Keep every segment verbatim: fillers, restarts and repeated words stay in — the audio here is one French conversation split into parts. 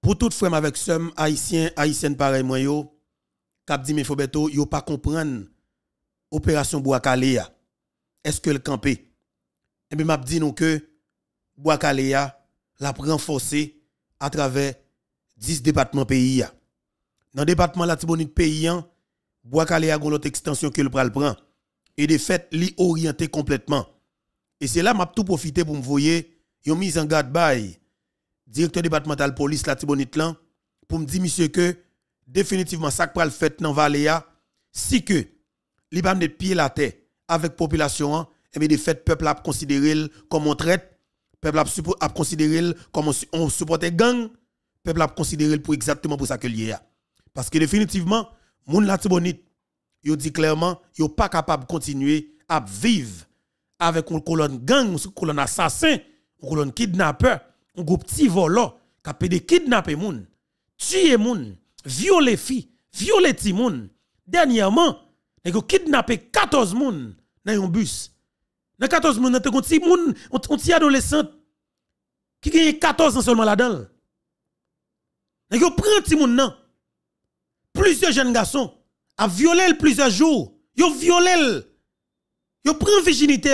pour tout frère avec somme haïtien haïtienne pareil moi yo cap dit mais faut beto yo pas comprendre opération Bois-Calé. Est-ce que le campé et bien m'a dit nous que Bois-Calé l'a renforcé à travers dix départements pays. Dans le département la Tibonite pays, Bois-Calé a une autre extension que le pral prend et de fait li orienté complètement. Et c'est là m'a tout profité pour me voyer yon mise en garde bail directeur départemental police la Tibonite lan pour me dire monsieur que définitivement ça pral fait dans vallée si que li pa mettre pied la terre avec population et bien de fait peuple a considéré comme on traite, peuple a considéré comme on supporte gang, peuple a considéré pour exactement pour ça que lié. Parce que définitivement, moun la Tibonite, yo dit clairement, yo pas capable de continuer à vivre avec une colonne gang, une colonne assassin, une colonne kidnappeur, un groupe petit volant, qui a pédé kidnapper moun, tuer moun, violer filles, violer ti moun. Dernièrement, ils ont kidnappé quatorze moun dans un bus. Dans quatorze moun, ils ont ti moun, on ti adolescent qui gagne quatorze ans seulement là-dedans. Ils ont pris ti moun nan. Plusieurs jeunes garçons a violé plusieurs jours. Ils ont violé. Ils ont pris virginité.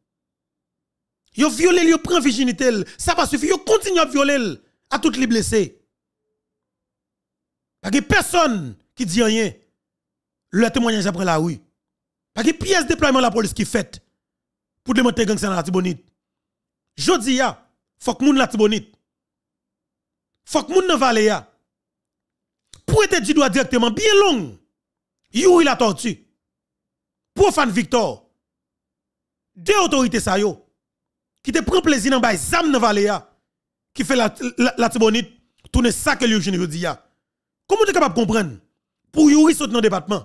Ils ont violé, ils ont pris virginité. Ça va suffire. Ils ont continué à violer à toutes les blessés. Parce que personne qui dit rien. Le témoignage après la rue. Parce que pièce de déploiement de la police qui fait pour démonter gang dans la Tibonite. Jodi ya, faut que moun la Tibonite. Faut que moun nan vallée ya. Pour être du doigt directement bien long. Youri la tortue. Pour Fan Victor. Deux autorités sa yo qui te prend plaisir dans bay zam nan vallée ya qui fait la la, la Tibonite tourner ça que le jeune di ya. Comment tu es capable de comprendre pour Youri saute dans le département?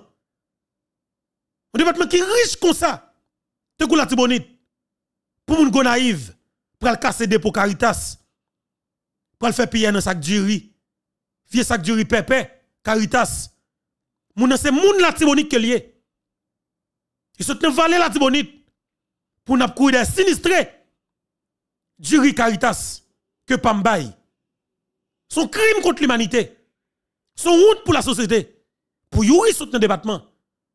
Un département qui est riche comme ça. Te kou la Tibonite. Pour moun go naïve, pour le casser dépôt Caritas. Pour le faire payer dans sac du riz. Vieux sac du riz pépé, Caritas. Moun c'est moun la Tibonite que lié. Ils sont dans vallée la Tibonite pour n'a courir des sinistrés. Du riz Caritas que Pambay. Son crime contre l'humanité. Son honte pour la société. Pour Youri saute dans le département.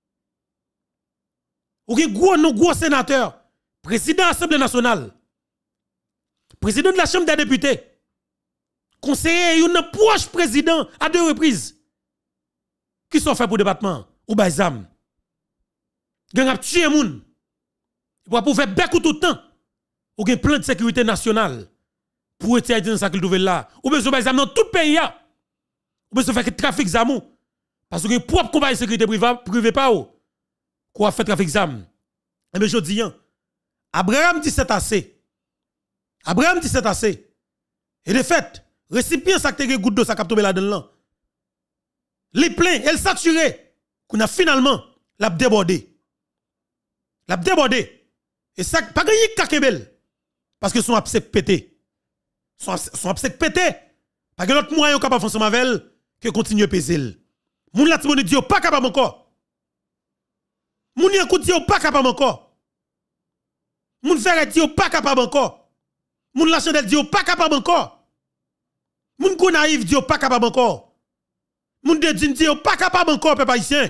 Ou gen gros non gros sénateur, président de l'Assemblée nationale, président de la Chambre des députés, conseiller yon proche président à deux reprises. Qui sont faits pour le département ou bayzam. Gen ap tuer moun. Pour pouvoir faire bec tout le temps. Ou gen plan de sécurité nationale pour retirer dans sa nouvelle là. Ou besoin bayzam dans tout pays ya. Ou besoin faire trafic zamou. Parce que gen propre compagnie de sécurité privée privé pas ou. Quoi fait trafic zam. Et bien je dis Abraham dit c'est assez. Abraham dit c'est assez. Et de fait, récipient ça que goutte d'eau ça cap tomber là-dedans. Les pleins, elle saturé. Qu'on a finalement l'a débordé. L'a débordé. Et ça pas gagné kakebel parce que son absec pété. Son son absec pété. Parce que l'autre moyen capable faire ensemble avec elle que continue peser. Moun la Tibonite dit pas capable encore. Moun yon kout yon pas capable encore. Moun Ferret dit yon pas capable encore. Moun La Chandelle dit yon pas capable encore. Moun Gonaïve dit yon pas capable encore. Moun Dedine dit yon pas capable encore, peuple haïtien.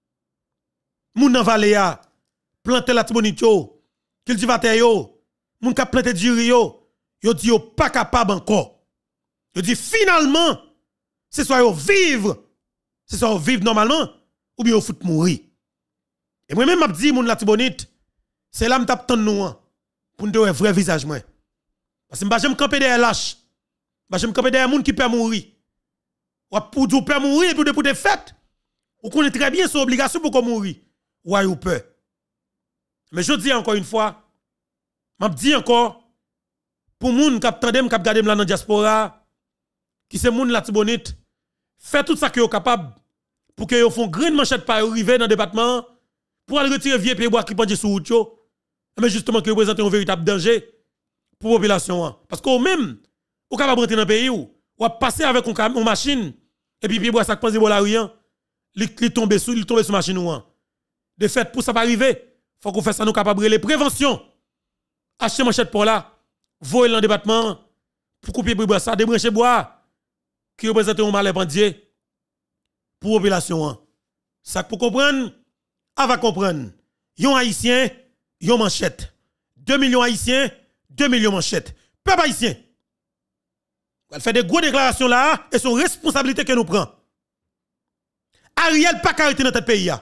Moun nan Valéa, planter la Tibonite yo, cultivateur yo, moun ka planter du riz yo, yo dit yon pas capable encore. Yo dit finalement, c'est soit yon vivre, c'est soit yon vivre normalement, ou bien yon fout mourir. Et moi-même, je dis, moun la Tibonite, c'est là que je t'attends nous, pour nous un vrai visage. Moi. Parce que je ne vais pas camper derrière lâche. Je ne vais pas camper derrière moun qui peut mourir. Ou pour du peut mourir et pour des fêtes. Ou connaît très bien son obligation pour qu'on mourir. Ou ou peur. Mais je dis encore une fois, je dis encore, pour moun qui attendent, qui regardent dans la diaspora, qui c'est moun la Tibonite, fait tout ça que vous capable pour que vous font grande manchette par arriver dans le département. Pour aller retirer vieux pieds bois qui pendent sous route, mais justement qui représente un véritable danger pour la population. Parce qu'au même, ou capable rentrer dans le pays ou ou passer avec une machine et puis pieds bois ça pendent la rien, il tombe sous, il tombe sur machine ou. De fait, pour ça pas arriver, faut qu'on fasse ça nous capable les prévention. Acheter manchette pour là, voler dans le département pour couper pieds bois ça, débrancher bois. qui représente un malheur bandier pour la population. Ça pour comprendre, on va comprendre. Yon haïtien, yon manchette. deux millions haïtiens, deux millions manchettes. Peuple haïtien. Elle fait des grosses déclarations là et son responsabilité que nous prenons. Ariel pas arrêter dans notre pays.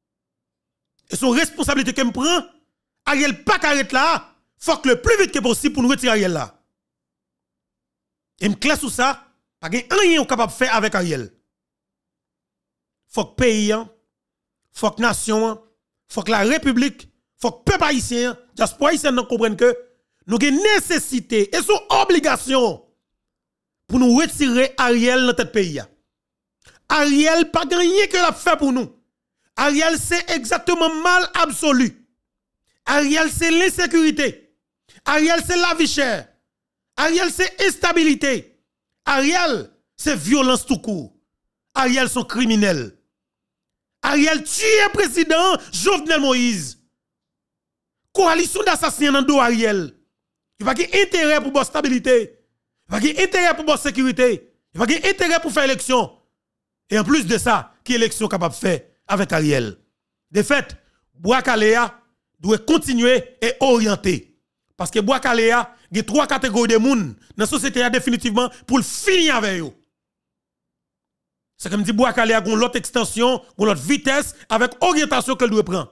Et son responsabilité que nous prenons, Ariel pas arrêter là, faut que le plus vite que possible pour nous retirer Ariel là. Et me classe sur ça, pas rien capable de faire avec Ariel. Faut que pays, faut que nation, faut que la République, faut que peuple haïtien, diaspora haïtien comprenne que nous avons nécessité et son obligation pour nous retirer Ariel dans notre pays. Ariel pas rien que l'a fait pour nous. Ariel c'est exactement mal absolu. Ariel c'est l'insécurité. Ariel c'est la vie chère. Ariel c'est instabilité. Ariel c'est violence tout court. Ariel sont criminels. Ariel tue président Jovenel Moïse. Coalition d'assassinats dans dos Ariel. Il n'y a pas d'intérêt pour la stabilité. Il n'y a pas d'intérêt pour la sécurité. Il n'y a pas d'intérêt pour faire élection. Et en plus de ça, qui élection capable de faire avec Ariel? De fait, Bois-Caléa doit continuer et orienter. Parce que Bois-Caléa, il y a trois catégories de monde dans la société définitivement pour finir avec eux. C'est comme dit Bois-Caléa, il y a l'autre extension, l'autre vitesse avec orientation qu'elle doit prendre.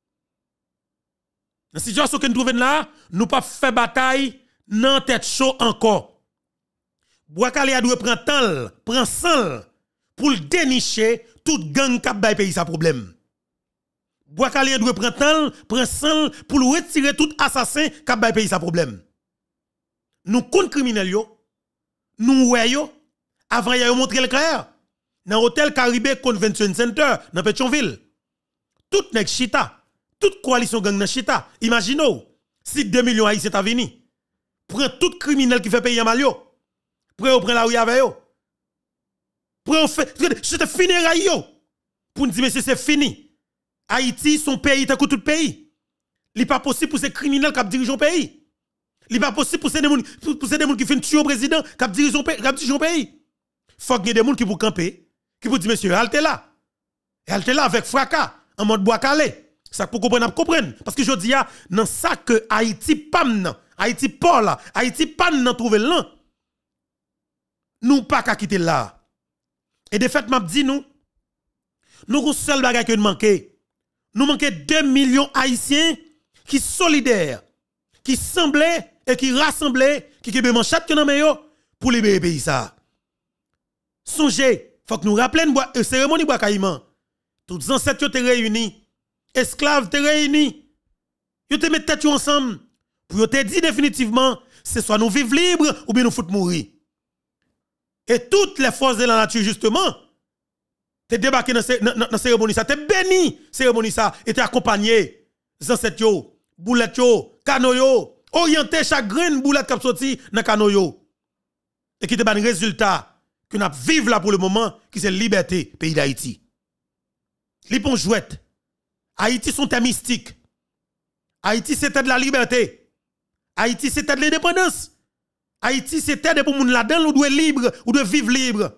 Dans la situation que nous trouvons là, nous ne pouvons pas faire bataille dans tête chaud encore. Bois-Caléa doit prendre temps, prendre sang pour dénicher toute gang qui a bay pays sa problème. Bois-Caléa doit prendre temps, prendre sang pour retirer tout assassin qui a bay pays sa problème. Nous compte criminels yo, nous ouais yo, avant y a montré le clair dans l'hôtel Caribé Convention Center dans Pétionville. Tout nek chita. Toute coalition gang nan chita. Imaginez, si deux millions haïtiens ta vini. Prends tout criminel qui fait payer mal yo. Prends prend la rue avec yo. Prends fait je te funérailles yo. Pour nous dire monsieur c'est fini. Haïti son pays tant que tout pays. Il pas possible pour ces criminels qui dirigent le pays. Il pas possible pour ces gens pour ces gens qui font tuer le président qui dirigent le pays. Faut qu'il y ait des gens qui pour camper, qui pour dire monsieur halte là. Et halte là avec fracas en mode bois calé. Ça pour comprendre, comprendre. Parce que je dis, dans ça que Haïti pam, Haïti pas là, Haïti pas nan trouver là. Nous pas qu'à quitter là. Et de fait, m'a dit nous, nous avons seul bagage que nous manquons. Nous manquons deux millions haïtiens qui solidaires, qui semblaient et qui rassemblaient, qui qui manchette que nan pour libérer le pays ça. Songez, faut que nous rappelions la cérémonie bois caïman. Tous les ancêtres étaient réunis. Esclaves te réunis, yo te mettent tête ensemble pour yo te dit définitivement c'est soit nous vivre libre ou bien nous fout mourir. Et toutes les forces de la nature justement te débarqué dans la cérémonie ça, te béni cérémonie ça et te accompagné ancêtres yo, boulette yo, cano yo, orienté chaque graine boulette qui sorti dans cano yo. Et qui te ban résultat que nous vivons là pour le moment qui c'est liberté pays d'Haïti. Li pon jouette. Haïti sont des mystiques. Haïti c'était de la liberté. Haïti c'était de l'indépendance. Haïti c'était de pour moun la dedans ou doit libre ou de vivre libre.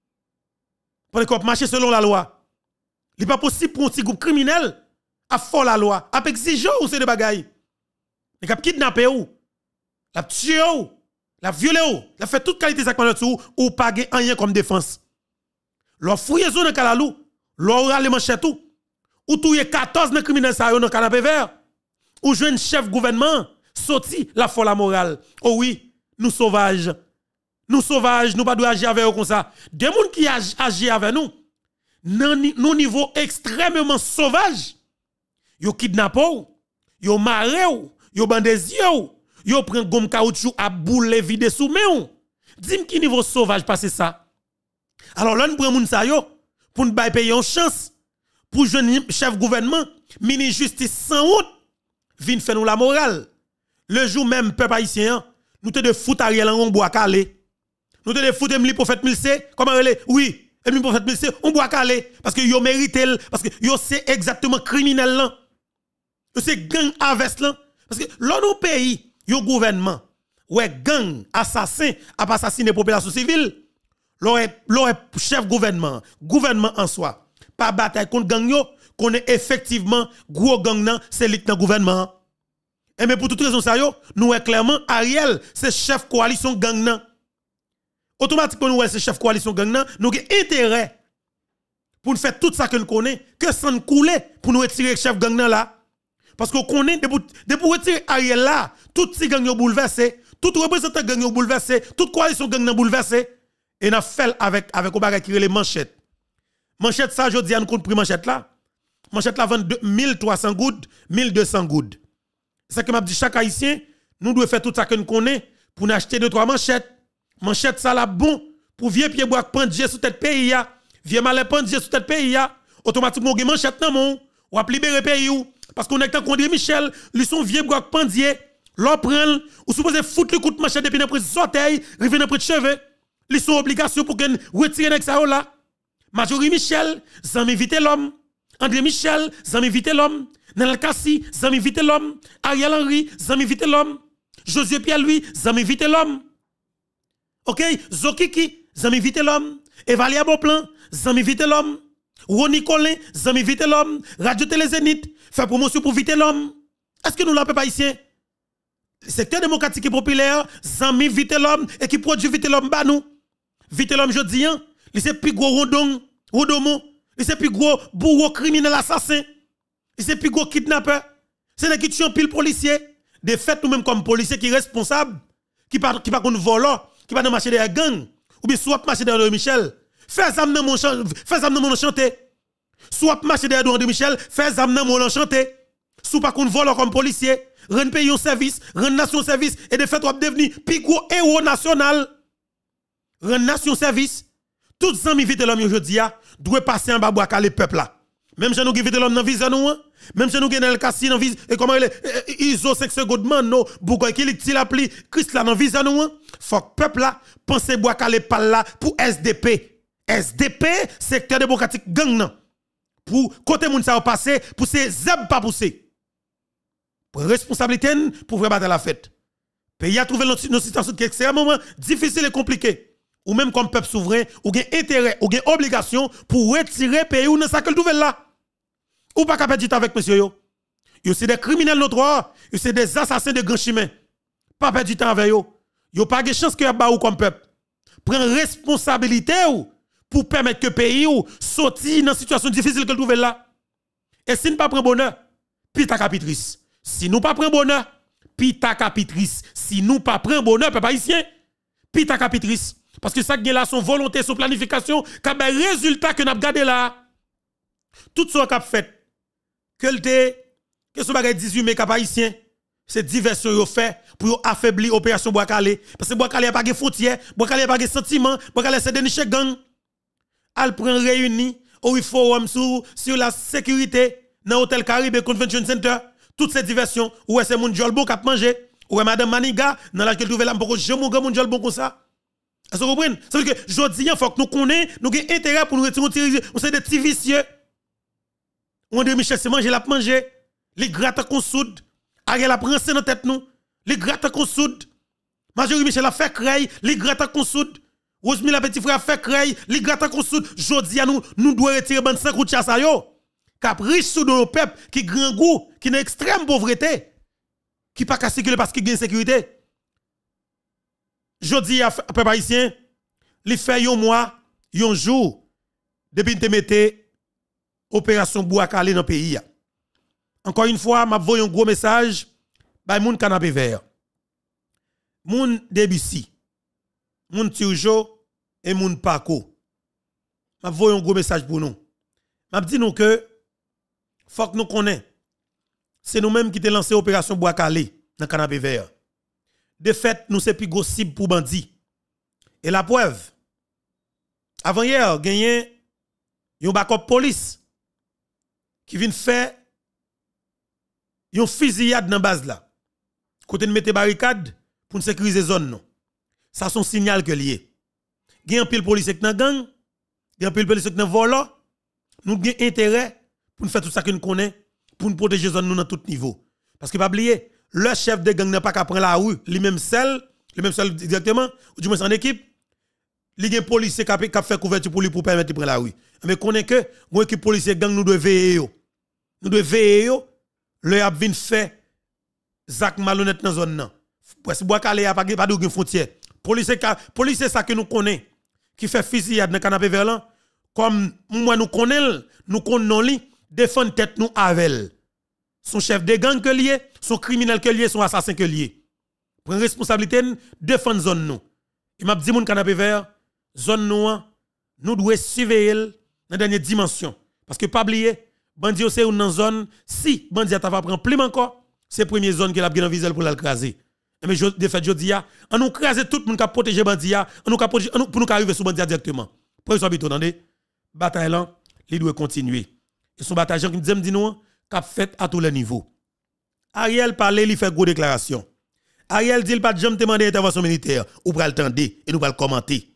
Pour qu'on marcher selon la loi. Il n'est pas possible pour un petit groupe criminel à faire la loi, à exiger ou c'est de bagaille. Il a kidnappé ou, la tué ou, la violé ou, la fait toute qualité de ou ou pas rien comme défense. Leur fouille zone dans Kalalou, leur rale manchette ou. Ou touye quatorze nan criminels sa yo nan canapé vert. Ou jeune chef gouvernement sorti la folle morale. Oh oui, nous sauvages. Nous sauvages, nous pas doit agir avec eux comme ça. Des gens qui agissent avec nous, nous niveau extrêmement sauvage. Yo kidnappé ou, yo maré ou, yo bandez ou, yo prend gomme caoutchouc à boule vide sous main. Dis-moi qui niveau sauvage passe ça. Alors là nous prend moun sa yo pour nous payer une chance. Pour jeune chef gouvernement, ministre justice sans honte, vient faire nous la morale. Le jour même, peuple haïtien, nous te de fout Ariel en bois calé. Nous te de fout Emily Prophète Milsé, comment elle est? Oui, Emily Prophète Milsé, on bois calé. Parce que yo mérite, parce que yo c'est exactement criminel là. Yo c'est gang avest là. Parce que l'on nous pays, yo gouvernement, ouais gang, assassin, a assassiné la population civile. l'aurait chef gouvernement, gouvernement en soi, pas bataille contre gang yo, qu'on est effectivement gros gang nan, c'est lit dans gouvernement. Et mais pour toute raison ça yo, nous est clairement Ariel, c'est chef coalition gang nan. Automatiquement nous c'est chef coalition gang nan, nous avons intérêt pour nous faire tout ça que nous connaissons, que ça nous coule pour nous retirer le chef gang nan là. Parce qu'on connaît, de pour retirer Ariel là, tout ces gang yo bouleversé, tout représentant gang yo bouleversé, toute coalition gang nan bouleversé, et n'a fait avec avec un qui les manchettes. Manchette ça je dis à nous compte prix manchette là. Manchette là vend mille trois cents gouttes, mille deux cents gouttes. C'est que m'a dit chaque haïtien, nous devons faire tout ça que nous connaissons pour nous acheter deux trois manchettes. Manchette ça là bon pour vieux pied bois pendier sous tête pays ya, vieux malais pendier sous tête pays ya, automatiquement gen manchette nan mon, ou a libérer pays ou parce qu'on est tant André Michel, ils sont vieux bois pendier, l'on prend ou supposé foutre le coup de manchette depuis n'importe orteil, rive n'importe cheveux. Ils sont obligations pour qu'on retire avec ça là. Majorie Michel, Zami Vite l'homme. André Michel, Zami Vite l'homme. Nel Kassi, Zami Vite l'homme. Ariel Henry, Zami Vite l'homme. Josué Pierre lui, Zami Vite l'homme. OK, Zokiki, Zami Vite l'homme. Evalia Bonplan, Zami Vite l'homme. Roni Colin, Zami Vite l'homme. Radio Télé Zénith, fait promotion pour Vite l'homme. Est-ce que nous l'appelons pas ici? Secteur démocratique et populaire, Zami Vite l'homme et qui produit Vite l'homme ba nous. Vite l'homme jodi an, il c'est plus gros rondon, rondomo, il c'est plus gros bourreau criminel assassin, il c'est plus gros kidnappeur. C'est des qui tuent pile policier. De fait nous même comme policier qui responsable, qui pas qui pas contre volant, qui pas dans marcher derrière gang ou bien soit marcher derrière Michel. Fais zam nan mon fais zam nan mon chanter. Soit marcher derrière André Michel, fais zam nan mon chanter. Sous pas contre volant comme policier, rendre pays au service, rendre nation service et de fait ou devenir plus gros héros national. Rendre nation service, toutes les amis vite l'homme aujourd'hui doivent passer en bas bois les peuple là. Même si nous vite l'homme dans visa nous, même si nous dans le casino dans visa et comment il iso cinq secondes man no bougoy qui li l'appli Christ là dans visa nous, faut que peuple là pense bois calé pal là pour S D P. S D P secteur démocratique gang nan. Pour côté moun ça passer pour ces zeb pas pousser. Pour responsabilité pour faire battre la fête. Pays a trouvé une situation qui est extrêmement difficile et compliquée. Ou même comme peuple souverain, ou gen intérêt, ou gen obligation pour retirer pays ou dans sa nouvelle là. Ou pas capable de dire avec monsieur yo. Yo c'est des criminels notoires, yo c'est des assassins de grands chemins. Pas perdre du temps avec yo. Yo pas de chance que ba ou comme peuple. Prends responsabilité ou pour permettre que pays ou sorti dans situation difficile que nouvelle là. Et si nous pas prend bonheur, pita capitrice. Si nous pas prend bonheur, pita capitrice. Si nous pas prend bonheur peuple haïtien, pita capitrice. Parce que ça qui est là, son volonté, son planification, qui ben résultat que nous avons gardé là. Tout ce qu'on a fait, que le que ce bagage dix-huit mai cap haïtien, c'est diversion yo fait pour affaiblir l'opération Bois-Calais. Parce que Bois-Calais n'a pas de frontières, Bois-Calais n'a pas de sentiments, Bois-Calais c'est des niches gang. Al prend réuni au forum sur, sur la sécurité dans l'hôtel Caribe Convention Center. Toutes ces diversions, où est-ce que mon jolbon qui a mangé, où est madame Maniga, dans laquelle trouve là, pour que je mon jolbon comme ça. Est-ce que vous comprenez? Ça veut dire que jodi il faut que nous connaissions, nous avons intérêt pour nous retirer, on c'est des petits vicieux. André Michel se mange, il a mangé, les grattes qu'on soude, Ariel a pris dans tête nous, les grattes qu'on soude. Majorie Michel a fait craille, les grattes qu'on soude. Rosemille petit frère a fait craille, les grattes qu'on soude. Jodi nous nous devons retirer ban cinq routes chasse yo. Cap riche sous nos peuple qui grand goût, qui n'a extrême pauvreté, qui pas qu'à circuler parce qu'il gagne sécurité. Jodi a peuple haïtien, li fait un mois, un jour depuis te mette opération Bois-Calais dans le pays. Encore une fois, m'a voyé un gros message bay moun canapé vert. Moun Debussy, moun Turjo et moun Paco. M'a voyé un gros message pour nous. M'a dit nous que faut que nous connaissons. C'est nous-mêmes qui avons lancé opération Bois-Calais dans canapé vert. De fait, nous sommes plus gros cible pour bandits. Et la preuve, avant hier, gagné un backup police qui vient faire une fusillade dans la base là. Côté de mettre barricade pour sécuriser la zone. Ça c'est un signal que lié. Il y a un pile policier qui dans gang, il y a un pile policier qui dans volant. Nous avons intérêt pour faire tout ça que nous connaissons, pour nous protéger la zone nous dans tout niveau. Parce que pas oublier, le chef de gang n'a pas qu'à prendre la rue, lui-même seul, lui-même seul directement, ou du moins en équipe. il y a un policier qui a fait couverture pour lui pour permettre de prendre la rue. Mais connaît que une équipe policier gang nous devons veiller. Nous devons veiller. Le a vinn fait Zach malhonnête dans zone nan. Presque bois calé a pas pas de frontière. Policier policier ça que nous connaît qui fait fusillade dans canapé verlan comme moi nous connaît nous connaissons lui défendre tête nous avec son chef de gang que lié, son criminel que lié, son assassin que lié. Prendre responsabilité défendre zone nous. Il m'a dit mon canapé vert zone nous nous devons surveiller dans dernière dimension parce que pas oublier bandi c'est une zone si bandi a va prendre plus encore c'est première zone que la bien visuel pour l'écraser. Mais je de fait je dis on nous craser tout le monde qui protéger bandi on nous protéger pour nous arriver sur bandi directement. Pour ça bito attendez bataille là il doit continuer. Et son bataille qui me dit me dit nous qu'a fait à tous les niveaux. Ariel parle, il fait gros déclaration. Ariel dit il pas jamais demander intervention militaire ou pral tendre et nous pral commenter.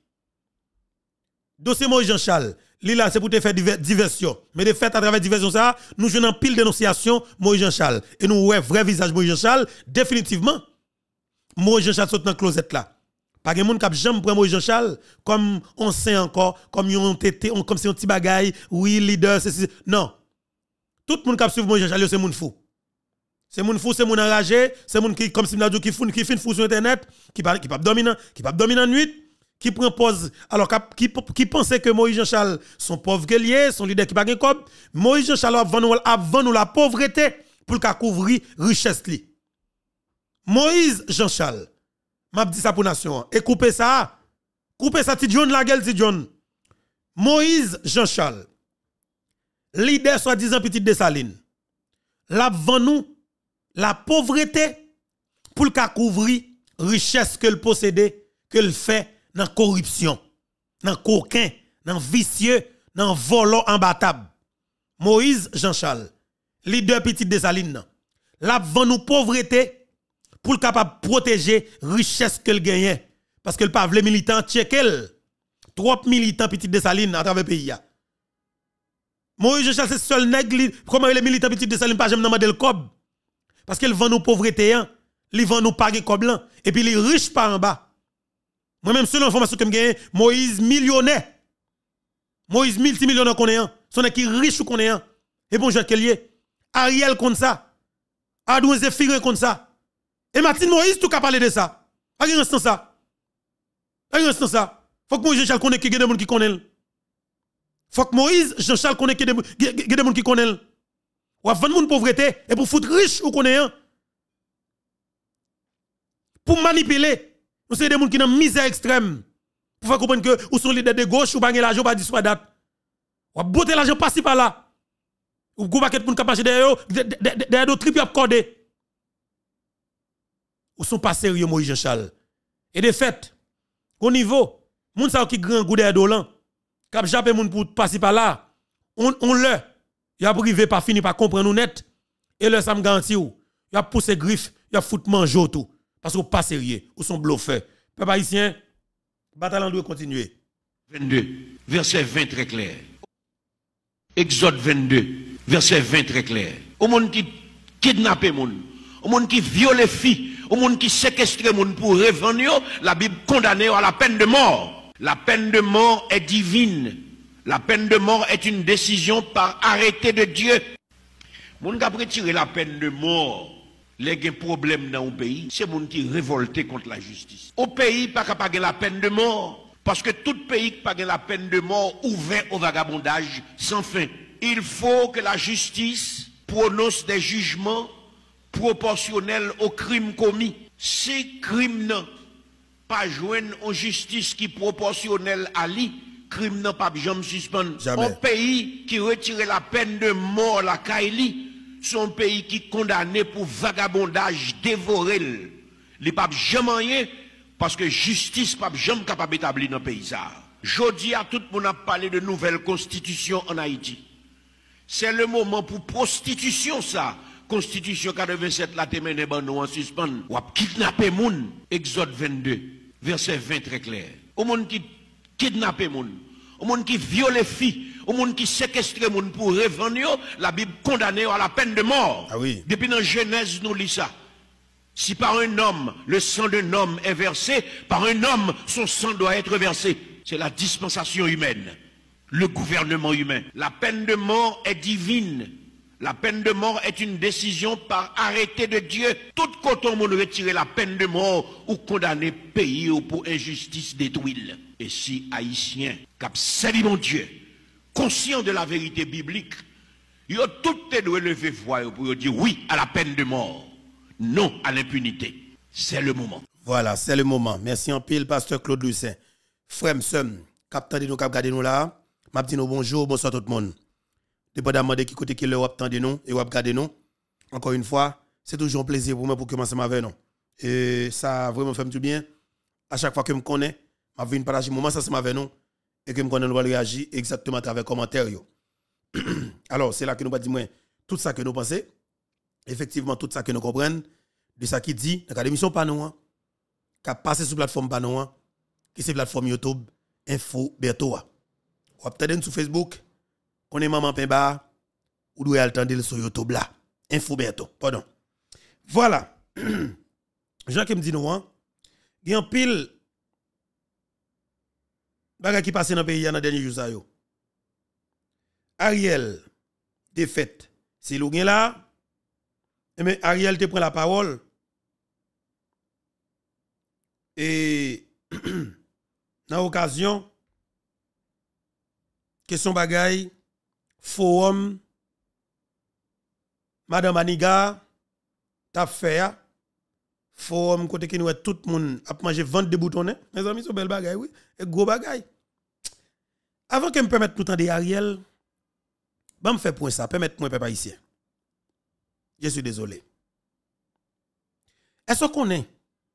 Dossier Moïse Jean-Charles, li là c'est pour te faire diversion. Mais de fait à travers diversion ça, nous jouons pile dénonciation Moïse Jean-Charles et nous ouais vrai visage Moïse Jean-Charles définitivement. Moïse Jean-Charles saute dans closette là. Pas de monde qui jamais prend Moïse Jean-Charles comme on sait encore comme yon tété comme c'est un petit bagaille, oui leader c'est non. Tout le monde qui suit Moïse Jean-Charles c'est moun fou. C'est moun fou, c'est moun enragé, c'est moun qui comme si m'a dit qui fou qui fin fou sur internet, qui pas qui pas dominant, qui pas dominant nuit, qui prend pause alors qui qui pensait que Moïse Jean-Charles son pauvre guerrier, son leader qui pas gain cob, Moïse Jean-Charles avant nous avant nous la pauvreté pour qu'a couvrir richesse li. Moïse Jean-Charles m'a dit ça pour nation et couper ça, couper ça ti John la gueule ti John. Moïse Jean-Charles leader soi-disant petite Dessalines. La vend nous la pauvreté pour le couvrir richesse que le possédait que le fait dans corruption, dans coquin, dans vicieux, dans volant imbattable. Moïse Jean-Charles, leader petit Dessalines, la vend nous pauvreté pour le capable protéger richesse que le gagne parce que le pas les militants tchekel trop militants petit Dessalines à travers le pays. Moïse Jean-Charles c'est seul nègre comment les militants petit Dessalines pas jamais demander le cob parce qu'il vend nous pauvreté hein, il vend nous paguer cob blanc et puis il riche par en bas. Moi même selon l'information que me gagne Moïse millionnaire. Moïse multimillionnaire qu'on est son qui riche qu'on est et bon Jacques Lié Ariel comme ça. Adou Zéphiré comme ça. Et Martine Moïse tout ka parler de ça. Pas un instant ça. Pas un instant ça. Faut que Moïse Jean-Charles connaisse que des gens qui connaissent. Faut que Moïse Jean-Charles connaisse que des gens qui connaissent. Ou vendre moun pauvreté et pour foutre riche ou connaît un. Pour manipuler. Nous c'est des gens qui dans misère extrême. Pour faire comprendre que ou sont leader de gauche ou pas l'argent pas dispo date. Ou botter l'argent par-ci par là. Ou go paquet pour capacher derrière derrière d'autres tripes accordé. Ou sont pas sérieux Moïse Jean-Charles. Et de fait, au niveau, moun sa qui grand goût derrière dolan, k'ap jappé moun pour passer par là, on on le y a privé pas fini pas comprendre nous net et le ça me garantit ou y a poussé griffe, y a fout manger tout parce qu'on pas sérieux, ou sont bluffés. Peuple haïtien, bataille doit continuer. vingt-deux, verset vingt très clair. Exode vingt-deux, verset vingt très clair. Au monde qui kidnappe moun, au monde qui viole filles, au monde qui séquestre moun pour revendre, la Bible condamne à la peine de mort. La peine de mort est divine. La peine de mort est une décision par arrêté de Dieu. Moun qui a retiré la peine de mort, les gens problème dans le pays, c'est moun qui révolté contre la justice. Au pays, pas capable de la peine de mort, parce que tout pays qui pas la peine de mort ouvert au vagabondage sans fin. Il faut que la justice prononce des jugements proportionnels aux crimes commis. Si crime n'a pas joindre en justice qui proportionnelle à lui, crime n'a pas jamais suspendre. Un pays qui retire la peine de mort la Kaili, son pays qui condamné pour vagabondage dévoré. Il pas jamais rien parce que justice pas jamais capable d'établir dans le pays ça. Jodi à tout le monde a parlé de nouvelle constitution en Haïti. C'est le moment pour prostitution ça. Constitution quatre-vingt-sept la te mène ban nou en suspend. Ou ap kidnapper moun. Exode vingt-deux, verset vingt très clair. Au monde qui kidnapper moun, au monde qui viole filles, au monde qui séquestre moun pour revendre, la Bible condamne à la peine de mort. Ah oui. Depuis dans Genèse nous lit ça. Si par un homme le sang d'un homme est versé, par un homme son sang doit être versé. c'est la dispensation humaine, le gouvernement humain. La peine de mort est divine. La peine de mort est une décision par arrêté de Dieu. Tout coton monde retirer la peine de mort ou condamner pays ou pour injustice détruire. Et si Haïtiens, cap servi mon Dieu, conscient de la vérité biblique, ils ont tout doivent lever voix pour dire oui à la peine de mort, non à l'impunité. C'est le moment. Voilà, c'est le moment. Merci en pile, pasteur Claude Lucin. Frère Msem, capteur de nous, cap gardez nous là. M'a dit nous bonjour, bonsoir tout le monde. Dépendamment de qui côté qui l'Europe tendez nous et Europe gardez nous. Encore une fois, c'est toujours un plaisir pour moi pour commencer avec nous. Et ça vraiment fait du bien. À chaque fois que je me connais, je viens partager un moment ça avec nous et que je me connais, nous allons réagir exactement à travers les commentaires. Alors, c'est là que nous va dire tout ça que nous pensons, effectivement tout ça que nous comprenons, de ça qui dit, dans l'émission pas nous, qui a passé sur la plateforme pas nous, qui c'est la plateforme YouTube, Info Bertoa. Ou peut-être sur Facebook, on est Maman Pemba, ou doit attendre sur YouTube là. Info Berto, pardon. Voilà. Jean qui me dit nous, il y a un pile bagay qui passe dans le pays dans les derniers jours. Ariel, défaite. C'est l'ougen là. Mais Ariel te prend la parole. Et dans l'occasion, question bagay, forum, Madame Aniga, t'a fait, forum, côté qui nous tout le monde a mangé vente de boutons. Mes amis, c'est bel bagay, oui. Et gros bagay. Avant que me permette tout le temps de Ariel, je me fais point ça, permettez-moi, papa ici. Je suis désolé. Est-ce qu'on est,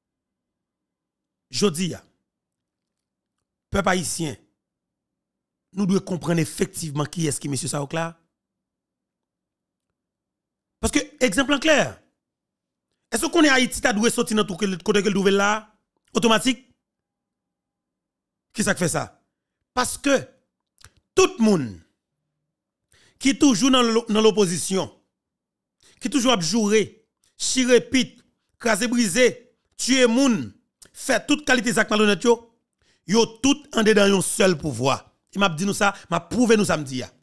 jodi, peuple haïtien, nous devons comprendre effectivement qui est-ce qui est M. Saokla? Parce que, exemple en clair, est-ce qu'on est Haïti, tu dois sortir dans tout côté que le là, automatique? Qui ça fait ça? Parce que tout le monde qui toujours dans l'opposition, qui toujours a juré, chiré pit, crasé brisé, tuer moun, fait toute qualité de malhonnête yo, yo tout en dedans un seul pouvoir. Il m'a dit nous ça, m'a prouvé nous samedi ya.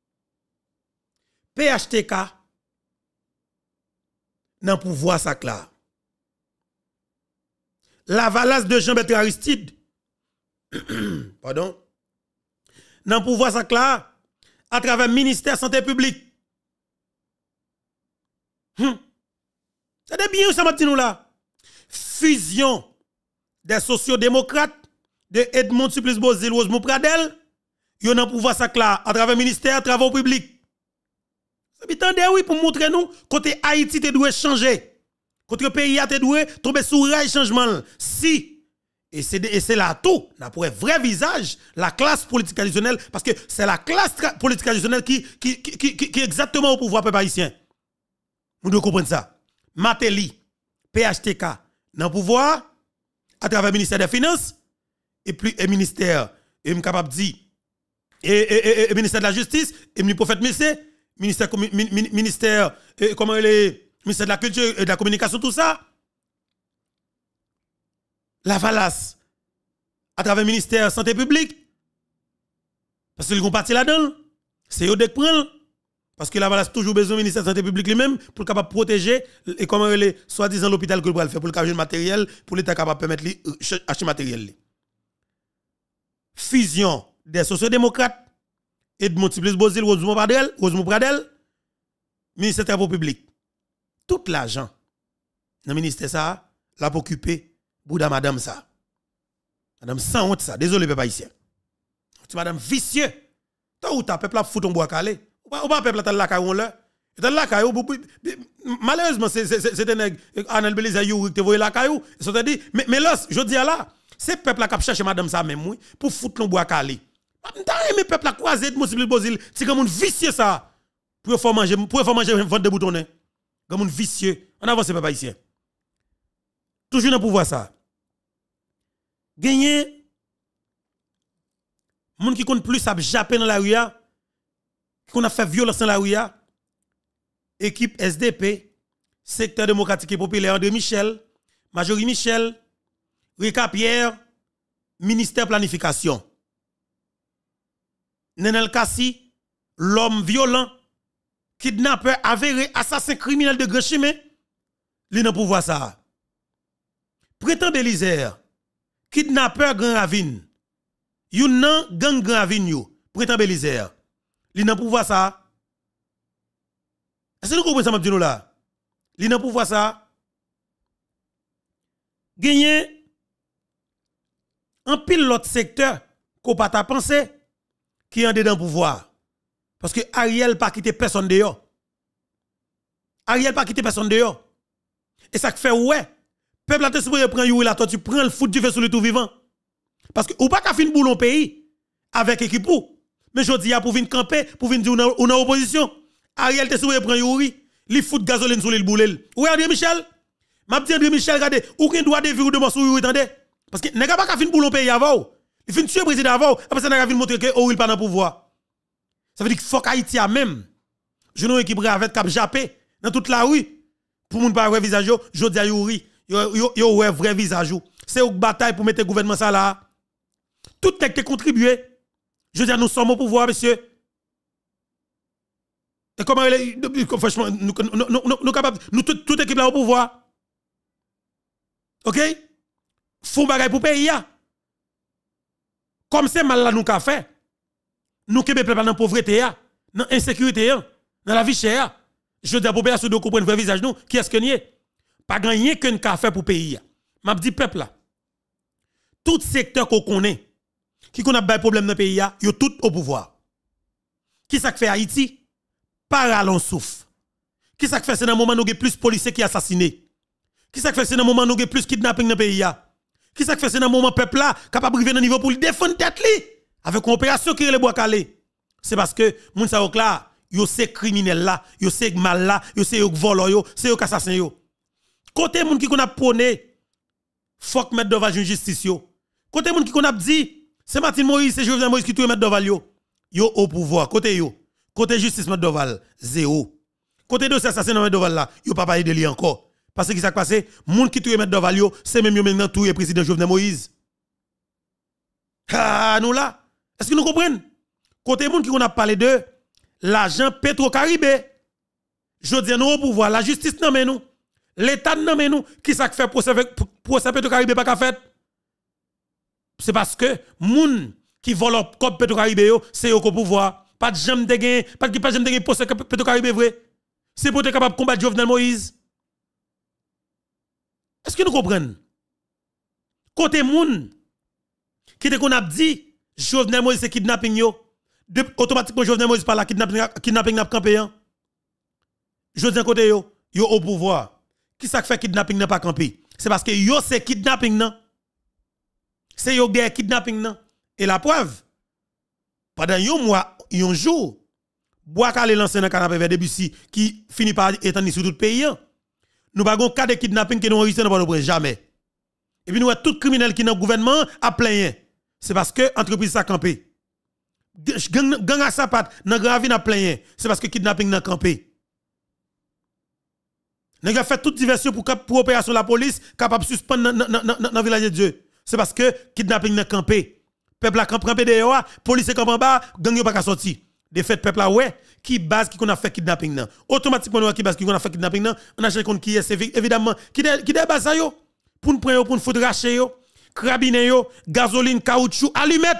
P H T K nan pouvoir ça là. La valasse de Jean-Bertrand Aristide pardon, nan pouvoir ça là à travers le ministère santé publique. Hum. C'est bien ça m'a dit nous là. Fusion des sociodémocrates de Edmond Supplice Bozil Rosemont Pradel, yo nan pouvoir ça là à travers le ministère travaux publics. Ça bitande oui pour montrer nous côté Haïti te doit changer. Côté pays a te doit tomber sous rail changement. Si et c'est là tout, là pour un vrai visage, la classe politique traditionnelle, parce que c'est la classe politique traditionnelle qui, qui, qui, qui, qui est exactement au pouvoir peuple haïtien. Vous devez comprendre ça. Mateli, P H T K, dans le pouvoir, à travers le ministère des Finances, et puis le ministère, et je capable de dire, et, et, et, et, ministère de la Justice, et le prophète Missé, ministère, ministère, et, comment les, ministère de la Culture et de la Communication, tout ça. La valasse, à travers le ministère de la Santé publique, parce qu'ils ont parti là-dedans, c'est eux qui prennent. Parce que la valasse toujours besoin du ministère de la Santé publique lui-même pour capable protéger et comment les soi-disant l'hôpital que le faire pour le cacher le matériel, pour l'État capable permettre acheter matériel. Fusion des sociodémocrates et de Multiplice Bozil, Rosemont Pradel, Rosemont Pradel, ministère des Travaux publics. Tout l'argent dans le ministère ça l'a occupé Bouda madame ça. Madame sans honte ça. Désolé peuple haïtien. Madame vicieux. Tant ou ta peuple a foutu ton bois calé. Ou pas peuple a la caillou là. Et la caillou malheureusement c'est c'est un Anel Belize you te voyer la caillou. Ça te dit mais mais là je dis là, c'est peuple a cap chercher madame ça même oui pour foutre ton bois calé. M'ta aimé peuple a croisé de Monsieur Bozil, c'est comme un vicieux ça. Pour faire manger pour faire manger vente de boutons. Comme un vicieux. On avance peuple haïtien. Toujours dans pouvoir ça. Gagner moun qui compte plus à japper dans la rue qu'on a fait violence dans la rue équipe S D P secteur démocratique et populaire André Michel Majorie Michel Rika Pierre ministère planification Nenel Kassi, l'homme violent, kidnappeur avéré, assassin criminel de grand chemin, li nan pouvoir ça. Prétend Belizer, kidnappeur Grand Ravine, yon nan gang Grand Ravine yo, prétend Belizer, li nan pouvoir ça. Est-ce que nous comprenons ça, m'abdi nou là? Li nan pouvoir ça. Gagné en pile l'autre secteur qu'on pas ta pensé qui en dedans pouvoir. Parce que Ariel pas quitté personne dehors. Ariel pas quitté personne dehors. Et ça fait ouais, peuple a te supposé prendre youri la toi tu prends le foot du fais sur le tout vivant. Parce que ou pas ka fin boulon pays avec équipe ou. Mais jodi a pour venir camper, pour venir dire ou en opposition. Ariel te supposé prendre youri, li fout gasoline sur le boulel. Ou André Michel? M'a dit André Michel regardez, ou ken doit de vir de morceau youri tendez. Parce que nèg pas ka fin boulon pays avant. Il fin tuer président avant, après ça n'a pas montrer que Oril pas dans pouvoir. Ça veut dire que faut qu'Haïti a même je nous équipe avec cap jappé dans toute la rue pour moun pas vrai visage yo, jodi a youri, yo yo yo ouais vrai visage yo. C'est une bataille pour mettre le gouvernement ça là. Tout nèg te contribué. Je dis nous sommes au pouvoir monsieur. Et comment franchement nous nous nous capable nous toute équipe là au pouvoir. OK? Font bagay pour pays ya. Comme c'est mal là nous qu'a fait. Nous qui peuple dans la pauvreté ya, dans insécurité ya, dans la vie chère. Je dis à la population de comprendre vrai visage nous, qui est-ce que n'y est? Pas gagner qu'un café pour pays ya. M'a dit peuple là. Tout secteur qu'on connaît qui qu'on a des problèmes dans le pays ya, yo tout au pouvoir. Qui ça fait Haïti? Paralon souffle. Qui ça fait c'est dans moment nous plus policiers qui assassinés. Qui ça fait c'est dans moment nous plus kidnapping dans le pays ya. Qui ça fait c'est dans moment peuple là capable de arriver dans niveau pour le défendre tête li avec une opération qui le bois calé. C'est parce que moun sa ok là, yo c'est criminel là, yo c'est mal là, yo c'est yo voleur yo, c'est yo assassin yo. Côté moun qui qu'on a prôné faut mettre devant une justice yo. Côté moun qui qu'on a dit c'est Martin Moïse, c'est Jovenel Moïse qui tout mettre devant yo. Yo au pouvoir, côté yo. Côté justice mettre devant zéro. Côté dossier assassin mettre devant là, yo pas parler de lui encore. Parce que qui s'est passé, moun qui tout mettre devant yo, c'est même yo maintenant tout le président Jovenel Moïse. Ah nous là, est-ce que nous comprenons? Côté moun qui on a parlé de l'argent Petro-Caribé. Je dis nous au pouvoir, la justice nan men nous. L'État nan men nous qui ça fait procès procès Petro-Caribé pas ka fait. C'est parce que moun qui vole comme Petro-Caribé c'est au pouvoir. Pas de jambe de gain, pas de pas jambe de gain procès Petro-Caribé vrai. C'est pour être capable de combattre Jovenel Moïse. Est-ce que nous comprenons? Côté moun qui te qu'on a dit Jovenel Moïse c'est kidnapping yo. De, automatiquement Jovenel Moïse par la kidnapping kidnapping n'a campé. Je dis côté yo, yo au pouvoir. Qui ça fait kidnapping n'a pas campé? C'est parce que yo c'est kidnapping non. C'est yo guerre kidnapping non. Et la preuve pendant yon mois, yon jour, bois calé lancé dans canapé vers Debussy qui finit par étendre sur tout le pays. Nous pas gon cas de kidnapping que nous enregistré dans Port-au-Prince jamais. Et puis nous tout criminel qui dans le gouvernement a plein. C'est parce que entreprise ça campé. Gang gang à sa patte dans Gravine a plein. C'est parce que kidnapping n'a campé. N'a fait toute diversion pour pour opération la police capable suspendre dans dans village de Dieu. C'est parce que kidnapping n'a campé. Peuple a campé dehors, police camp en bas, gang yo pas ka sorti. De fait peuple a ouais qui base qui qu'on a fait kidnapping nan. Automatiquement nous qui base qui qu'on a fait kidnapping nan, on a cherché compte qui est évidemment qui de, qui de base ça yo pour nous prendre pour nous foutre racher yo, carabiner yo, gasoline, caoutchouc, allumette.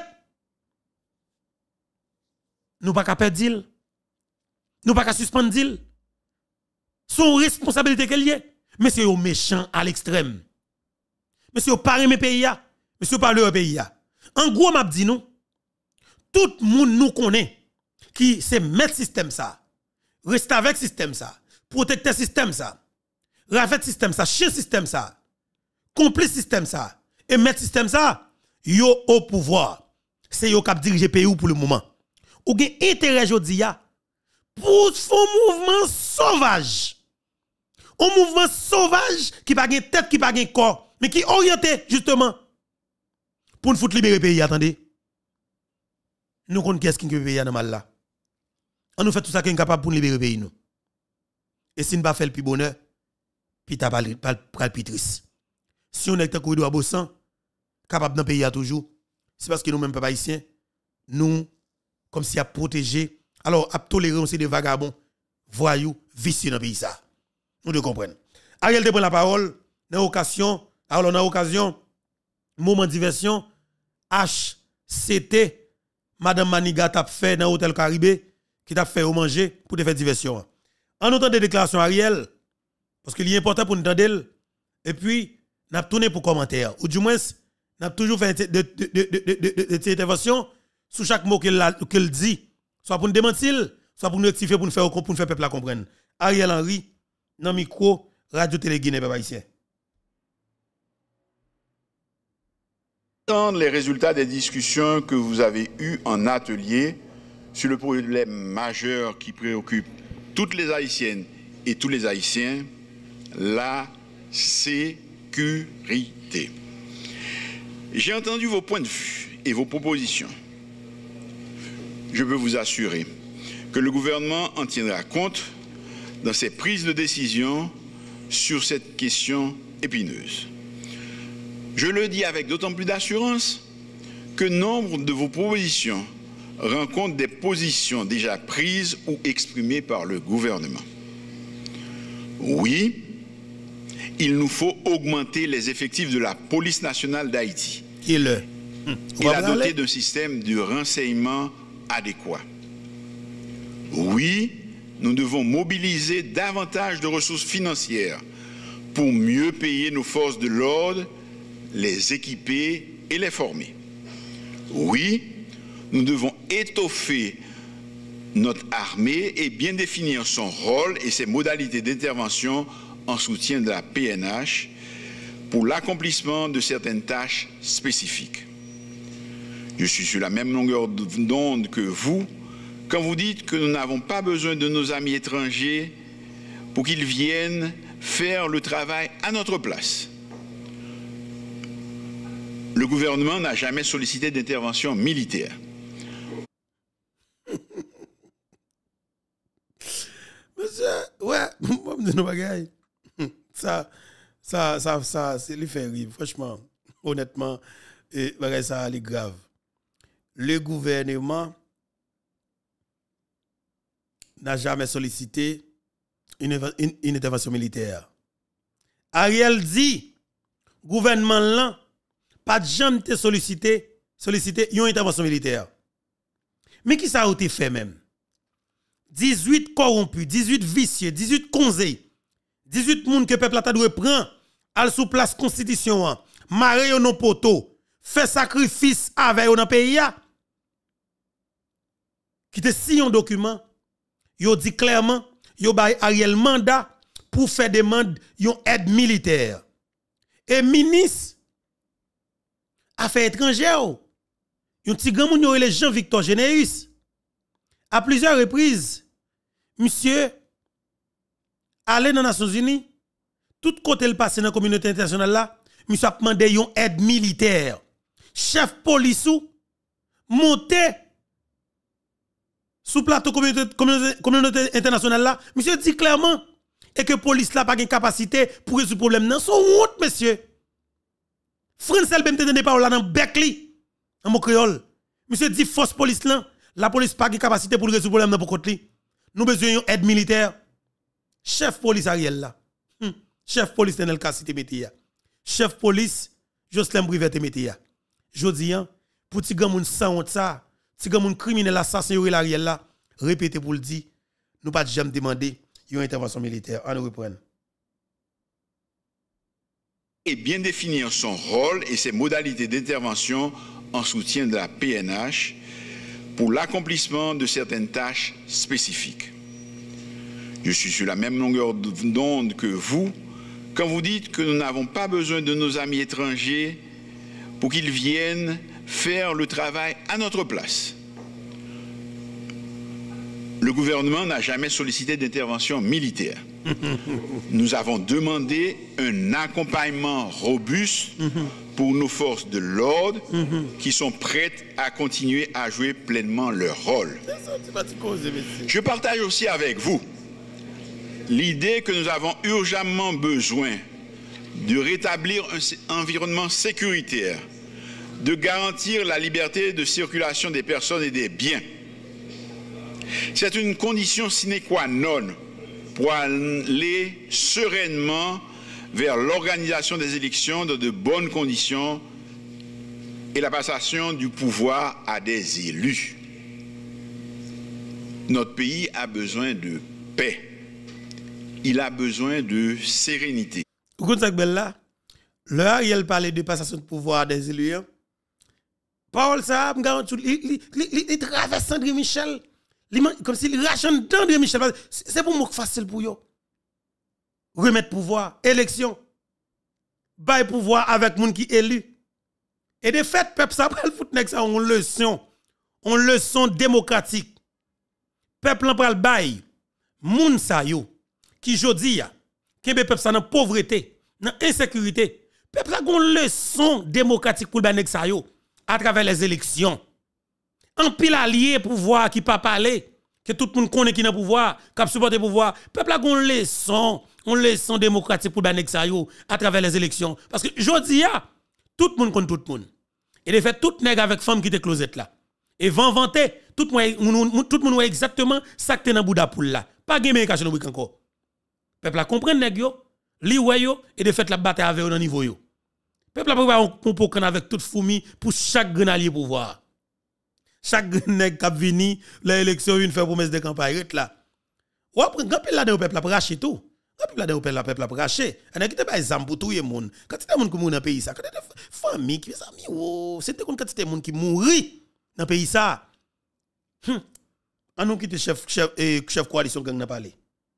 Nous pas ka perdre deal. Nous pas ka suspendre deal. Son responsabilité qu'elle y est. Mais c'est au méchant à l'extrême. Mais c'est au pas aimer pays ya, mais c'est au pas le pays ya. En gros m'a dit nous tout monde nous connaît qui c'est mettre système ça. Reste avec système ça. Protecter système ça. Rafet système ça, chien système ça. Complice système ça. Et mettre système ça, yo au pouvoir. C'est yo qui dirige pays pour le moment. Ou gen intérêt jodi ya pour un mouvement sauvage. Un mouvement sauvage qui pas gen tête, qui pas gen corps, mais qui orienté justement pour nous foutre libérer pays. Attendez. Nous connaissons qu'est-ce qui peut payer dans mal là. On nous fait tout ça qui est capable pour libérer pays nous. Et si nous pas fait le plus bonheur, puis t'as pas le plus triste. Si on est un corridor à Bossan, capable dans pays toujours, c'est parce que nous même pas haïtiens, nous comme si a protégé, alors a toléré aussi des vagabonds, voyous, vicieux dans le pays ça. Nous devons comprendre. Ariel te prend la parole dans l'occasion, alors dans l'occasion, moment de diversion, H C T, Madame Maniga t'a fait dans l'hôtel Caribé, qui t'a fait au manger pour te faire diversion. En entendant des déclarations Ariel, parce qu'il est important pour nous entendre, et puis, n'a tourné pour commentaire, ou du moins, n'a toujours fait des de, de, de, de, de, interventions sur chaque mot qu'il dit, soit pour nous démentir, soit pour nous rectifier, pour nous faire pour nous faire peuple à comprendre. Ariel Henry, dans le micro, Radio Télé Guinée, peuple haïtien. Les résultats des discussions que vous avez eues en atelier sur le problème majeur qui préoccupe toutes les Haïtiennes et tous les Haïtiens, la sécurité. J'ai entendu vos points de vue et vos propositions. Je peux vous assurer que le gouvernement en tiendra compte dans ses prises de décision sur cette question épineuse. Je le dis avec d'autant plus d'assurance que nombre de vos propositions rencontrent des positions déjà prises ou exprimées par le gouvernement. Oui, il nous faut augmenter les effectifs de la police nationale d'Haïti. Et le Il a doté d'un système de renseignement adéquat. Oui, nous devons mobiliser davantage de ressources financières pour mieux payer nos forces de l'ordre, les équiper et les former. Oui, nous devons étoffer notre armée et bien définir son rôle et ses modalités d'intervention en soutien de la P N H pour l'accomplissement de certaines tâches spécifiques. Je suis sur la même longueur d'onde que vous quand vous dites que nous n'avons pas besoin de nos amis étrangers pour qu'ils viennent faire le travail à notre place. Le gouvernement n'a jamais sollicité d'intervention militaire. Monsieur, ouais, moi, je ne sais pas. Ça, ça, ça, ça, c'est lui faire rire, franchement, honnêtement, et ça, c'est grave. Le gouvernement n'a jamais sollicité une, une, une intervention militaire. Ariel dit, gouvernement là, pas de jamais te sollicité, sollicité une intervention militaire. Mais qui ça a été fait même? dix-huit corrompus, dix-huit vicieux, dix-huit conseils, dix-huit moun que peuple a doit prendre al sous place constitution, maré yo non poto, fait sacrifice avec yo dans pays a. Qui te si un document, yo dit clairement, yo bay Ariel mandat pour faire demande yon aide militaire. Et ministre Affaires étrangères, yon ti grand moun yo le Jean-Victor Généus. À plusieurs reprises, monsieur allé dans les Nations Unies, tout côté le passé dans la communauté internationale là, monsieur a demandé yon aide militaire. Chef police ou monté sous plateau communauté, communauté, communauté internationale là, monsieur dit clairement et que police là pas de capacité pour résoudre le problème non, son honte monsieur. Français ben te donné parole là dans Bekli en mon créole. Monsieur dit force police là, la police pas de capacité pour résoudre le problème dans pour côté. Nous besoin d'une aide militaire. Chef police Ariel là. Hum. Chef police dans le cas cité Métia. Chef police Jocelyn Brivet Métia. Jodi an pour ti grand moun sans honte ça, ti grand moun criminel assassin Yorel Ariel là, répétez pour le dire, nous pas jamais demander une intervention militaire. On nous reprend. Et bien définir son rôle et ses modalités d'intervention en soutien de la P N H pour l'accomplissement de certaines tâches spécifiques. Je suis sur la même longueur d'onde que vous quand vous dites que nous n'avons pas besoin de nos amis étrangers pour qu'ils viennent faire le travail à notre place. Le gouvernement n'a jamais sollicité d'intervention militaire. Nous avons demandé un accompagnement robuste pour nos forces de l'ordre qui sont prêtes à continuer à jouer pleinement leur rôle. Je partage aussi avec vous l'idée que nous avons urgemment besoin de rétablir un environnement sécuritaire, de garantir la liberté de circulation des personnes et des biens, C'est une condition sine qua non pour aller sereinement vers l'organisation des élections dans de bonnes conditions et la passation du pouvoir à des élus. Notre pays a besoin de paix. Il a besoin de sérénité. Vous comprenez là? Le Ariel parlait de passation de pouvoir à des élus. Paul ça, il traverse André Michel. Comme s'il rachète André Michel. C'est pour moi facile pour eux. Remettre pouvoir, élection. Bail pouvoir avec moun qui élu. Et de fait, peuple ça pral fout nek ça on leçon. On leçon démocratique. Peuple pral bail moun sa yo qui jodi ya kembe peuple ça dans pauvreté, dans insécurité. Peuple ça gon leçon démocratique pour nek sa yo à travers les élections. En pile allié pouvoir qui pas parler que tout le monde connaît qui dans pouvoir, qui supporter pouvoir. Peuple a gon leçon, on leçon démocratique pour nek sa yo à travers les élections parce que jodi ya tout le monde connaît tout le monde. Et de fait, tout nèg avec femme qui te closette là. Et van vanter, tout le monde tout monde exactement ça que dans bouda poule là. Pas game caché dans encore. Peuple a comprendre nèg yo, li wè yo et de fait la bataille avec au niveau yo. Peuple a préparé un pokon avec toute fourmi pour chaque grenadier pouvoir. Chaque nèg qui vini l'élection une fait promesse de campagne là. Ou après grand pile là dans peuple a raché tout. Quand peuple a la peuple a raché, on a quitté par exemple pour tout le monde. Quand il y a des gens qui mourent dans le pays ça, quand il y a des familles qui amis, oh, c'était quand il y a des gens qui mourent dans le pays ça. Hum. On nous quitte chef chef et chef coalition gang n'a parlé.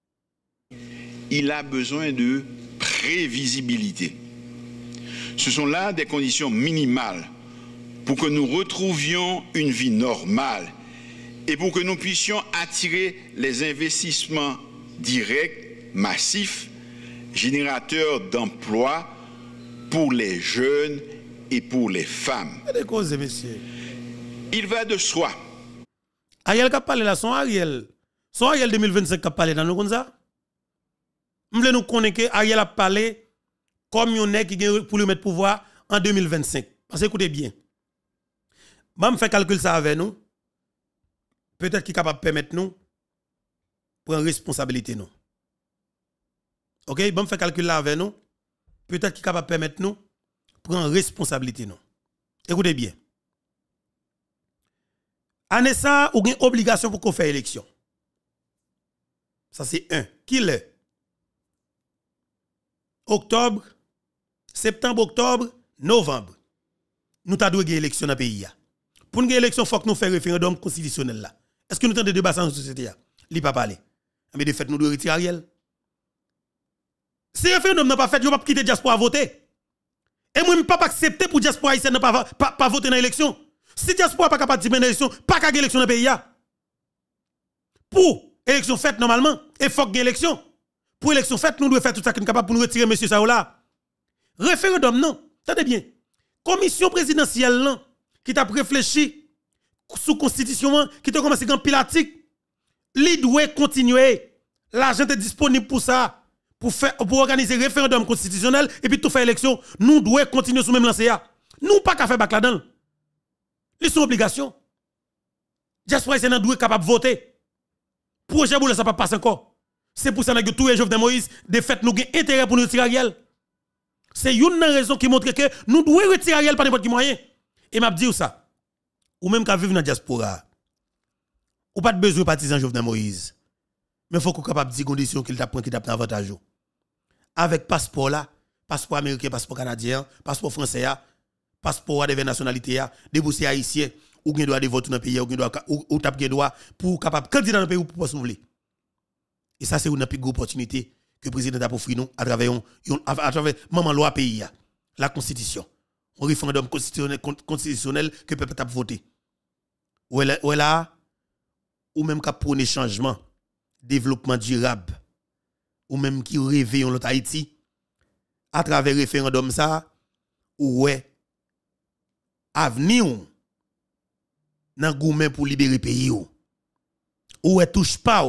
Il a besoin de prévisibilité. Ce sont là des conditions minimales pour que nous retrouvions une vie normale et pour que nous puissions attirer les investissements directs massif, générateur d'emplois pour les jeunes et pour les femmes. Causes, il va de soi. Ariel qui parlé là, son Ariel. Son Ariel deux mille vingt-cinq qui parlé dans nous comme ça. Nous voulons nous connaître que Ariel a parlé comme un nèg qui pour lui mettre pouvoir en deux mille vingt-cinq. Parce que écoutez bien. Je vais faire calcul ça avec nous. Peut-être qu'il est capable de permettre nous prendre responsabilité nous. OK, bon, fait calcul là avec nous. Peut-être qu'il est capable de permettre nous prendre responsabilité nous. Écoutez bien. Année ça, ou une obligation pour qu'on fasse élection. Ça c'est un. Qui l'est? Octobre, septembre, octobre, novembre. Nous t'avons gagné élection dans le pays. Pour une élection, il faut que nous fassions référendum constitutionnel là. Est-ce que nous avons débat dans la société? Il ne pas parler. Mais de fait, nous devons retirer Ariel. Si le référendum n'a pas fait, je ne vais pas quitter diaspora à voter. Et moi, je ne vais pas accepter pour diaspora haïtienne ne pas, pas, pas voter dans l'élection. Si diaspora n'est pas capable de dire dans l'élection, pas qu'à élection dans le pays. Pour élection faite normalement, il faut qu'il y ait élection. Pour élection faite, nous devons faire tout ça qui est capable pour nous retirer M. Saoula. Référendum, non. Attendez bien. Commission présidentielle, non, qui t'a réfléchi sous constitution, qui t'a commencé à pilatique, il doit continuer. L'argent est disponible pour ça. Pour, faire, pour organiser référendum constitutionnel et puis tout faire élection, nous devons continuer sous même lancé. Nous pas qu'à faire bac là-dedans. Ils sont obligations. Diaspora haïtienne doit être capable de voter. Projet boule ça pas passer encore. C'est pour ça que tous les Jovenel Moïse de fait nous avons intérêt pour nous retirer Ariel. C'est une raison qui montre que nous devons retirer Ariel par n'importe quel moyen. Et m'a dit ça. Ou même qu'à vivre dans la diaspora. Ou pas de besoin de partisan Jovenel Moïse. Mais il faut qu'on soit capable de dire conditions qu'il t'a pris qui t'a pris avantage. Avec passeport là, passeport américain, passeport canadien, passeport français, passeport de nationalité, déboursé haïtien, ou bien droit de vote dans le pays, ou bien droit ou t'a droit pour capable candidat dans le pays ou pour nous voulez. Et ça c'est une plus grande opportunité que le président a offert nous à travers à travers maman loi pays la constitution. Un référendum constitutionnel constitutionnel que le peuple a voté. Ou là ou même qu'a prôné changement, développement durable, ou même qui réveille l'autre Haïti, à travers le référendum ça, ou ouais, avenir nan goumen pour libérer le pays, ou ouais, touche pas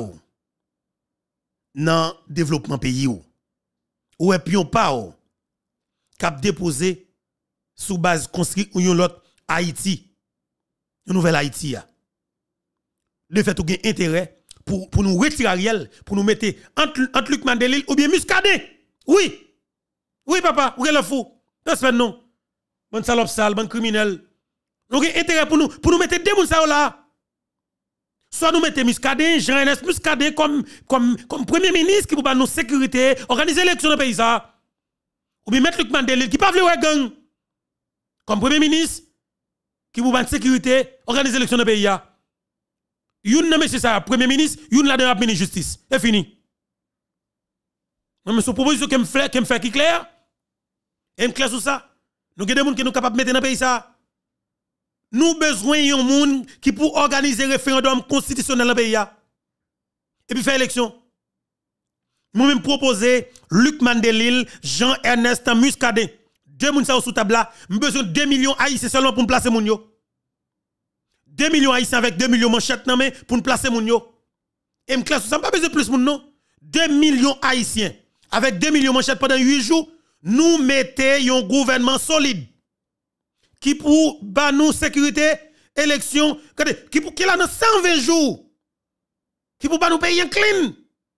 dans développement pays, ou ouais, pion pas cap déposé sous base construit ou l'autre Haïti, une nouvelle Haïti. de fait, vous avez intérêt pour, pour nous retirer Ariel, pour nous mettre entre, entre Luc Mandelil ou bien Muscadet. Oui. Oui, papa, vous avez le fou. Deux semaines, non. Bonne salope sale, bonne criminel. Nous avons intérêt pour nous, pour nous mettre deux personnes là. Soit nous mettons Muscadet, Jean-Ernest Muscadet comme, comme, comme premier ministre qui peut nous sécurité, organiser l'élection dans le pays. Ça. Ou bien mettre Luc Mandelil qui pas vouloir gang comme premier ministre qui peut nous sécurité, organiser l'élection dans le pays. Youn nan monsieur ça premier ministre, youn la de ministre justice. C'est fini. Mais son proposition qui me fait qui me fait qui clair. Et me clair sur ça. Nous avons des gens qui nous capables de mettre dans le pays ça. Nous besoin yon moun qui pour organiser référendum constitutionnel dans le pays. Et puis faire élection. Moi-même proposer Luc Mandelil, Jean-Ernest Muscadet. Deux moun sa sous table là, besoin de deux millions haïtiens seulement pour me placer moun yo. deux millions haïtiens avec deux millions manchettes nan men pour me placer moun yo. Et me classe ça pas besoin de plus moun non. deux millions haïtiens avec deux millions manchettes pendant huit jours, nous mettons un gouvernement solide qui pour ba nous sécurité élection qui pour qui là dans cent vingt jours qui pour ba nous payer en clean.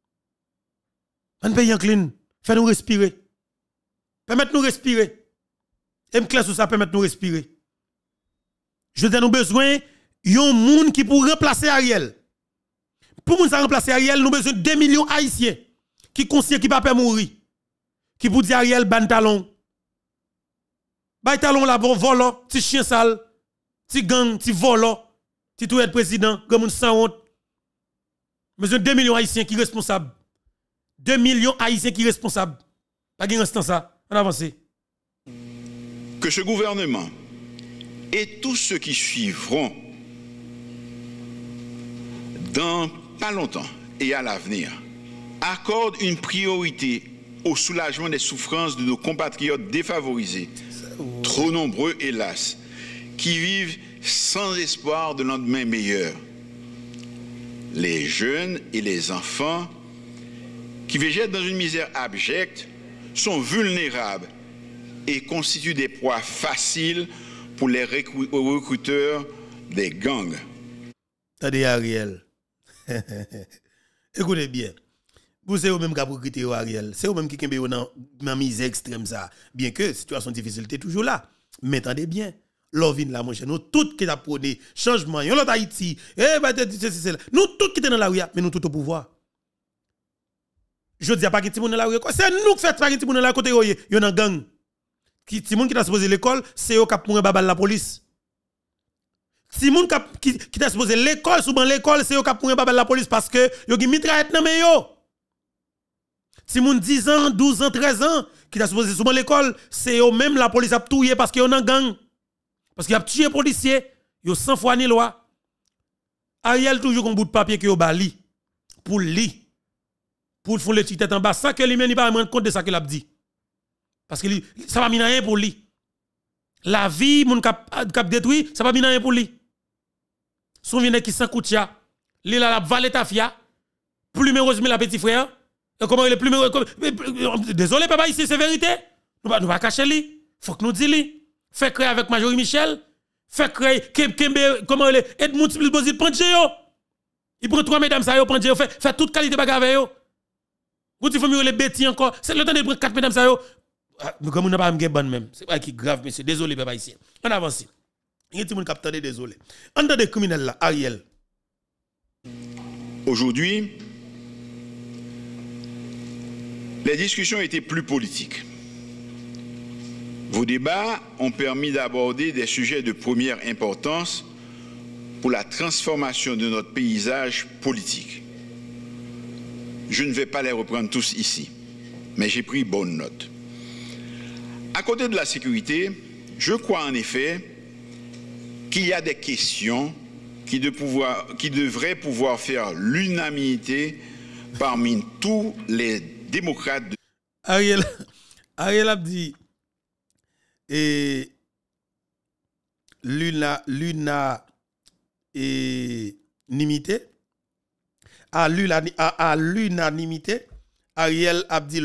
On paye en clean, fait nous respirer. Permettre nous respirer. Et me classe ça permettre nous respirer. Je dis nous besoin yon moun qui pour remplacer Ariel. Pour nous remplacer Ariel, nous besoin de deux millions haïtiens qui conscient qui pas peur mourir. Qui pour dire Ariel ban talon. Bay talon là bon volant, ti chien sale, ti gang, ti volant, ti tout être président, comme sans honte. Besoin de deux millions haïtiens qui responsables. deux millions haïtiens qui responsables. Pas gain instant ça. On avance. Que ce gouvernement et tous ceux qui suivront dans pas longtemps et à l'avenir accordent une priorité au soulagement des souffrances de nos compatriotes défavorisés, trop nombreux hélas, qui vivent sans espoir de lendemain meilleur. Les jeunes et les enfants qui végètent dans une misère abjecte sont vulnérables et constituent des proies faciles pour les recruteurs des gangs. Attendez Ariel. Écoutez bien. Vous c'est vous-même qui avez recruté Ariel. C'est vous-même qui avez dans la misère extrême ça. Bien que la situation difficile est toujours là. Mais attendez bien. L'ovine là, mon cher. Nous tous qui avons prôné changement. Yon l'autre Haïti. Eh, bah, nous tous qui sommes dans la rue, mais nous tous au pouvoir. Je dis pas que ti moun dans la rue. C'est nous qui faisons pas que ti moun dans la côté yo yon en gang. Qui ti moun qui t'a supposé l'école, c'est eux qui ont mourir babal la police. Ti moun qui qui t'a supposé l'école, souvent l'école, c'est eux qui ont mourir babal la police parce que yo gi mitraillette nan men yo. Ti moun dix ans, douze ans, treize ans, qui t'a supposé souvent l'école, c'est eux même la police a touyer parce que yon en gang. Parce qu'il a tué policier, yo sans foi ni loi. Ariel toujours un bout de papier que yo bali pour li. Pour faire le tête en bas sans que lui-même ne pas rendre compte de ça qu'il a dit. Parce que li, ça va miner rien pour lui. La vie, mon cap, cap détruit, ça va miner rien pour lui. Son vient qui sans koutia, li la la valetafia, plus heureusement la petit frère. Et comment il est plus désolé papa ici c'est vérité. Nous va nous va cacher lui. Faut que nous dit lui. Fait créer avec Majorie Michel, fait créer Kembe comment il est Edmond Bilbosi prendre yo. Il prend trois mesdames ça yo prendre yo fait fait toute qualité bagarre avec yo. Vous il faut mieux les bêtis encore. C'est le temps de prendre quatre mesdames ça yo. Comme on n'a pas me bonne même. C'est pas qui grave monsieur. Désolé papa ici. On avance. Il y a tout le monde qui désolé. En tant que criminel là, Ariel. Aujourd'hui, les discussions étaient plus politiques. Vos débats ont permis d'aborder des sujets de première importance pour la transformation de notre paysage politique. Je ne vais pas les reprendre tous ici, mais j'ai pris bonne note. À côté de la sécurité, je crois en effet qu'il y a des questions qui, de pouvoir, qui devraient pouvoir faire l'unanimité parmi tous les démocrates. De... Ariel, Ariel a dit et l'una l'una et l'unanimité à l'unanimité Ariel a dit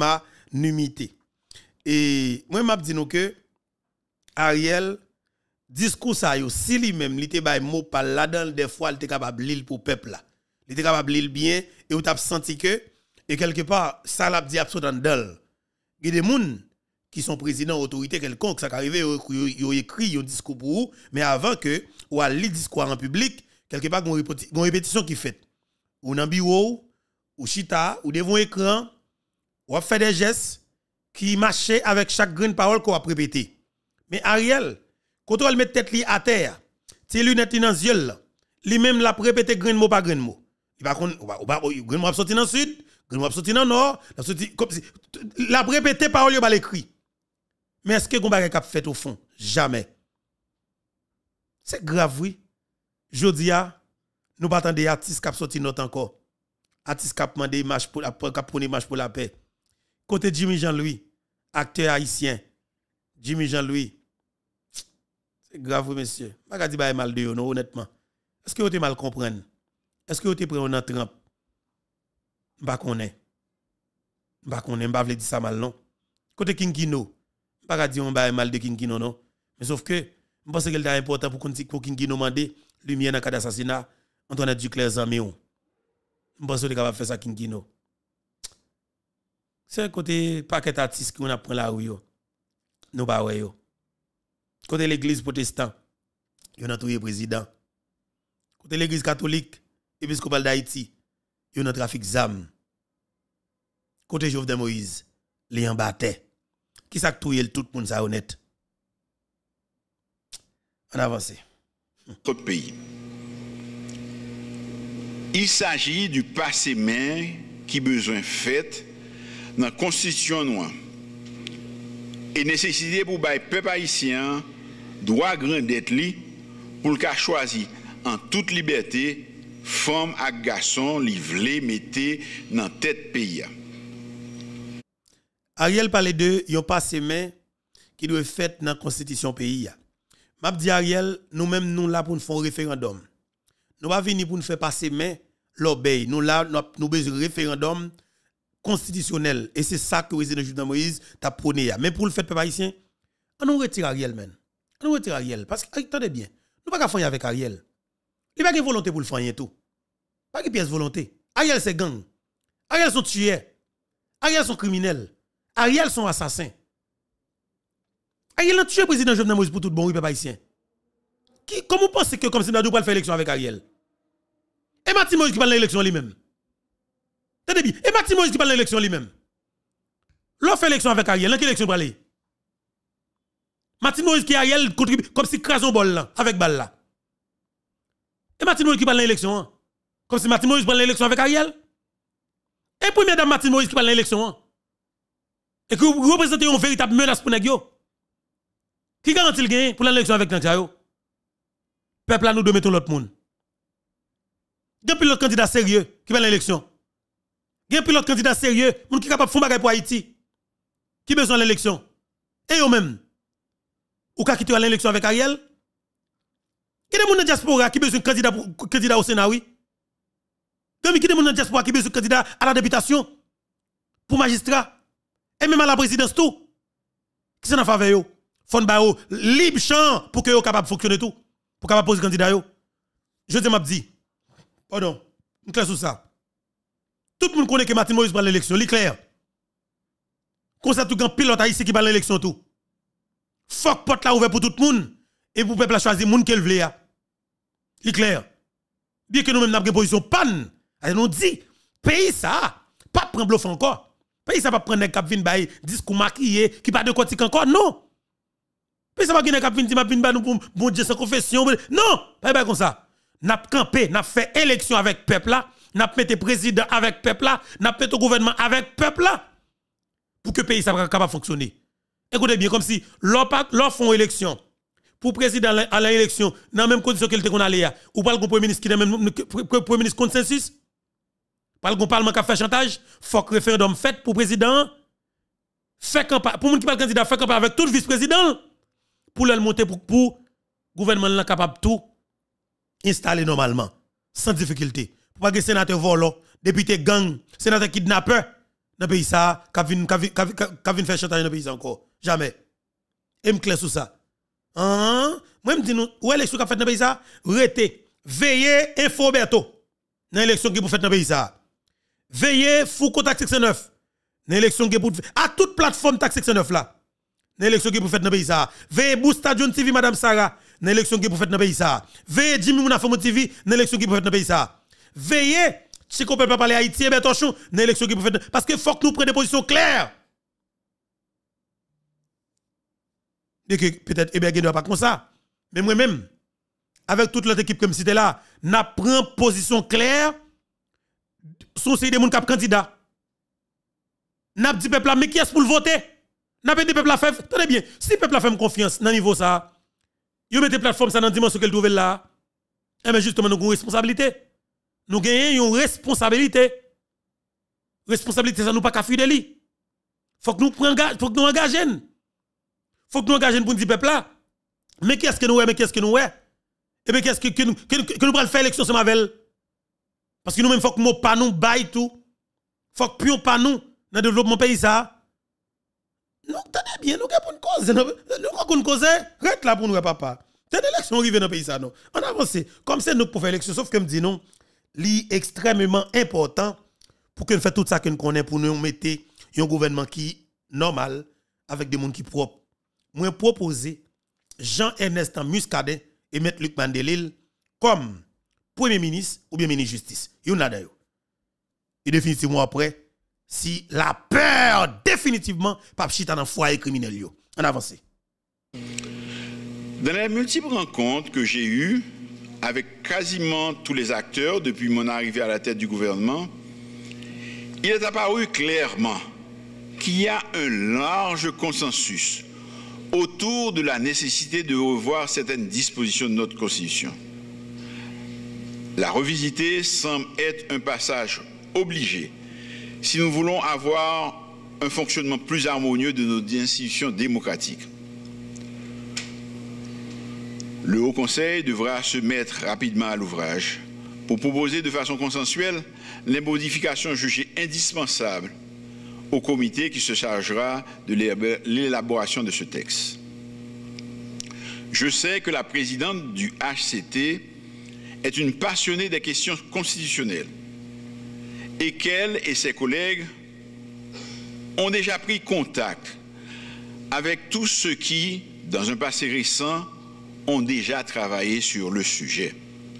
l'humanité et moi m'a dit nous que Ariel discours ça yo si lui même li te bay mot par là dedans des fois il était capable lire pour peuple là. Il était capable lire bien et ou t'a senti que et quelque part ça l'a dit absolument dans. Il y a des gens qui sont présidents autorité quelconque ça arrivé yo écrit un discours pour vous mais avant que ou à lire discours en public quelque part gon répétition qui fait ou dans bureau ou chita ou devant écran ou fait des gestes qui marchaient avec chaque grain de parole qu'on a répété. Mais Ariel, quand on met tête li à terre, ti lunette dans yeux là, lui même l'a répété grain mot par grain mot. Il va kon grain mot sorti dans sud, grain mot sorti dans nord, la sorti comme si l'a répété parole yo ba l'écrit. Mais est-ce que gon bagay k'ap fait au fond? Jamais. C'est grave oui. Jodi a nous pas attendre artiste k'ap sorti note encore. Artiste k'ap mandé marche pour k'ap prendre marche pour la paix. Côté Jimmy Jean-Louis, acteur haïtien. Jimmy Jean-Louis. C'est grave, monsieur. Je ne vais pas dire mal de vous, non, honnêtement. Est-ce que vous avez mal comprendre? Est-ce que vous avez pris un trempe? Je ne sais pas. Je ne sais pas. Je ne sais pas dire ça mal, non. Côté King Kino, je ne vais pas dire mal de King Kino, non. Mais sauf que, je pense que c'est important pour King Kino demander lumière dans le cas d'assassinat Antoinette Duclerc Zaméon. Je pense que vous capable faire ça King Kino. C'est côté paquet artiste qu'on a pris la rue. Nous pas ouais yo. Côté l'église protestante, yon a touye président. Côté l'église catholique, épiscopale d'Haïti, yon a trafic zam. Côté Jovenel Moïse, les en battait. Qui ça touye tout le monde ça honnête. On avance. Notre pays. Il s'agit du passé main qui besoin fait dans la constitution noire et nécessité pour le peuple haïtien droit grand d'être pour le cas choisi en toute liberté femme et garçon livré mettez dans tête pays. Ariel parle de yon passé main qui doit fait dans la constitution pays. M'a dit Ariel, nous même nous là pour nous faire un référendum. Nous pas venir pour nous faire passer main l'obéi. Nous là nous besoin référendum constitutionnel et c'est ça que le président Jovenel Moïse t'a prôné. Mais pour le fait peuple haïtien, on nous retire Ariel men. On nous retire Ariel parce que attendez bien. Nous pas faire avec Ariel. Il pas de volonté pour le faire tout. Pas de pièce volonté. Ariel c'est gang. Ariel sont tueurs. Ariel sont criminels. Ariel sont assassins. Ariel a tué le président Jovenel Moïse pour tout bon peuple haïtien. Qui comment pensez que comme si nous pas faire élection avec Ariel? Et Martin Moïse qui parle l'élection lui-même. Tenez bien, et Martin Moïse qui parle l'élection lui-même. L'on fait l'élection avec Ariel, quelle élection pour aller? Martin Moïse qui Ariel comme si crason bol là, avec balle là. Et Martin Moïse qui parle l'élection, hein? Comme si Martin Moïse parle l'élection avec Ariel. Et première dame Martin Moïse qui parle l'élection, hein? Et que vous représentez une véritable menace pour nous. Qui garantit le gain pour l'élection avec nous? Peuple là nous devons mettre l'autre monde. Il y a un pilote candidat sérieux qui parle l'élection. Il y a un pilote candidat sérieux, moun qui est capable de faire bagay pour Haïti. Qui besoin de l'élection. Et eux même. Ou ka quitter l'élection avec Ariel. Il y a des gens dans diaspora qui besoin de candidat candidat au Sénat oui. Il y a des gens dans diaspora qui besoin de candidat à la députation pour magistrat et même à la présidence tout. Qui s'en a faveur yo. Fon ba yo libre champ pour que yo capable fonctionner tout. Pour capable poser candidat yo. Je te m'a dit. Pardon. On clair sur ça. Tout le monde connaît que Martin Moïse prend l'élection, c'est clair. Comme ça, tout le pilote haïtien qui prend l'élection, tout. Fuck porte là ouvert pour tout le monde. Et pour le peuple choisir le monde qu'elle veut. C'est clair. Bien que nous-mêmes nous avons une position panne. Nous dit, pays ça, pas prendre bluff encore. Pays ça pas prendre un cap vin bail, discours maquillé, qui pas de cotique encore. Non. Pays ça pas un cap vin di m'a vin bail nous pour bon Dieu sans confession. Non, pas comme ça. N'a campé, n'a fait élection avec peuple là. N'a pas mis président avec peuple là, n'a pas mis gouvernement avec peuple là, pour que le pays soit capable de fonctionner. Écoutez bien, comme si l'on font élection, pour président à l'élection, dans la même condition qu'il était qu'on allait, ou pas le premier ministre qui est même premier ministre consensus, pas le parlement qui a fait chantage, il faut que le référendum fait pour président, fait campagne, pour le qui parle candidat, fait campagne avec tout le vice-président, pour le monter pour le gouvernement capable de tout installer normalement, sans difficulté. Pour pas que sénateur volo, député gang, sénateur kidnappeur dans le pays ça, qui vient faire chantage dans le pays encore. Jamais. Et me clair sur ça. Hein? Moi, je dis nous, où élection qu'a fait dans le pays ça? Rete, veillez, info Berto. Dans l'élection qui vous faites dans le pays ça. Veillez, Foucault Tax section neuf. Dans l'élection qui vous à toute plateforme Tax section neuf là. Dans l'élection qui vous faites dans le pays ça. Veillez, Boosta John T V, Madame Sarah. Dans l'élection qui vous faites dans le pays ça. Veillez, Jimmy Mounafamo T V. Dans l'élection qui vous faites dans le pays ça. Veillez, si on peut pas parler Haïti et Bertochon. Dans l'élection qui vous faites. Parce que faut que nous prenions des positions claires. Et que peut-être Eberg ne doit pas comme ça. Mais moi-même, avec toute l'autre équipe comme c'était là, n'a pris position claire sur ces des gens qui sont candidats. N'a dit peuple là, mais qui est-ce pour le voter? N'a pas dit peuple là, fait, tenez bien, si le peuple là fait confiance dans le niveau ça, vous mettez plateforme ça dans la dimension qu'elle trouve là, eh bien justement, nous avons une responsabilité. Nous gagnons une responsabilité. Responsabilité, ça nous pas qu'à fuir de lui. Faut que nous prenions, faut que nous engagions. Faut que nous engagions pour dire peuple là. Mais qu'est-ce que nous ouais, mais qu'est-ce que nous ouais? Et bien qu'est-ce que, que nous que, que, que nous allons faire élection ce mavel? Parce que nous même faut que nous pas nous bail tout. Faut que pion pas nous dans le développement pays ça. Nous tenez bien nous pour une cause. Nous qu'on cause, reste là pour nous papa. T'as l'élection arrivée dans le pays ça non. On avance comme c'est nous pour faire élection sauf que me dit non, li extrêmement important pour que nous fassions tout ça que nous connaissons pour nous mettre un gouvernement qui normal avec des gens qui propres. Moi proposer Jean-Ernest Muscadet et M. Luc Mandelil comme Premier ministre ou bien ministre de justice. Il y en a d'ailleurs. Et définitivement après, si la peur définitivement pas chita dans foyer criminel yo. On avance. Dans les multiples rencontres que j'ai eues avec quasiment tous les acteurs depuis mon arrivée à la tête du gouvernement, il est apparu clairement qu'il y a un large consensus autour de la nécessité de revoir certaines dispositions de notre Constitution. La revisiter semble être un passage obligé si nous voulons avoir un fonctionnement plus harmonieux de nos institutions démocratiques. Le Haut Conseil devra se mettre rapidement à l'ouvrage pour proposer de façon consensuelle les modifications jugées indispensables au comité qui se chargera de l'élaboration de ce texte. Je sais que la présidente du H C T est une passionnée des questions constitutionnelles et qu'elle et ses collègues ont déjà pris contact avec tous ceux qui, dans un passé récent, ont déjà travaillé sur le sujet.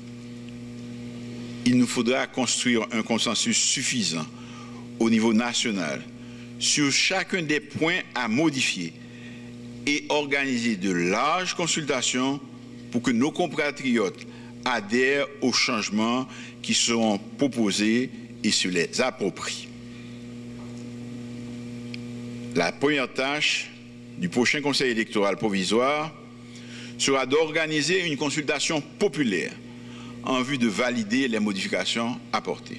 Il nous faudra construire un consensus suffisant au niveau national sur chacun des points à modifier et organiser de larges consultations pour que nos compatriotes adhèrent aux changements qui seront proposés et se les approprient. La première tâche du prochain Conseil électoral provisoire sera d'organiser une consultation populaire en vue de valider les modifications apportées.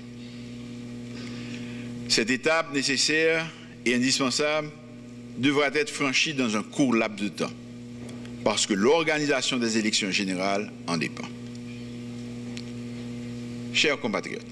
Cette étape nécessaire et indispensable devra être franchie dans un court laps de temps, parce que l'organisation des élections générales en dépend. Chers compatriotes,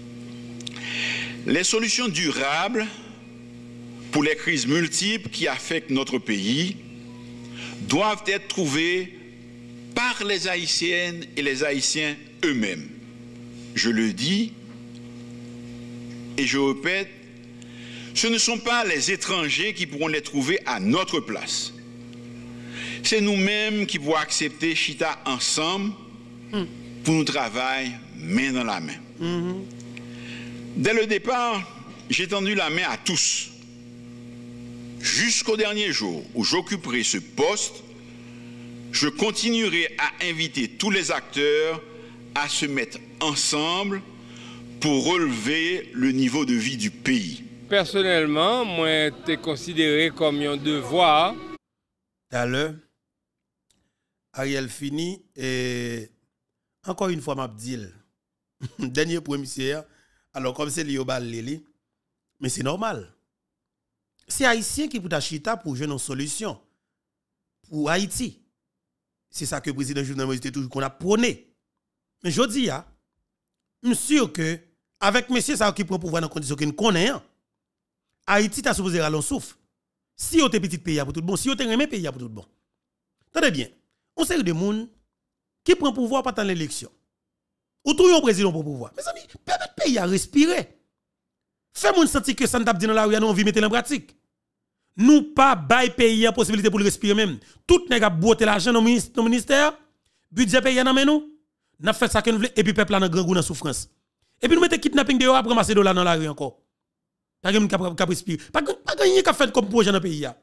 les solutions durables pour les crises multiples qui affectent notre pays doivent être trouvées par les Haïtiennes et les Haïtiens eux-mêmes. Je le dis et je répète, ce ne sont pas les étrangers qui pourront les trouver à notre place. C'est nous-mêmes qui pourrons accepter chita ensemble mm. pour nous travailler main dans la main. Mm-hmm. Dès le départ, j'ai tendu la main à tous. Jusqu'au dernier jour où j'occuperai ce poste, je continuerai à inviter tous les acteurs à se mettre ensemble pour relever le niveau de vie du pays. Personnellement, moi, t'es considéré comme un devoir. À l'heure, Ariel fini et encore une fois, m'a dit, dernier point, monsieur, alors comme c'est lié au bal, mais c'est normal. C'est Haïtien qui peut achiter pour jouer une solution pour Haïti. C'est ça que le président Jovenel Moïse était toujours qu'on a prôné. Mais je dis, je suis sûr que avec monsieur ça qui prend pouvoir dans les conditions que nous connaissons, Haïti t'a supposé aller en souffle. Si vous êtes petit pays pour tout bon, si vous êtes un pays pour tout bon. Tenez bien, on série de monde qui prend pouvoir pas dans l'élection. Ou tout un président pour pouvoir. Mes amis, permettre pays à respirer. Fait moun sentir que ça n'a pas dit dans la rue, nous on vit mettre en pratique. Nous pas bail pays en possibilité pour le respirer même. Tout nèg a boté l'argent dans le ministère, budget pays dans nous. N'a fait ça que nous voulons et puis peuple là dans grand goût dans souffrance. Et puis nous mettons kidnapping dehors après ramasser dollars dans la rue encore. Pas que nous cap respirer. Pas pas gagner qu'a fait comme projet dans pays là.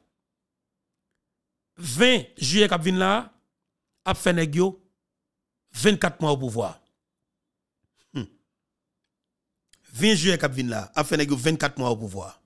vingt juillet cap vinn là a fait nèg yo vingt-quatre mois au pouvoir. Hmm. vingt juillet cap vinn là a fait nèg yo vingt-quatre mois au pouvoir.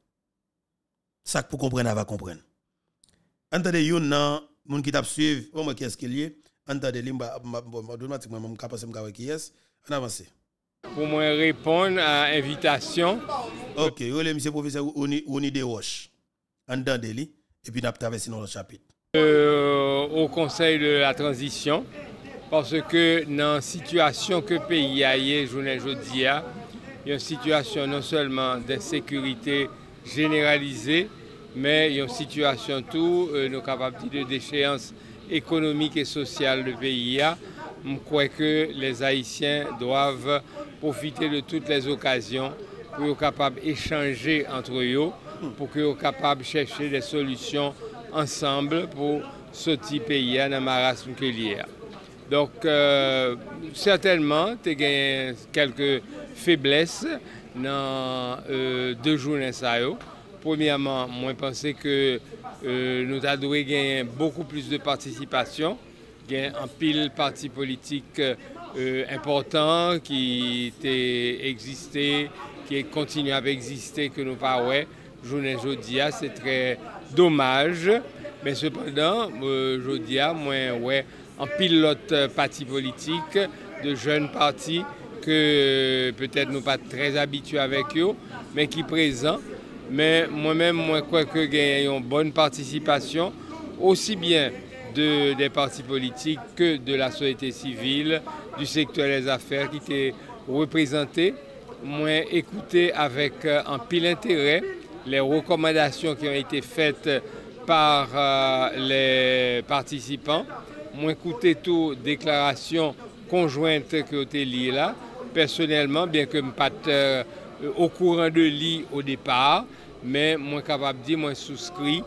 Ça pour comprendre va comprendre. Entendez yon nan moun qui t'a suivre, moi qui est-ce qu'il y est? Entendez limba automatiquement mon capacité me gawe qui est? On avance. Pour moi répondre à l'invitation. OK, yo le monsieur professeur Oni Oni de Roche. Entendez li et puis n'a traverser dans le chapitre. Euh, au Conseil de la transition parce que dans la situation que le pays a hier journée aujourd'hui, il y a une situation non seulement d'insécurité généralisée, mais il y a une situation tout euh, nous capables de déchéance économique et sociale du pays. Je crois que les Haïtiens doivent profiter de toutes les occasions pour être capables d'échanger entre eux, pour qu'ils soient capables de chercher des solutions ensemble pour sortir pays dans le marasme qu'il y a. Donc, euh, certainement, tu as quelques faiblesses dans euh, deux journées. Premièrement, moi, je pense que euh, nous avons gagné beaucoup plus de participation. Il y a un pile parti politique euh, important qui existait, qui continue à exister, que nous pas ouais. Journée jeudi, c'est très dommage. Mais cependant, euh, jeudi, moi, ouais, un pilote parti politique, de jeunes partis que peut-être nous pas très habitués avec eux, mais qui présent. Mais moi-même, moi, crois que j'ai une bonne participation, aussi bien de, des partis politiques que de la société civile, du secteur des affaires qui étaient représentés. Moi, écouté avec un pile intérêt les recommandations qui ont été faites par euh, les participants. Moi, écouté toutes les déclarations conjointes qui ont été liées là. Personnellement, bien que je ne pas euh, au courant de l'I au départ, mais moi capable de dire, moi souscrit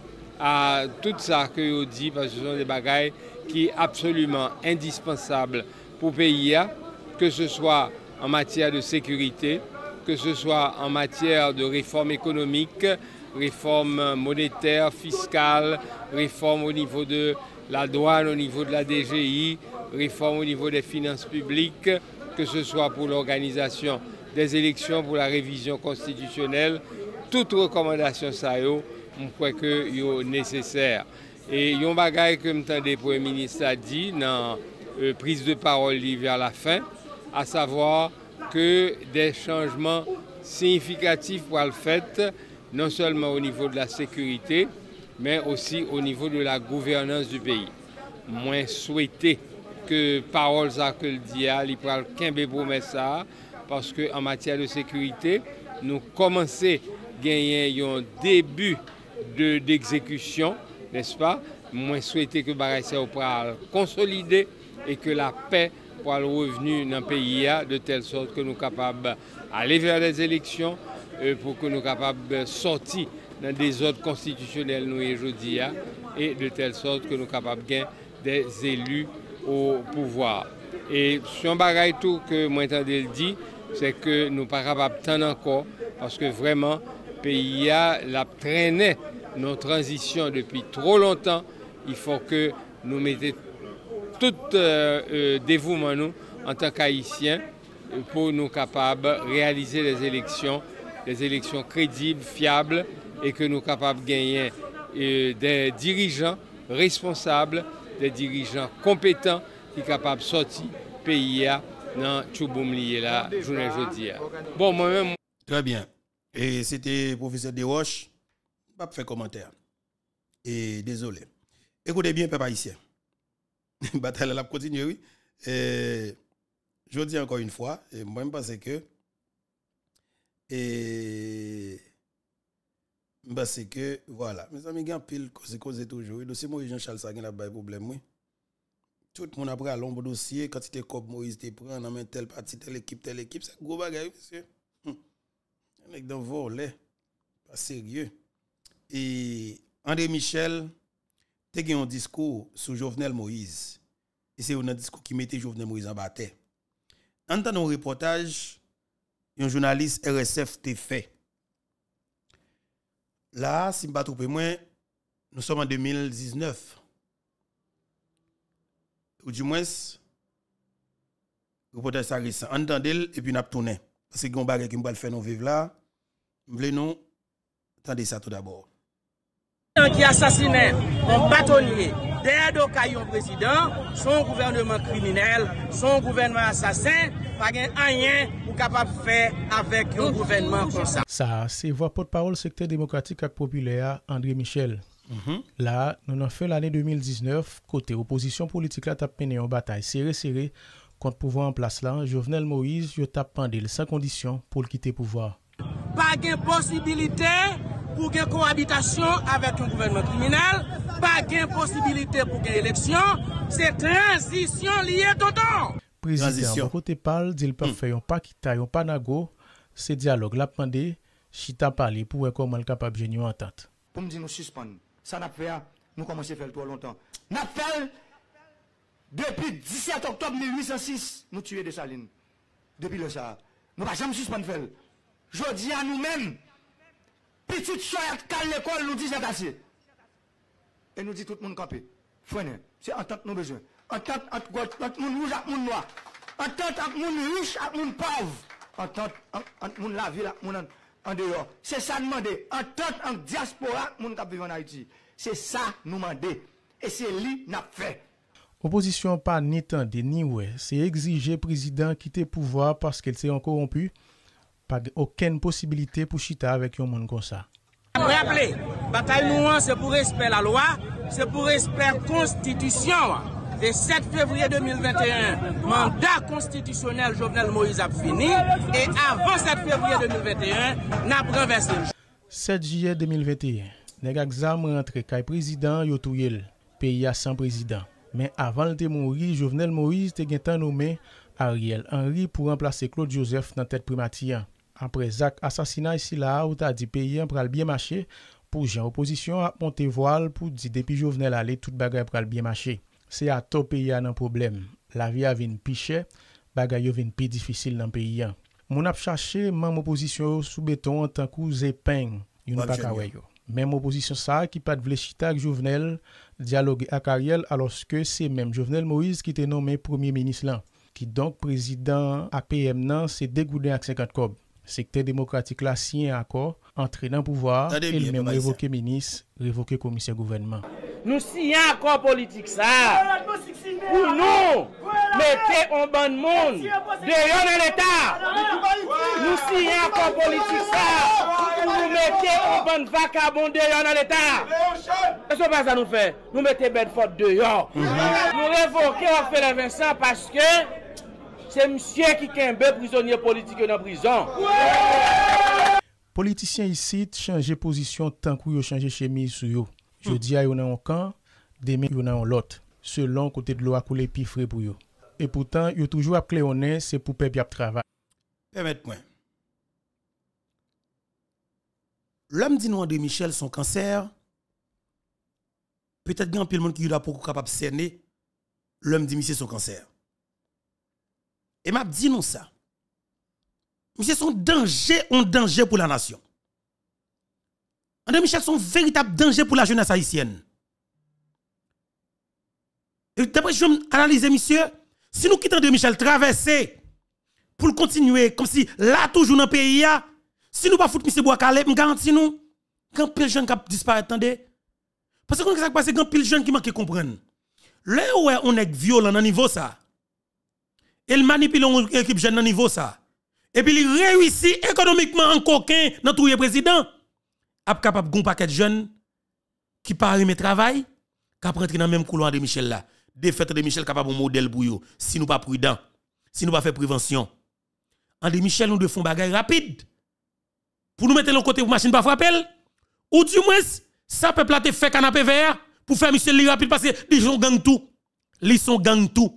à tout ça que vous dit parce que ce sont des bagailles qui sont absolument indispensables pour le pays, que ce soit en matière de sécurité, que ce soit en matière de réforme économique, réforme monétaire, fiscale, réforme au niveau de la douane, au niveau de la D G I, réforme au niveau des finances publiques, que ce soit pour l'organisation des élections, pour la révision constitutionnelle, toute recommandation ça yo, je crois que yo nécessaire. Et yon bagay que le Premier ministre a dit dans la euh, prise de parole vers la fin, à savoir que des changements significatifs pour le fait, non seulement au niveau de la sécurité, mais aussi au niveau de la gouvernance du pays. Moi, souhaité que parole ça que le dia, il prend quinze promesses parce que en matière de sécurité, nous commençons à gagner un début de d'exécution, n'est-ce pas? Moi, souhaité que Baraï soit consolider et que la paix pour le revenu dans le pays de telle sorte que nous sommes capables d'aller vers les élections, pour que nous soyons capables de sortir dans des ordres constitutionnels nous aujourd'hui et de telle sorte que nous sommes capables de gagner des élus au pouvoir. Et sur un bagage tout que moi j'entendais le dire, c'est que nous ne sommes pas capables d'attendre encore parce que vraiment le pays a la traîné nos transitions depuis trop longtemps. Il faut que nous mettions tout euh, euh, dévouement nous en tant qu'Haïtiens pour nous capables de réaliser les élections, des élections crédibles, fiables et que nous sommes capables de gagner euh, des dirigeants responsables, des dirigeants compétents qui sont capables de sortir le pays dans Tchouboum lié là, journée jeudi. Bon, moi-même. Très bien. Et c'était le professeur Desroches. Je ne vais pas faire commentaire. Et désolé. Écoutez bien, peuple haïtien. Bataille la continue, oui. Et je dis encore une fois, et moi je pense que et je pense que voilà, mes amis, il y a pile cause cause toujours. Le dossier Maurice Jean-Charles ça a un problème oui. Tout le monde a pris un long dossier, quantité de Cob Moïse te prend, dans main telle partie, telle équipe, telle équipe, c'est gros bagage, monsieur. Hum. On est dans le volet, pas sérieux. Et André Michel, te gen un discours sur Jovenel Moïse. Et c'est un discours qui mettait Jovenel Moïse en bataille. En dans un reportage, un journaliste R S F te fait. Là, si je ne me trompe pas, nous sommes en deux mille dix-neuf. Ou du moins, le reportage ça récent. Entendez et puis nous tourné. Parce que gon bagay qui me faire nous vivre là. M'vle nous attendez ça tout d'abord. Qui assassiné un bâtonnier derrière le caillon président, son gouvernement criminel, son gouvernement assassin, pas rien ou capable de faire avec un gouvernement comme ça. Ça, c'est voix porte-parole secteur démocratique et populaire André Michel. Mm-hmm. Là, nous avons fait l'année deux mille dix-neuf, côté opposition politique, là, t'a mené en bataille serré serré contre pouvoir en place là. Jovenel Moïse, yo t'a pendé sans condition pour le quitter pouvoir. Pas de possibilité pour une cohabitation avec un gouvernement criminel, pas de possibilité pour une élection, c'est transition liée total. Président, côté parle, dit pas faire un pas qui taille, pas nago, c'est dialogue là pendé, chita parler pour voir comment le capable de une entente. Pour me dire nous suspendre, ça n'a fait, nous commençons à faire trop longtemps. N'a fait depuis dix-sept octobre mille huit cent six, nous tuer Dessalines. Depuis le ça, nous pas jamais suspendre faire. Je dis à nous-mêmes, petite soyate qu'à l'école nous dit c'est assez. Et nous dit tout le monde campé. Frère, c'est entente nous besoin. Entente entre monde rouge et monde noir. Entente entre monde riche et monde pauvre. Entente entre monde la ville et monde en dehors. C'est ça nous demander. Entente entre diaspora et monde qui vivent en Haïti. C'est ça nous demander. Et c'est lui n'a fait. Opposition pas ni tande ni ouais, c'est exiger président quitter pouvoir parce qu'elle s'est corrompu. Pas aucune possibilité pour chita avec un monde comme ça. Rappelez, bataille nous c'est pour respect la loi, c'est pour respect constitution. Et sept février deux mille vingt et un, mandat constitutionnel Jovenel Moïse a fini et avant sept février deux mille vingt et un, n'a renversé. sept juillet deux mille vingt et un, nèg exam rentre kay président yo touyel, pays a sans président. Mais avant de mourir, Jovenel Moïse te gen nommé Ariel Henry pour remplacer Claude Joseph dans tête primature. Après Zach assassinat ici là, où t'as dit pays pral bien marcher pour Jean opposition a monté voile pour dire depuis Jovenel aller toute bagaille pral bien marcher. C'est à tout pays a un problème. La vie a vinn piché, bagaille vinn plus difficile dans pays. Mon a cherché même opposition sous béton en tant que zépeng, yon pas ka yo. Même opposition ça qui pas de vle chita avec Jovenel dialogue avec Ariel alors que c'est même Jovenel Moïse qui était nommé premier ministre là, qui donc président A P M nan c'est dégoudé avec cinquante cob. Secteur démocratique là signé accord, entré dans le pouvoir et le même révoqué ministre, révoqué commissaire gouvernement. Nous signons accord politique ça. Pour nous, mettez un bon monde dehors dans l'État. Nous signons accord politique ça. Pour nous mettez un bon vagabond dehors dans l'État. Qu'est-ce que ça nous fait? Nous mettez Bedford dehors. Nous révoquons Raphaël Vincent parce que c'est monsieur qui est un prisonnier politique dans la prison. Politiciens ici changent position tant que yo changé chemise sur yo. Je dis à yo dans un camp, demain yo dans l'autre. Selon côté de l'eau a coulé pi frais pour yo. Et pourtant, yo toujours à cléoné, c'est pour peuple y travail. Permettez-moi. L'homme dit nous André Michel son cancer. Peut-être grand pile monde qui est pour capable cerner l'homme dit monsieur son cancer. Et m'a dit non ça. Monsieur son danger, un danger pour la nation. André Michel son véritable danger pour la jeunesse haïtienne. Et d'après je analyser monsieur, si nous quittons André Michel traverser pour continuer comme si là toujours dans le pays si nous pas foutre monsieur Bois-Calais, me garantis nous quand pile jeune qui disparaît attendez. Parce que ça passe quand pile jeune qui manque comprendre. Là où on est violent dans niveau ça. Il manipule une équipe jeune dans niveau ça. Et puis il réussit économiquement en coquin dans tout le président. A capable gon paquet de jeunes qui pas aimer travail, qui rentrer dans même couloir de Michel là. Défaite de Michel capable un modèle pour yo si nous pas prudent, si nous pas faire prévention. André Michel nous devons faire bagaille rapide. Pour nous mettre l'autre côté pour machine pas frapper ou du moins ça peut plater fait canapé vert pour faire Michel li rapide parce que des gens gang tout. Li son gang tout.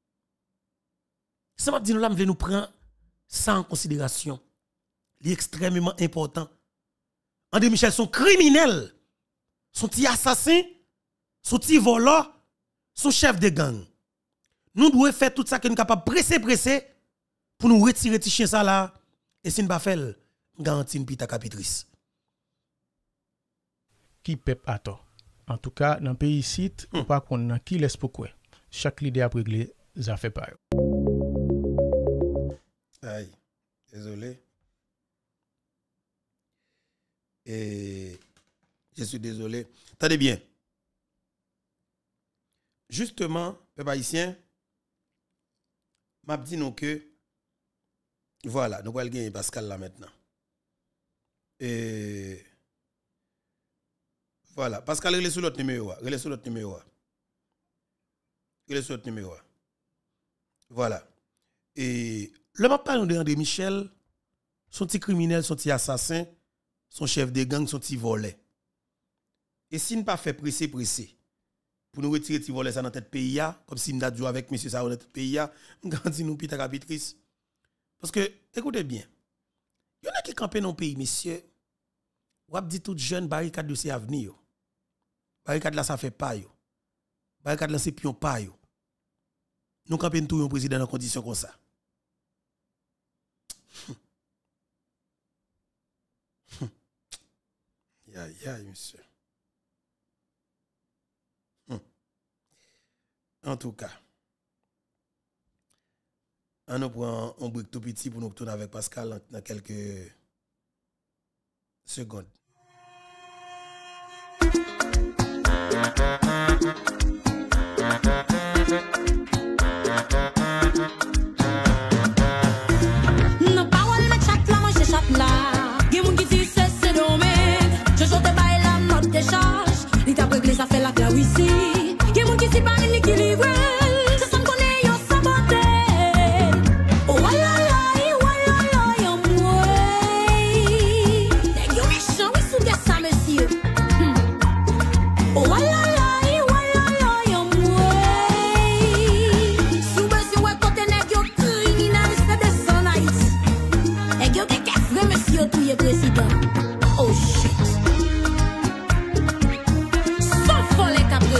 Ça m'a dit nous là, nous prendre ça en considération. Li extrêmement important. André Michel sont criminels. Sont petits assassins, sont petits voleurs, sont chefs de gang. Nous devons faire tout ça que nous sommes capables de presser, presser pour nous retirer ce chien ça là. Et si nous ne pas faire, nous garantissons une pita capitrice. Qui pep à tort. En tout cas, dans le pays ici, on pas qu'on qui laisse pour quoi. Chaque leader a réglé les affaires par eux. Aïe, désolé. Et je suis désolé. Attendez bien. Justement, peuple haïtien, m'a dit nous que voilà, nous allons gagner Pascal là maintenant. Et voilà, Pascal relève sur l'autre numéro, relève sur l'autre numéro. Relève sur l'autre numéro. Voilà. Et le m'a parlé de André Michel, son petit criminel, son petit assassin, son chef de gang, son petit volet. Et si nous pas fait presser presser pour nous retirer petit volet ça dans tête pays comme si nous avons joué avec monsieur ça dans tête pays, on garantit nous pita capitrice. Parce que écoutez bien. Il y en a qui campent dans le pays monsieur. Ou dit tout jeune barricade de ses avenir. Barricade là ça fait pas yo. Barricade là c'est pion pas yo. Nous campons tout un président dans condition comme ça. Ya ya monsieur. En tout cas, on nous prend un brick tout petit pour nous retourner avec Pascal dans quelques secondes. Non parole mais chat là manger chat là. Gen moun qui dit c'est c'est domaine. Je saute bail la note de charge. Li t'a réglé ça fait la classe ici. Gen moun qui si pas l'équilibre. C'est son connaît yo saboté. Oh la la, oh la la, yo moi. Nèg yo méchant oui sous des ça monsieur. Oh la la, oh la la, yo moi. Sous besoin ouais côté nèg yo criminel c'est des son Haïti. Nèg yo te casse monsieur tout est président. Oh shit. Sans folle capre.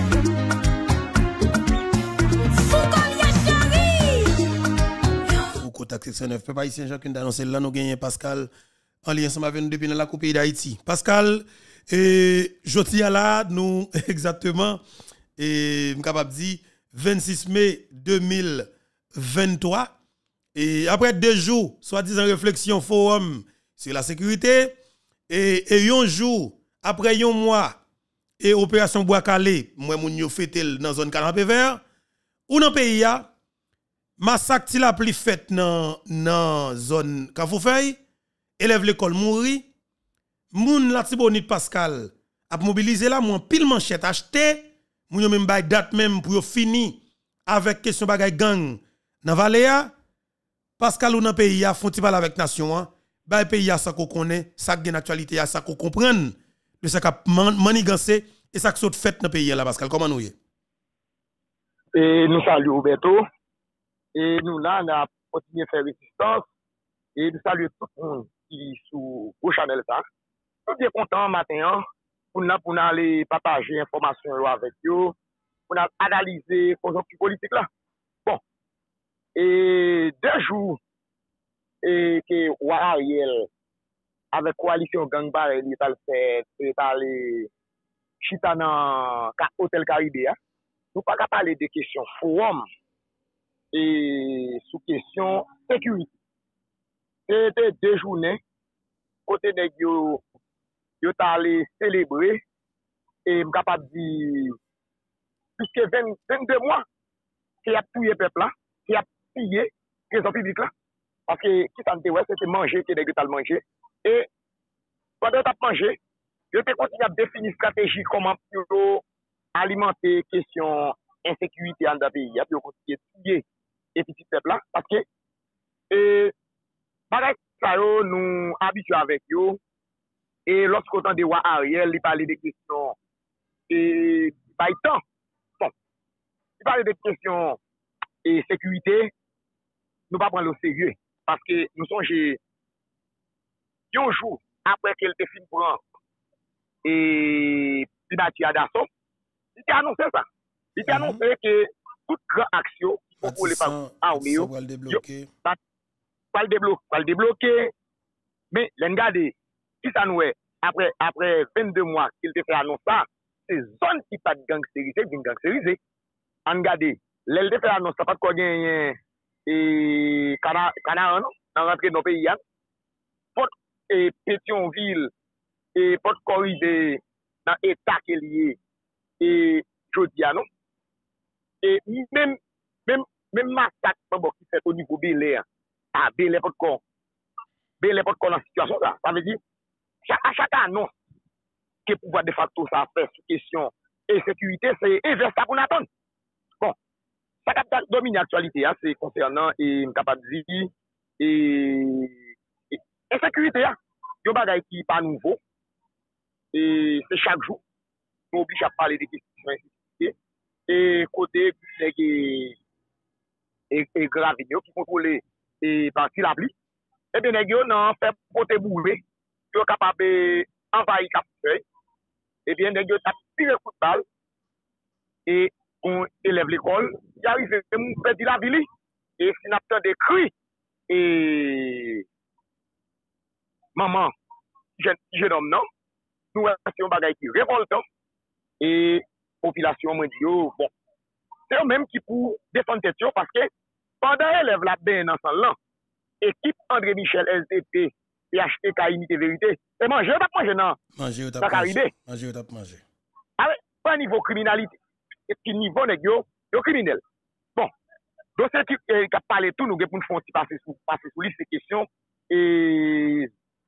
Section neuf, peuple haïtien, Jacques d'annoncer là, nous gagnons Pascal en lien ensemble avec nous depuis la Coupe d'Haïti. Pascal, et joti à là, nous exactement, et je capable de dire vingt-six mai deux mille vingt-trois. Et après deux jours, soi-disant réflexion forum sur la sécurité, et, et un jour, après un mois, et opération Bois Calais, moi, moun yo fêté dans la zone canapé vert, ou dans le pays, massacre ti la pli fait dans dans zone Kafoufeuille, élève l'école mouri, moun la Tibonite Pascal a mobilisé là moun pile manchette acheté, moun yo même bay date même pour yo fini avec question bagay gang dans Valéa. Pascal ou dans pays a font ti parler avec nation an, bay pays a ça qu'on connaît, ça gen actualité a ça qu'on comprenne, le ça ka manigancé et ça qui saute fait dans pays là Pascal comment nous y? Et nous saluons Roberto. Et nous, là, on a continué à faire résistance. Et nous saluons tout le monde qui est sous le channel. Nous sommes contents matin pour nous, pour nous aller partager l'information avec eux, pour nous analyser la conjoncture politique là. Bon. Et deux jours, et que Ariel, avec coalition Gang Barrel, il est allé chita dans l'hôtel Caribéa. Nous ne pouvons pas parler de questions forum. Et sous question sécurité. C'était deux journées, côté de yo, yo allé célébrer, et je capable de dire, plus que vingt-deux mois, qui a tué le peuple là, qui a pillé la raison publique là, parce que qui s'en était, c'était manger, qui est manger, et pendant que tu as mangé, je te continue à définir stratégie comment pour alimenter question insécurité dans le pays, puis continuer à tuer et petit peuple là parce que et pareil ça nous habitués avec eux et lorsqu'on entend des voix Ariel il parler des questions et pas temps bon il parle de questions et sécurité, nous ne pas prendre au sérieux. Parce que nous sommes un jour après qu'elle te fin pour et il a d'assaut, il a annoncé ça. Il a annoncé que toute grande action pour les armées, va le débloquer, va le débloquer. Mais regardez, si ça nous est, après, après vingt-deux mois qu'il te fait annoncer ça, c'est zone qui pas de gangsterisé, d'une gangsterisé. Regardez, l'elle te fait annoncer ça, pas de quoi gagner et Canaan, dans l'entrée de nos pays, Port et Pétionville, et Port Corridé, dans l'État qui est lié, et Jodiano, et même, même, même massacre qui fait au niveau Bel Air, à Bel Air, Port Bel Air, Port dans la situation là, ça veut dire, à chaque annonce, que le pouvoir de facto ça fait sur question et sécurité, c'est inverse ça pour attendre. Bon, ça qui domine l'actualité, hein, c'est concernant et capable de dire et insécurité, hein, il y a des bagages qui n'est pas nouveau et c'est chaque jour, nous oblige à parler des questions d'insécurité et côté et et grave qui contrôlé et partie la pluie, et bien les gars non fait côté bouler, ils sont capables d'envahir Cap Feuille. Eh bien, les gens ont tiré coup de balle et on élève l'école. Il arrive à faire de la ville et si on a des cris et maman, jeune, jeune homme, non, nous avons un bagage qui est révoltant et la population m'a dit, oh, bon, c'est eux-mêmes qui pour défendre cette chose parce que pendant l'élève la bain dans ce là, équipe André Michel S D P, P H T K, Unité Vérité, et manger, ou pas manger, non? Manger, ou pas manger. Manger, ou pas manger. Ah, pas niveau criminalité. Et puis niveau négo, yo criminel. Bon, donc c'est qui a parlé tout, nous pour nous faire passer sous passer sous ces questions et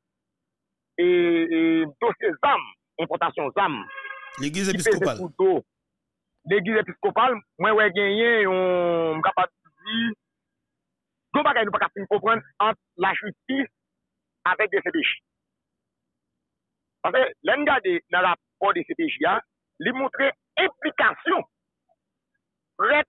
et dossier Z A M, importation Z A M. L'église épiscopale. L'église épiscopale, moi ouais gagné, on capable dire donc bagay nous pas capable comprendre entre la justice avec des C P J. Parce que l'on regarde dans le rapport des C P J, il montre implication prête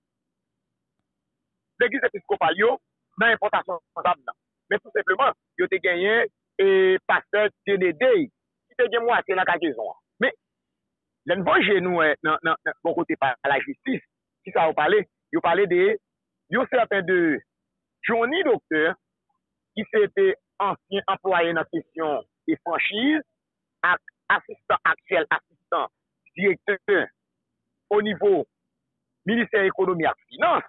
de l'église épiscopale dans l'importation de l'âme. Mais tout simplement, il a gagné et pasteur Ténédé qui a gagné moitié dans la cargaison. Mais l'on voit chez nous, dans mon côté par la justice, si ça vous parle, il parlait de certains de Johnny Docteur qui s'était ancien employé dans la question des franchises, assistant actuel, assistant directeur au niveau ministère de l'économie et des finances,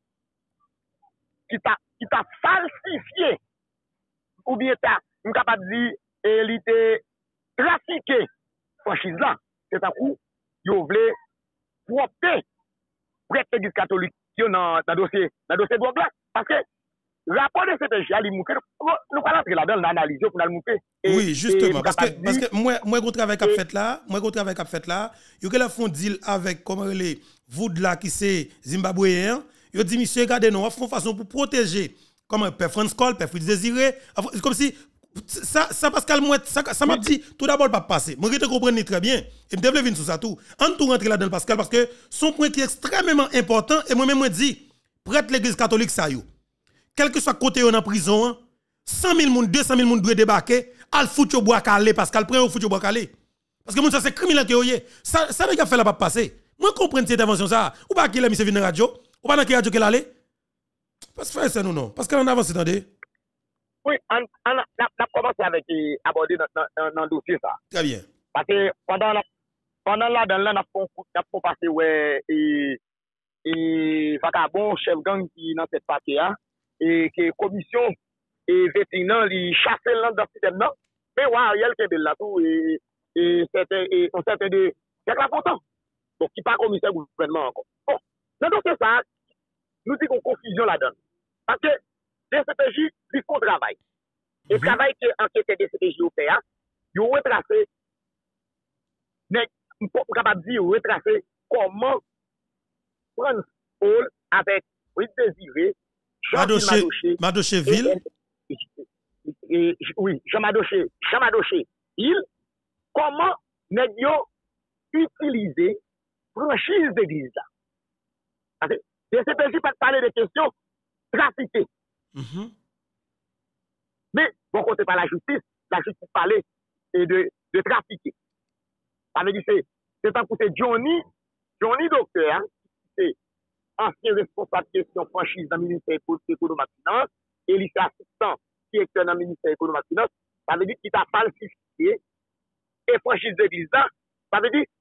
qui t'a qui t'a falsifié, ou bien t'as, nous capable de dire, il était trafiqué, franchise là, c'est un coup, il voulait propter prêtre l'église catholique dans le dossier, dans le dossier de là, parce que le rapport de C P J, nous ne pas rentrer là-dedans, l'analyse pour nous montrer. Oui, justement, parce que, parce que moi, moi, je travaille avec fait là, moi, je travaille avec fait là, il y a font deal avec, comme les Voud là, qui c'est Zimbabwéen, il dit, monsieur, regardez, nous, font façon pour protéger, comme Père France Col, Père Fritz Désiré, comme si, ça, ça, Pascal, moi, ça, ça m'a dit, tout d'abord, pas passer. Moi, je comprends très bien, et je devrais venir sur ça tout. En tout rentrer là-dedans, Pascal, parce que son point qui est extrêmement important, et moi-même, moi, dit, prête l'église catholique, ça y est. Quel que soit côté en prison, cent mille moun, deux cent mille moun doivent débarquer, al foutu au bois calé, parce qu'al prend au foutu au bois calé. Parce que moun ça c'est criminel que yoye. Ça ça n'a fait la pas passer. Moi comprendre cette intervention ça. Ou pas qu'il a mis ce vin radio, ou pas dans quelle radio qu'elle allait. Parce que ça nous non, parce qu'on avance attendez. Oui, on on a commencé avec aborder dans dans dossier ça. Très bien. Parce que pendant la pendant là dans là n'a pas passé ouais et et vagabond chef gang qui dans cette partie là. Et que commission et vétérinaire li chasser dans le système là mais ouais Ariel Kebel là tout et et c'était et on s'était de c'est la content donc qui pas commissaire gouvernement encore bon dans dossier ça nous dit qu'on confusion là-dedans parce que les C P J ils font travail et travail que enquête des C P J au fait ils ont retracé mais on peut capable dire retracer comment prendre Paul avec oui désiré Madoché, Madoché Ville. Oui, Jean Madoché, Jean Madoché, il, comment nous utiliser franchise d'église là. Parce que D C P J pas parler de questions trafiquées. Mm-hmm. Mais bon côté par la justice, la justice parlait de, de trafiquer. Ça veut dire c'est c'est un coup c'est Johnny, Johnny docteur, hein, c'est ancien responsable de question franchise dans le ministère de l'économie et finance, et il est assistant directeur dans le ministère de l'économie et finance. Ça veut dire qu'il a falsifié et franchise de l'église là. Ça veut dire,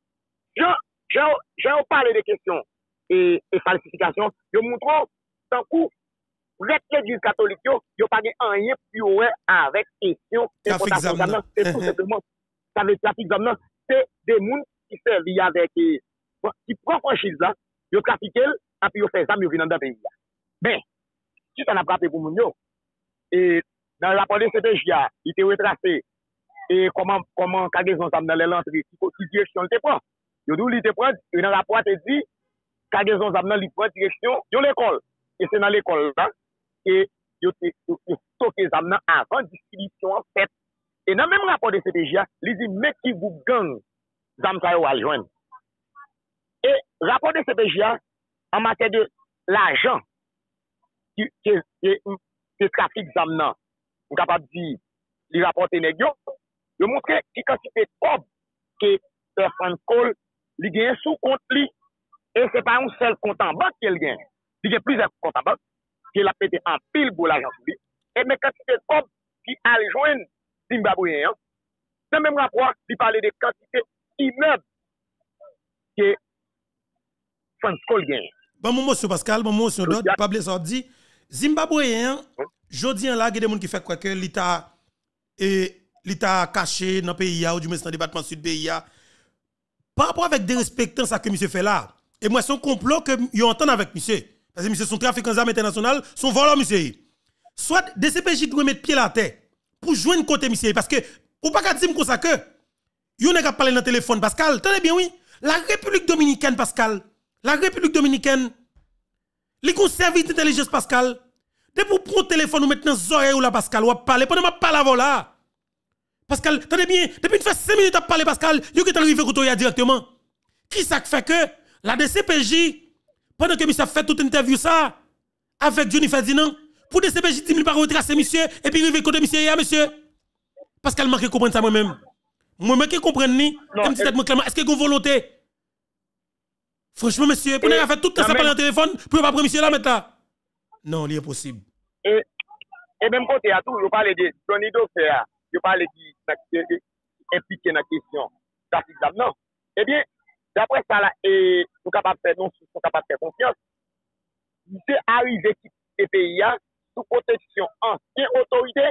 j'ai parlé des questions et, et falsification, je montre tant coup, l'église catholique, il n'y a pas rien plus avec question et d'examen. C'est tout simplement, ça veut dire trafic d'examen, c'est des gens qui servent avec, qui prennent franchise là, ils trafiquent, et puis ils font ça, ils viennent dans le pays. Mais, si ça n'a pas fait pour nous, et dans le rapport de C P J, il était retracé, et comment, comment, cargaison dans l'entrée, qui direction il te prend. Il dit, il te prend, et dans le rapport, il dit, cargaison dans l'entrée, direction, de l'école. Et c'est dans l'école là, et il stocke les amenants avant distribution en fait. Et dans le même rapport de C P J, il dit, mais qui vous gagne, zam sa yo al joindre. Et rapport de C P J, en matière de l'argent, qui est trafic d'amenants, on est capable de dire, il rapporte les négociations, de montrer qui quantité de cob que Stéphane Cole, il gagne sous compte lui, et ce n'est pas un seul compte en banque qu'il gagne. Il y a plusieurs comptes en banque, qu'il a pété en pile pour l'argent sur lui, et mais quantité de cob qui a rejoint Zimbabwe, dans le même rapport, il parlait de quantité d'immeubles que Stéphane Cole gagne. Bon, mon monsieur Pascal, bon, monsieur d'autres, Pablo Sordi, Zimbabween, jodi en là, il y a des gens qui font quoi que l'État et l'État caché dans le pays, ou du moins dans le département sud du pays, par rapport avec des respectants ça que monsieur fait là. Et moi, c'est un complot que vous entendez avec monsieur. Parce que monsieur, son trafiquant d'armes internationales, son voleur, monsieur. Soit D C P J doit mettre pied à la terre pour joindre côté monsieur. Parce que, ou pas qu'à dire comme ça que, vous n'avez pas parlé dans le téléphone, Pascal. Tenez bien, oui. La République dominicaine, Pascal. La République dominicaine. Les services d'intelligence, Pascal. Dès pour prendre le téléphone ou maintenant oreilles ou la Pascal, ou parler, pendant ma parole avant là. Pascal, tenez bien, depuis une fois cinq minutes à parler, Pascal, vous êtes arrivé à directement. Qui ça fait que la D C P J, pendant que monsieur fait toute interview ça, avec Johnny Ferdinand, pour D C P J, il pas retracer monsieur, et puis arriver côté monsieur, ya monsieur. Pascal manque comprendre ça moi-même. Moi-même qui comprendre ni, comme si est-ce que vous avez volonté? Franchement, monsieur, pour nous faire tout ça parler au téléphone, pour ne pas prendre monsieur là maintenant. Non, il est possible. Et, et même côté à tout, vous parlez de Johnny Docteur, vous parlez d'impliquer dans la question trafic d'armes. Eh bien, d'après ça, là, et nous sommes capables de faire, nous sommes capables de faire confiance. C'est arrivé qui ces pays sous protection ancienne autorité,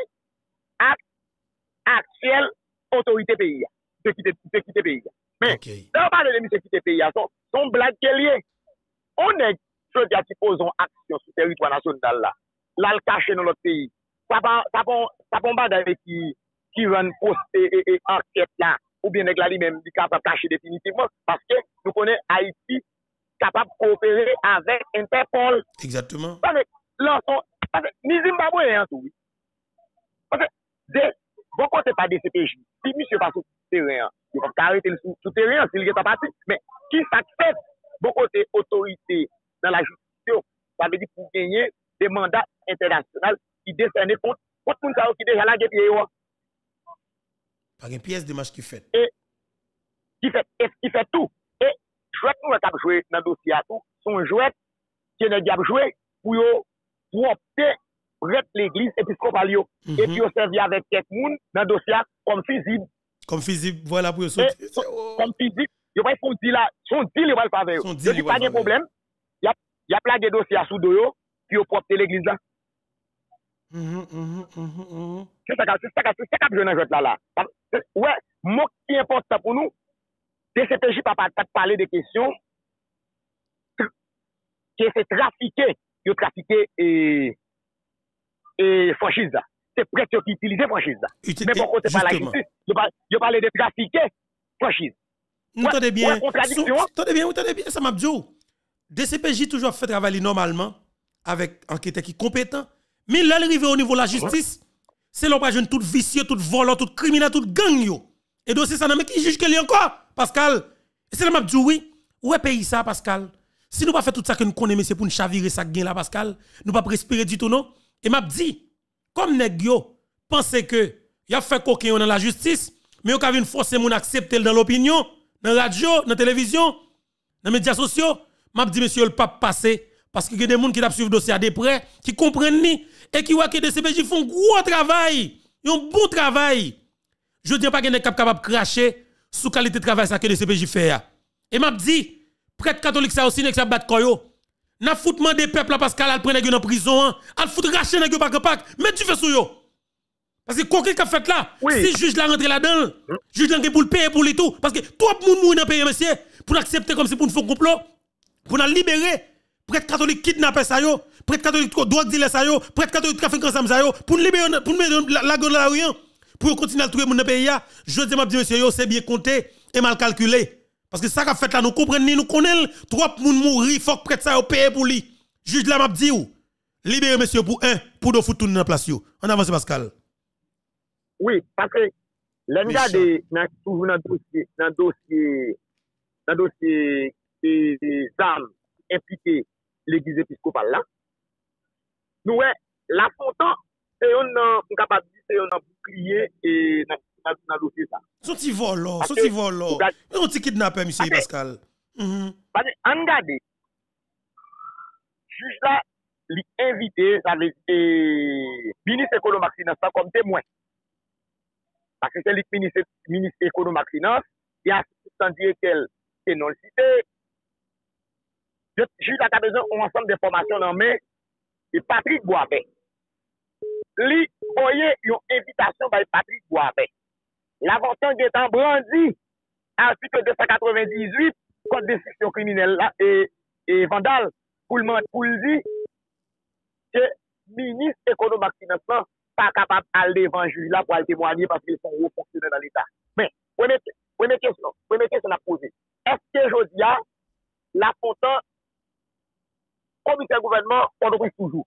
actuelle autorité pays. De quitter le pays. Mais, dans le parler de M. quitter le pays, son, son blague qui est lié. On est ceux qui posent action sur le territoire national là. Là, le caché dans notre pays. Ça va pas d'aller qui qui rend poste et, et enquête là. Ou bien avec la lui-même, qui capable de cacher définitivement. Parce que nous connaissons Haïti capable de coopérer avec Interpol. Exactement. Parce que là, ni Zimbabwe hein, tout. Parce que bon côté pas D C P J. Si monsieur passe sur le terrain, il va arrêter le souterrain s'il est pas parti. Mais qui s'accepte bon côté autorité dans la justice, ça veut dire pour gagner des mandats internationaux qui décernent contre contre moun qui déjà là des pieds. Pas une pièce de match qui fait. Et qui fait et qui fait tout. Et jouet nous a joué dans le dossier à tout, son jouet qui est déjà joué pour pour opter pour l'église épiscopale mm -hmm. et puis on servi avec quelques moun dans le dossier comme fusible. Comme fusible, voilà pour sortir. Comme fusible, il va son dit là, son dit il va le faire. Il n'y a pas de problème. Il y a il y a plein de dossiers à sous doyo puis on propter l'église là. Mhm mhm mhm. C'est ça c'est ça c'est ça que je n'ajoute là là. Ouais, mot qui est important pour nous, D C P J pas parler des questions que c'est trafiqué, il trafiqué et et franchise. C'est prêt qui utiliser franchise. Mais bon côté pas la justice, je parle de trafiquer franchise. Vous entendez bien? Entendez bien, vous entendez bien ça m'a dit. D C P J toujours fait travailler normalement avec enquêteur qui compétent, mais là arrivé au niveau de la justice, c'est l'on pas jeune tout vicieux, tout volant, tout criminel, tout gang yo. Et donc c'est ça mais qui juge qu'il y a encore Pascal. C'est là m'a dit oui, où est pays ça Pascal? Si nous pas fait tout ça que nous connaissons, c'est pour nous chavirer ça gain là, Pascal, nous pas respirer du tout, non? Et m'a dit, comme nèg yo, pensez que y a fait coquin dans la justice, mais yo ka vinn forcer moun accepter dans l'opinion, dans la radio, dans la télévision, dans les médias sociaux, m'a dit, monsieur, le pape passé, parce que y a des gens qui suivent le dossier de près, qui comprennent ni, et qui voient que des C P J font gros travail, ils ont bon travail. Je dis pas qu'il est capable de cracher sous qualité de travail ça que des C P J fait. Et m'a dit, prêtre catholique ça aussi, n'est pas battre koyo. N'a foutement des peuples parce qu'elle a pris nèg en prison, elle fout racher nèg pas pas, mais tu fais sou yo. Parce que quoi qu'il a fait là, oui. Si juge la rentre là-dedans, hum. Juge là pour le payer pour les tout parce que trop de monde dans pays monsieur pour accepter comme si pour nous faire complot, pour nous libérer, prêtre catholique kidnapper ça yo, prêtre catholique drogue dealer ça yo, prêtre catholique trafic ensemble ça yo, pour nous libérer pour nous la la la rien, pour continuer à trouver monde dans pays là, je dis m'a dit monsieur yo c'est bien compté et mal calculé. Parce que ça qu'a fait là, nous comprenons, nous connaissons, trop de monde mourir, faut que prêtre ça au payer pour lui. Juge là m'a dit ou libérer monsieur pour un, pour deux foutre tout dans place yo. On avance Pascal. Oui, parce que l'un regarde toujours dans dossier, dans dossier, dans dossier des armes impliquées l'église épiscopale là. Nous ouais, la Fontan, c'est on capable de dire c'est un bouclier et dans le dossier ça. Son petit vol là, son petit vol là. On petit kidnappé monsieur Pascal. Mhm. Parce que on regarde juge là lui invité ça veut dire ministre économique finance comme témoin. Parce que c'est le ministre ministre économique finance, il y a assistant directeur qui non cité. Le juge a besoin d'un ensemble d'informations dans main et Patrick Boisbé. Lui voyez une invitation par Patrick Boisbé. L'avantage est en brandi, article deux cent quatre-vingt-dix-huit, code de destruction criminelle là, et, et vandale, pour le pour le dire que le ministre économique financier pas capable d'aller devant le juge là pour aller témoigner parce qu'ils sont hauts fonctionnaires dans l'État. Mais, première question, première question à poser. Est-ce que je dis à la Fontan, commissaire gouvernement, on doit toujours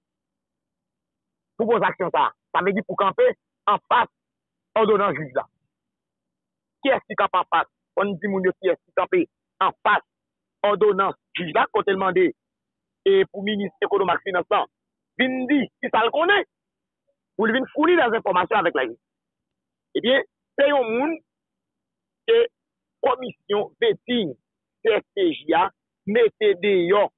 pour vos actions ça, ça me dit pour camper en face ordonnance juge là. Qui est-ce qui campe en face? On dit mon qui est-ce qui campe en face ordonnance juge là quand elle demandé et pour ministre économique financier, vient dit qui ça le connaît pour lui fournir des informations avec la justice. Eh bien, c'est un monde que commission vetting C S T J A mettez des yon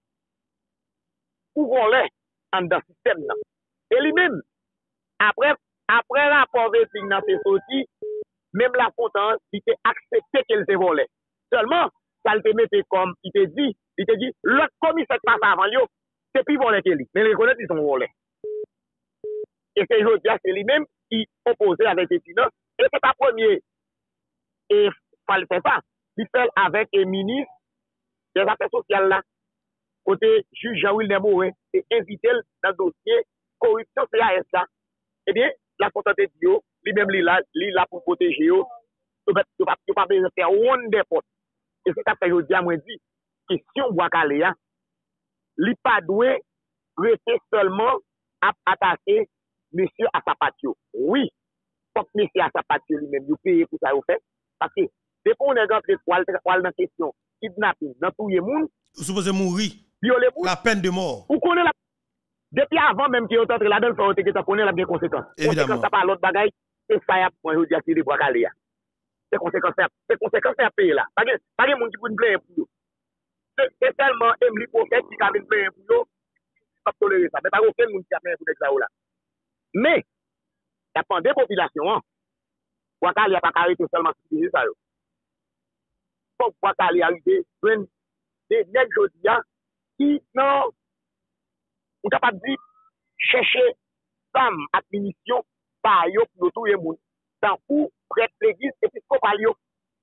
pour voler en dans le système là. Et lui-même, après, après rapport vetting dans ses sorties, même la Fontan, il t'a accepté qu'elle s'est volée. Seulement, ça le te mettait comme, il te dit, il te dit, le commissaire passe avant lui, c'est plus volé que lui. Mais les reconnaître, ils sont volés. Et c'est aujourd'hui, c'est lui-même qui opposait avec les finances. Et c'est pas premier. Et il fallait faire ça. Il fait avec le ministre des Affaires sociales là, côté juge Jean-Will Nemo, et invité dans le dossier corruption C A S là. Eh bien, la Fontan de Dio, lui-même, il est là pour protéger. Il ne peut pas faire one des portes. Et c'est ça que je dis à moi, dit, question Bois-Calais, il n'est pas doué rester seulement à attaquer monsieur à sa patio. Oui, comme monsieur à sa patio lui-même, il paye pour ça, au fait. Parce que, dès qu'on est rentré pour aller dans la question, kidnapping, dans tout le monde, vous supposez mourir. Violer la peine de mort. Vous connaissez la. Depuis avant même qu'il y ait entré là-dedans, il faut que tu connaisses la bien conséquence. Évidemment. Ça pas l'autre bagaille, c'est ça, moi, je dis à Thierry Bois-Calais. C'est conséquence, c'est conséquence à payer là. Pas de monde qui peut nous plaindre pour nous. C'est tellement Emily Prophète qui a nous plaindre pour nous, pas tolérer ça. Mais pas aucun monde qui a plaindre pour ça là. Mais, il y a pas des populations, Bois-Calais n'a pas arrêté seulement sur ça. Faut que Bois-Calais arrive, des nègres aujourd'hui qui, non, on est capable de chercher femme à munitions par yo pour tout le monde. Dans où prêtre l'église épiscopale yo.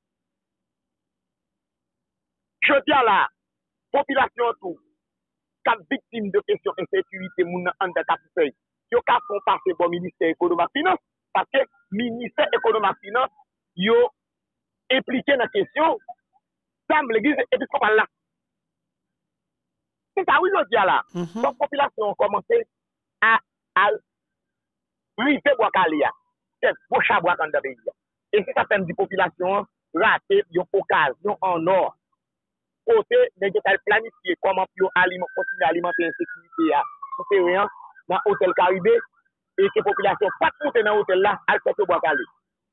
Je dis à la population tout, cap victime de questions d'insécurité, moun en de capitale, yo ka font passer bon ministère économique finance, parce que ministère économique finance, yo impliqué dans la question, femme l'église épiscopale là. C'est ça, oui, je dis à la. Mm-hmm. La population a commencé à, à briser Bois-Calais. C'est pour chabois dans le pays. Et si ça fait une population ratée, une occasion en or côté, mais il planifier comment pour continuer à alimenter l'insécurité sur le terrain dans l'hôtel Caribé et que la population pas monter dans l'hôtel là, elle fait que boire caler.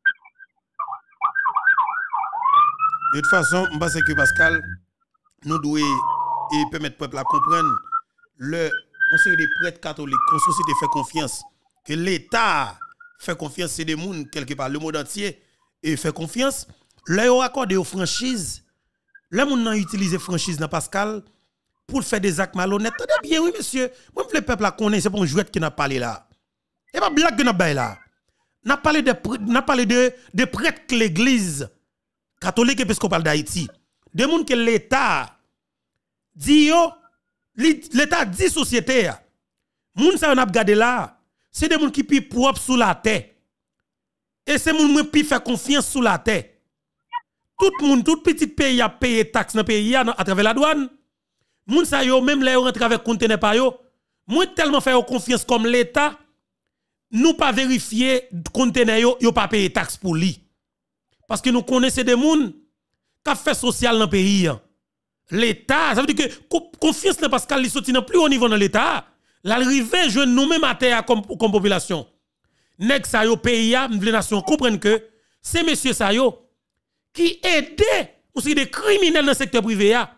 De toute façon, je pense que Pascal, nous devons et permettre au peuple à comprendre le conseil des prêtres catholiques, qu'on société fait confiance, que l'État fait confiance, c'est des gens quelque part, le monde entier, et fait confiance. Là, ils ont accordé aux franchises. Là, ils ont utilisé franchise dans Pascal pour faire des actes malhonnêtes. Attendez bien, oui, monsieur. Moi, je veux le peuple à connaître, c'est pour un jouet qui n'a parlé là. Et pas blague que n'a pas là. N'a parlé de n'a parlé de de prêtres que l'église catholique épiscopale d'Haïti. Des gens que l'État dit yo, l'État dit société. Moun ça on a regardé là, c'est des gens qui pi propre sous la terre. Et c'est moun qui fait confiance sous la terre. Tout le monde, tout petit pays a payé taxe dans le pays à travers la douane. Moun sa yo, même les rentre avec conteneur pa yo. Moi tellement fait confiance comme l'État, nous pas vérifier conteneur yo, yo pas payer taxe pour lui. Parce que nous connaissons des gens qui fait social dans le pays. L'État, ça veut dire que confiance dans Pascal li sorti dans plus haut niveau dans l'État. L'arrivée jeune nous-mêmes à terre comme, comme population. Nèg sa yo pays a, les nations comprennent que c'est monsieur sa yo qui aidait aussi des criminels dans le secteur privé a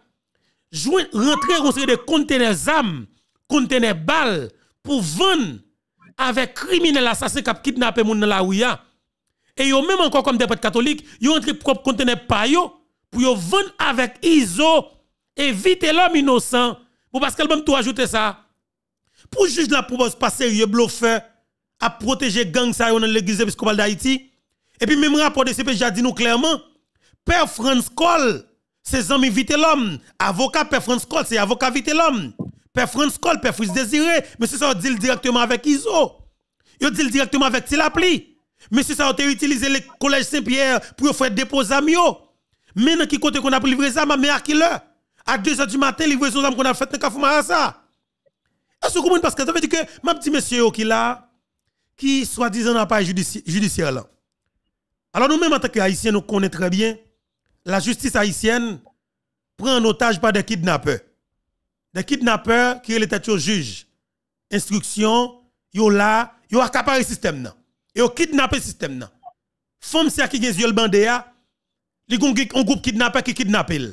rentrer aussi des conteneurs armes, conteneurs balles pour vendre avec criminels assassins qui kidnappé moun dans la rue. Et yo même encore comme des prêtres catholiques, yo rentré propre conteneur pa yo pour yo vendre avec I S O, éviter l'homme innocent. Pour Pascal même tout ajouter ça. Pour juge la propose pas sérieux bluffeur à protéger gang ça dans l'église épiscopale d'Haïti. Et puis même rapport de C P J a dit nous clairement, Père Franz Cole, ses amis vite l'homme, avocat Père Franz Cole, c'est avocat vite l'homme. Père Franz Cole, Père Fils Désiré, mais c'est ça on dit directement avec I S O. Yo dit directement avec Tilapli. Mais c'est ça on utilisé le collège Saint-Pierre pour faire déposer amio. Maintenant qui côté qu'on a livré ça mais à qui l'heure? À deux heures du matin livrer son âme qu'on a fait dans Kafouma ça. Est-ce que vous comprenez parce que ça veut dire que ma petit monsieur qui là qui soi-disant n'a pas judici judiciaire là. Alors nous même en tant qu'haïtiens nous connaissons très bien la justice haïtienne prend en otage par des kidnappeurs. Des kidnappeurs qui étaient au juge. Instruction, yo là, yo accaparé système nan. Yo kidnappé système nan. Femme c'est qui gen yeux bandé a, li gon un groupe kidnappeur qui kidnappe el.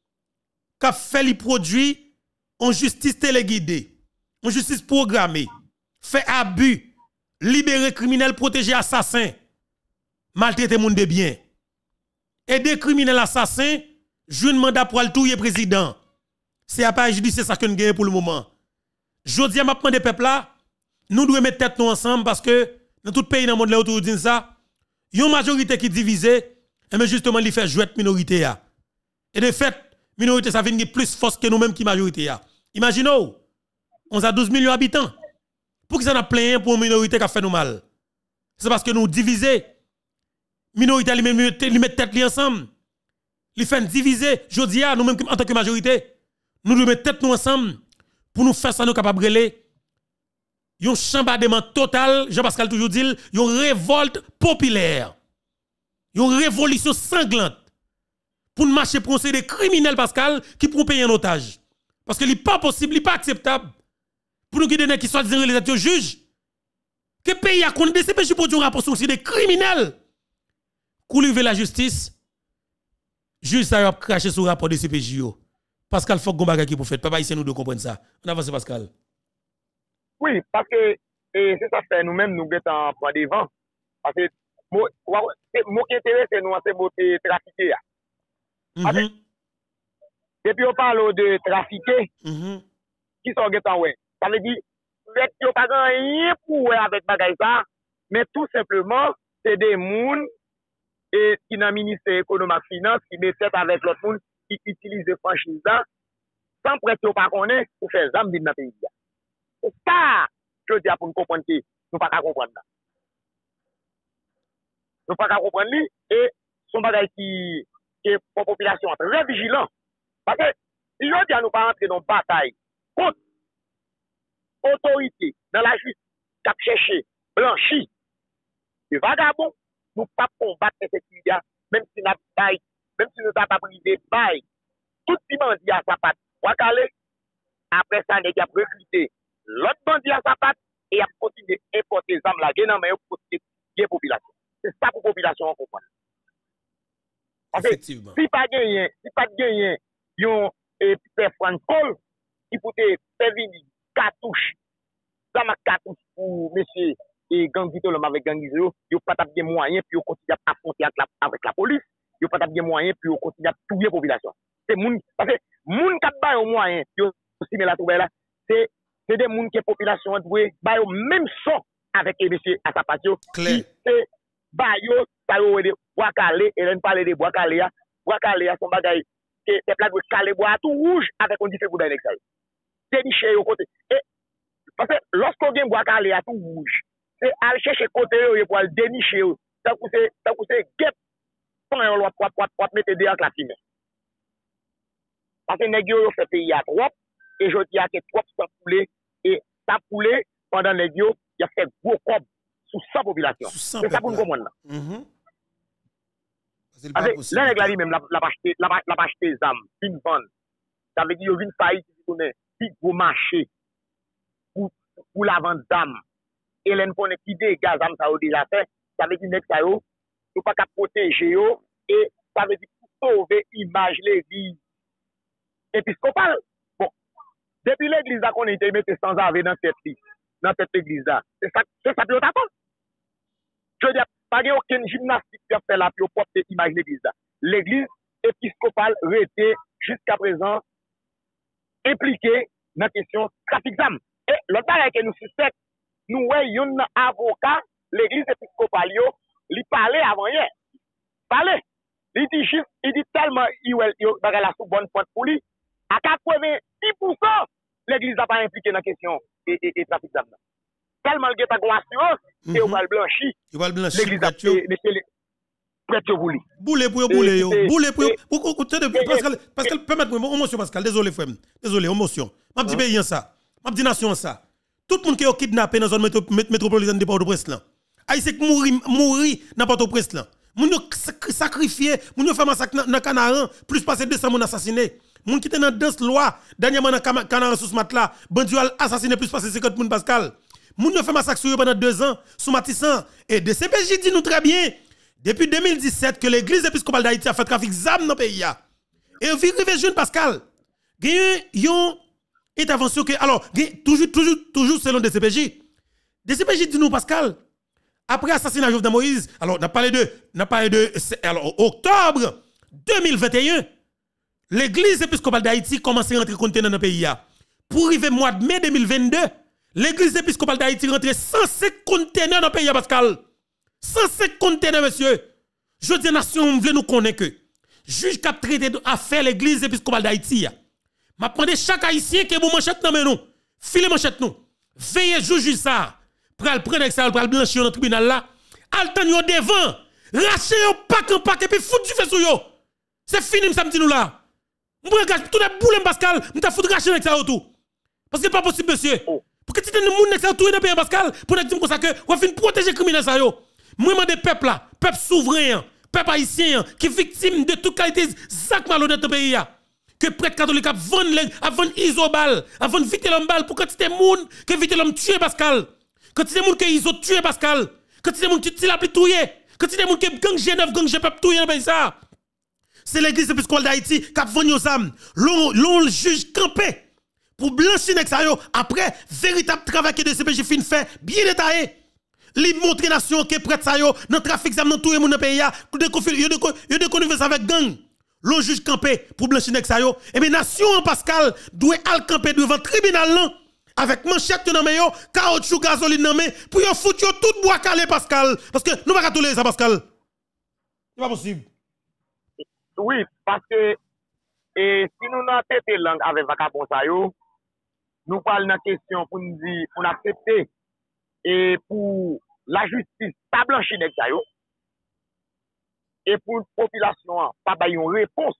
Ka fait li produit en justice téléguidée, en justice programmée, fait abus, libérer criminels, protéger assassins, maltraiter moun de bien. Aider criminels assassins, jouer un mandat pour le touyer président. C'est à pas judiciaire ça que nous gagnons pour le moment. Jodi a m'a demandé peuple là, nous devons mettre tête nous ensemble parce que dans tout pays dans le monde là autour de ça, il y a une majorité qui est divisée et mais justement il fait jouer minorité a. Et de fait, minorité ça vient plus force que nous-mêmes qui majorité a. Imaginez, on a douze millions d'habitants. Pour que ça n'a plein pour une minorité qui a fait nous mal. C'est parce que nous divisons. Minorité li met tête li ensemble. Li fait diviser. Jodi a nous même en tant que majorité, nous devons mettre tête nous ensemble pour nous faire ça nous capable brûler. Yon chambardement total, Jean-Pascal toujours dit, yon révolte populaire. Yon révolution sanglante. Pour nous marcher pour des criminels Pascal qui pour payer un otage. Parce que n'est pas possible, n'est pas acceptable pour nous qui qui soit réalisateurs au juge que pays a qu'on des C P J pour un rapport sur des criminels. Couliver la justice, juge ça a craché sur le rapport de C P J. Pascal faut qu'on qui pour faire. Papa ici nous de comprendre ça. On avance Pascal. Oui, parce que c'est ça fait nous-mêmes nous mettons en point devant. Parce que mon intérêt c'est nous c'est beauté trafiquer. Mm-hmm. Depuis on parle de trafiquer, mm-hmm. Qui sont en ouais. Ça veut dire que yo pas rien pour avec bagay ça, mais tout simplement c'est des moun et qui dans ministère économie et finance qui met tête avec l'autre monde qui utilise des franchises sans prêter pas connaître pour faire zam dans pays. C'est ça je dis pour nous comprendre que nous pas comprendre ça. Nous pas comprendre lui et son bagay qui est pour population très vigilant parce que il dit à nous pas entrer dans bataille contre autorité dans la justice qui a cherché blanchi les vagabonds nous pas combattre cette sécurité même si nous pas même si nous pas pris des bail tout petit bandit à sa patte, Wakale, après ça, il a recruté l'autre bandit à sa patte et a continué à importer les armes là, non, mais pour protéger la population. C'est ça pour la population, on comprend. Parce que si pas gagné, si pas gagné, yon et Père Franco, qui peut faire venir cartouche, ça m'a cartouche pour monsieur et Gangito l'homme avec Gangito, il pas de moyens puis continuer à affronter avec la police, il pas de moyens puis continuer à tuer la population. C'est moun parce que moun qui ba au moyen, yo aussi la trouver là, c'est c'est des moun qui population doué ba au même son avec monsieur Asapatio. Clair. C'est ba yo ça yo de bois calé et on parler de bois calé a, bois calé a son bagay que c'est plat de calé bois tout rouge avec on dit fait pour dans l'extérieur. C'est niché au côté. Et parce que lorsqu'on vient bois calé à tout rouge, c'est aller chercher côté yo pour aller dénicher. Ça c'est ça c'est guep pour on pour pour mettre derrière la fumée. Parce que les gens ont fait pays à trop, et je dis à que trop sont poulés, et ça poulé pendant les gens, il a fait gros cob sous cent populations. C'est ça pour nous comprendre. Là, les gens même, la pas acheté des âmes, une vente. Ça veut dire qu'il y a une faillite qui connaît, qui gros marché pour la vente d'âmes. Et les gens qui dégagent d'âmes, ça a déjà fait. Ça veut dire que ça ne pas protéger, et ça veut dire pour sauver l'image de l'église. Épiscopal. Bon, depuis l'église là qu'on était mis sans arrêt dans cette dans cette église là. C'est ça, c'est ça pour t'attendre. Je veux dire, pas de aucune gymnastique qui a fait la pour porter image de l'église là. L'église épiscopale était jusqu'à présent impliquée dans la question trafic d'armes. Et l'autre chose que nous suspectons, nous voyons un avocat, l'église épiscopale, il parlait avant hier. Parlait. Il dit juste, il dit tellement, il va la sous bonne pointe pour lui. À quatre-vingt-dix pour cent, l'église n'a pas impliqué dans la question et trafic d'armes. Tellement le gars a assurance, et on va le blanchir. Il va le blanchir. L'église a prêt au bouli. Boule pour boule yo. Boule pour Pascal, Pascal, permettez-moi, émotion Pascal, désolé frère. Désolé, émotion. M'a dit pays ça. M'a dit nation ça. Tout le monde qui est kidnappé dans la zone métropolitaine de Port-au-Prince là. Haïtien qui mourir mourir dans Port-au-Prince là. Moun yo sacrifié, moun yo fait massacre dans Canaran, plus passer deux cents moun assassinés. Moun qui était dans danse loi, dernièrement dans Canaran sous ce matelas, bandi a assassiné plus passer cinquante moun Pascal. Moun yo fait massacre sur pendant deux ans sous Matissan et D C P J dit nous très bien depuis deux mille dix-sept que l'église épiscopale d'Haïti a fait trafic d'armes dans le pays. Et on vit rive jeune Pascal. Gagne yon intervention que alors toujours toujours toujours selon D C P J. D C P J dit nous Pascal après assassinat de Jovenel Moïse, alors on a parlé de on a parlé de alors octobre deux mille vingt et un, l'église épiscopale d'Haïti commence à rentrer conteneur dans le pays. Pour arriver mois de mai deux mille vingt-deux, l'église épiscopale d'Haïti rentre cent cinq conteneurs dans le pays Pascal. cent cinq conteneurs monsieur. Je dis nation veut nous connaître que juge qui a traité d'affaire l'église épiscopale d'Haïti. M'a demandé chaque haïtien qui est manchette dans nous. Filez manchette nous. Veillez juger ça. Pral prendre ça pral blanchir dans le tribunal là, al tan yo devant, racher yo pack en pack et puis foutre du feu sur yo. C'est fini samedi nous là. M'prend gage tout les boule Pascal, m'ta foutre racher avec ça tout. Parce que pas possible monsieur. Pour que tu te monde nek ça tout dans pays Pascal, pour dire comme ça que on fin protéger criminel ça yo. Moi demande peuple là, peuple souverain, peuple haïtien qui victime de toute qualité sac malhonnête dans pays là. Que prêtre catholique a vendre a vendre isobal, a vendre vite l'homme balle pour quantité monde que vite l'homme tuer Pascal. Quand il y a des gens qui ont tué Pascal, quand il y a des gens qui ont tué, quand il y a des gens qui ont gang G neuf, gang G peuple tué dans le ça. C'est l'église épiscopale d'Haïti qui a vendu aux âmes. L'on le juge campé pour blanchir ça après véritable travail que D C P J fin fait bien détaillé. Li montre nation que prête ça yo dans trafic d'âmes dans tout le monde dans pays il y a des connivence avec gang. L'on juge campé pour blanchir ça yo. Et bien nation Pascal doit al camper devant tribunal là. Avec manchette dans main, caoutchouc gasoline dans main, pour yon foutre yon tout bois calé Pascal. Parce que nous ne pouvons pas tolérer ça Pascal. C'est pas possible. Oui, parce que et, si nous n'avons pas de langue avec vagabond ça yo, nous parlons de question pour nous dire, pour nous accepter et pour la justice, pas blanchir ça yo. Et pour la population, pas bailler une réponse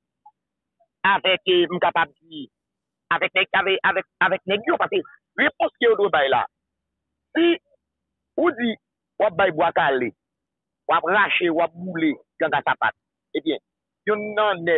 avec nous capable de dire avec avec avec avec négio parce que réponse que on doit là si ou dit ou bail bois calé ou racher ou bouler dans sa patte eh bien yon nan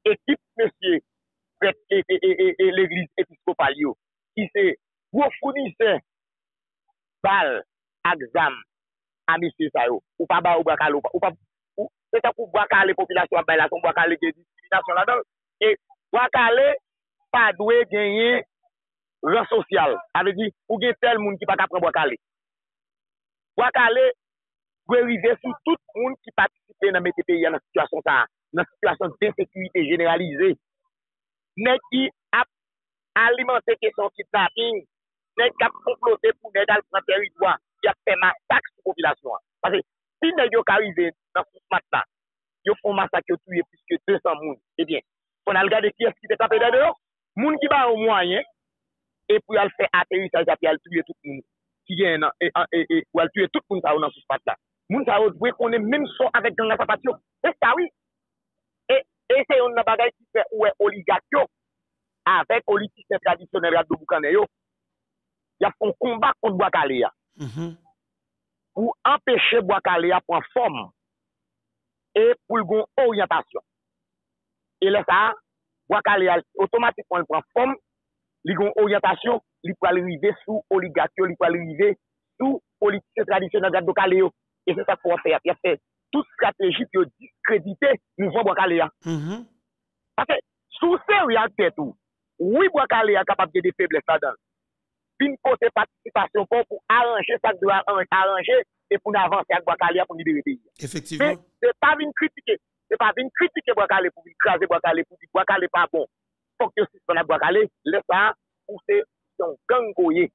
équipe monsieur et l'église épiscopale qui c'est gros fournisseur balle exam à monsieur ça yo ou pas ba ou ba kalo ou pas c'est ça pour boire les populations ba la son boire les discrimination là-dedans et boire pas doit gagner rang social ça veut dire ou gen tel monde qui pas capable boire calé boire calé doit arriver sur tout monde qui participe dans mettre pays dans situation ça dans situation d'insécurité généralisée nèg qui a alimenté question kidnapping nèg qui a comploté pour nèg al prendre territoire qui a fait massacre sur population parce que si nèg yo arrivé dans ce matin yo font massacre tuer plus que deux cents moun eh bien on a regardé qui est-ce qui était tapé dehors moun qui ba au moyen et puis elle fait atterrissage et puis elle tuer tout le monde qui vient et et et ou elle tuer tout le monde ça dans ce matin moun ça doit connaître même son avec gang la patio c'est ça oui et et c'est une bagaille qui fait ou est oligarque avec politiciens traditionnels de Boukane yo y a un combat contre Boakale mm-hmm. pour empêcher Boakale à prendre forme et pour une orientation et là ça Boakale automatiquement prend forme il a une orientation il peut arriver sous oligarque il peut arriver sous politiciens traditionnels de Boakale et c'est ça qu'il faut faire il a fait toute stratégie pour discréditer mouvement Boakale mm-hmm. parce que sous sérieux tout oui Boakale est capable de des faiblesses là-dedans une côté participation pour, pour arranger ça doit arranger et pour avancer avec Boakale pour libérer le pays effectivement c'est pas une critiquer c'est pas une critiquer Boakale pour écraser Boakale pour dire Boakale pas bon faut que si on a Boakale laisse ça pour c'est son gangoyer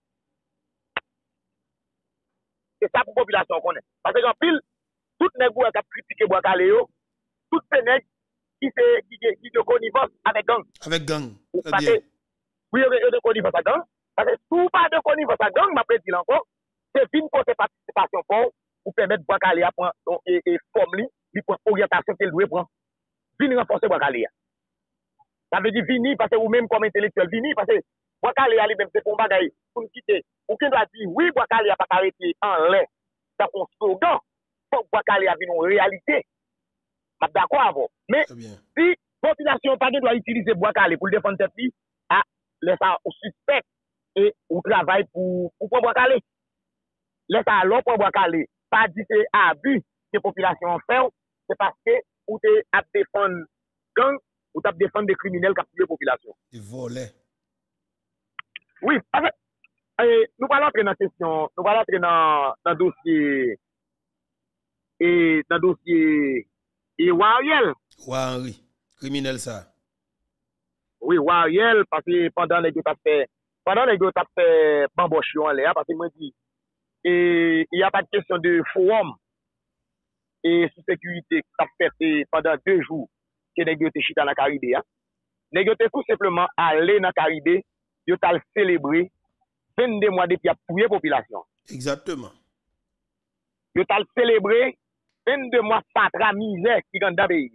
c'est ça pour population connaît parce que en pile tout nèg qui a critiqué Boakale yo tout ces nèg qui c'est qui qui de connivence avec gang avec gang parce que oui de connivence avec gang parce que tout pas de connivence avec gang m'a dit encore c'est une côté participation pour pour permettre Boakale à prendre et et forme li li pour orientation qu'il doit prendre venir renforcer Boakale ça veut dire venir parce que ou même comme intellectuel venir parce que Boakale ali même c'est pour bagaille pour quitter aucun doit dire oui Boakale a pas arrêté en l'air ça un slogan pour Boakale a une réalité m'a d'accord avant mais si population pas doit utiliser Boakale pour défendre cette vie ah laisse ça au suspect et au travail pour pour Boakale laisse ça alors pour Boakale pas dit c'est abus que population fait c'est parce que ou t'es à défendre gang ou t'as défendre des criminels qui tuent la population ils volaient oui parce que euh, nous allons entrer dans question nous allons entrer dans dans dossier et dans dossier et Wariel Wari criminel ça oui Wariel parce que pendant les deux t'as fait pendant les deux t'as fait bambochon en l'air parce que moi dit et il y a pas de question de forum et sous sécurité t'as fait pendant deux jours que les deux t'es chita dans Caribé hein les deux tout simplement aller dans Caribé yo t'as célébrer vingt-deux mois depuis a tuer population exactement yo t'as célébrer vingt-deux mois patra misère qui dans pays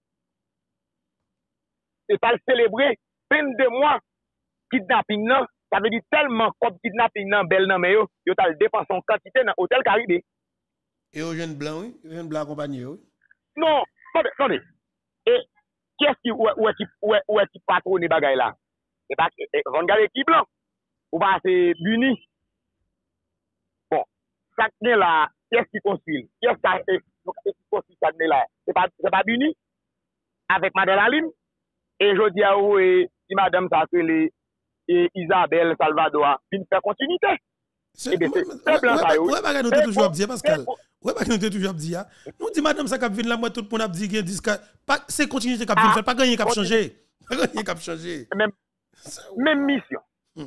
et t'as célébrer vingt-deux mois kidnapping non ça veut dire tellement comme kidnapping non belle non mais yo yo t'as dépense en quantité dans hôtel Caribé et aux jeunes blancs oui jeunes blancs accompagnés oui non attendez attendez et qu'est-ce qui ou ou qui ou qui patronne bagay là c'est pas on regarde qui blanc ou pas c'est Buni bon ça là qu'est-ce qui construit qu'est-ce ça qui construit ça là c'est pas c'est pas Buni avec madame Aline et je dis à vous et si madame ça que les et Isabelle Salvador vient faire continuité c'est blanc ça ouais pas nous toujours dire Pascal ouais pas nous toujours dire nous dit madame ça cap vinn la moi tout pour n'a dit que disque pas c'est continuité cap vinn pas gagner cap changer pas gagner cap changer même même mission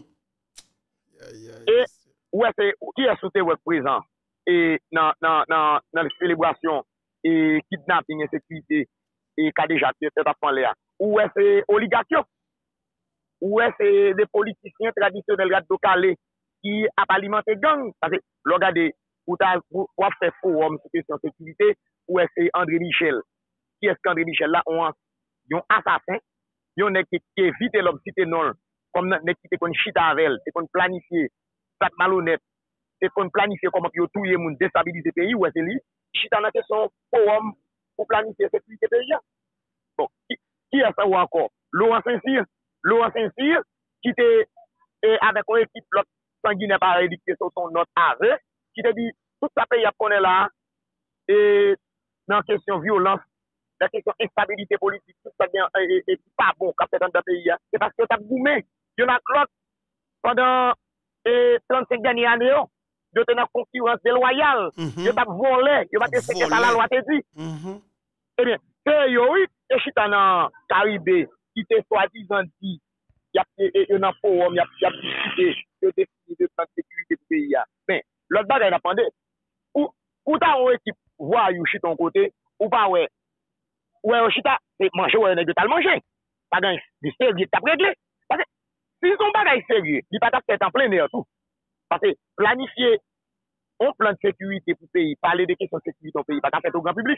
et ouais c'est qui est sauté ouais présent et dans dans dans dans les célébrations et kidnapping insécurité et qu'a déjà fait ça pas là ouais c'est oligarque ouais c'est des politiciens traditionnels de Calais qui a alimenté gang parce que regardez pour pour faire forum sur question sécurité ouais c'est André Michel qui est qu'André Michel là on un assassin yon nek qui évite l'homme cité non comme nek qui te kon chita avec te kon planifier ça malhonnête te kon planifier comment yo touyer moun déstabiliser pays ouais c'est lui chita dans son forum pour planifier sécurité pays bon qui est ça ou encore? Laurent Saint-Cyr, Laurent Saint-Cyr, qui était avec une équipe sanguine par édicté sur son note avec, qui te dit, tout ça pays à connaître là, et dans la question violence, la question instabilité politique, tout ça bien, et, et, et pas bon, quand c'est dans le pays, c'est parce que tu as boumé, il y en a pendant et trente-cinq dernières années, de tenir concurrence déloyale, de pas voler, de pas respecter ça la loi te dit. Eh bien, c'est yo oui, et chita dans Caribé, qui te soi-disant dit, il y a un forum, il y a il y a discuté de définir de plan de sécurité du pays. Mais l'autre bagaille n'a pas de ou ou ta une équipe voir yo chita ton côté ou pas ouais. Ouais, chita, c'est manger ouais nèg de manger. Pas gagne, de sérieux t'as réglé. Parce que si son bagaille sérieux, il pas fait en plein air tout. Parce que planifier un plan de sécurité pour le pays, parler de questions de sécurité au pays, pas qu'à faire au grand public.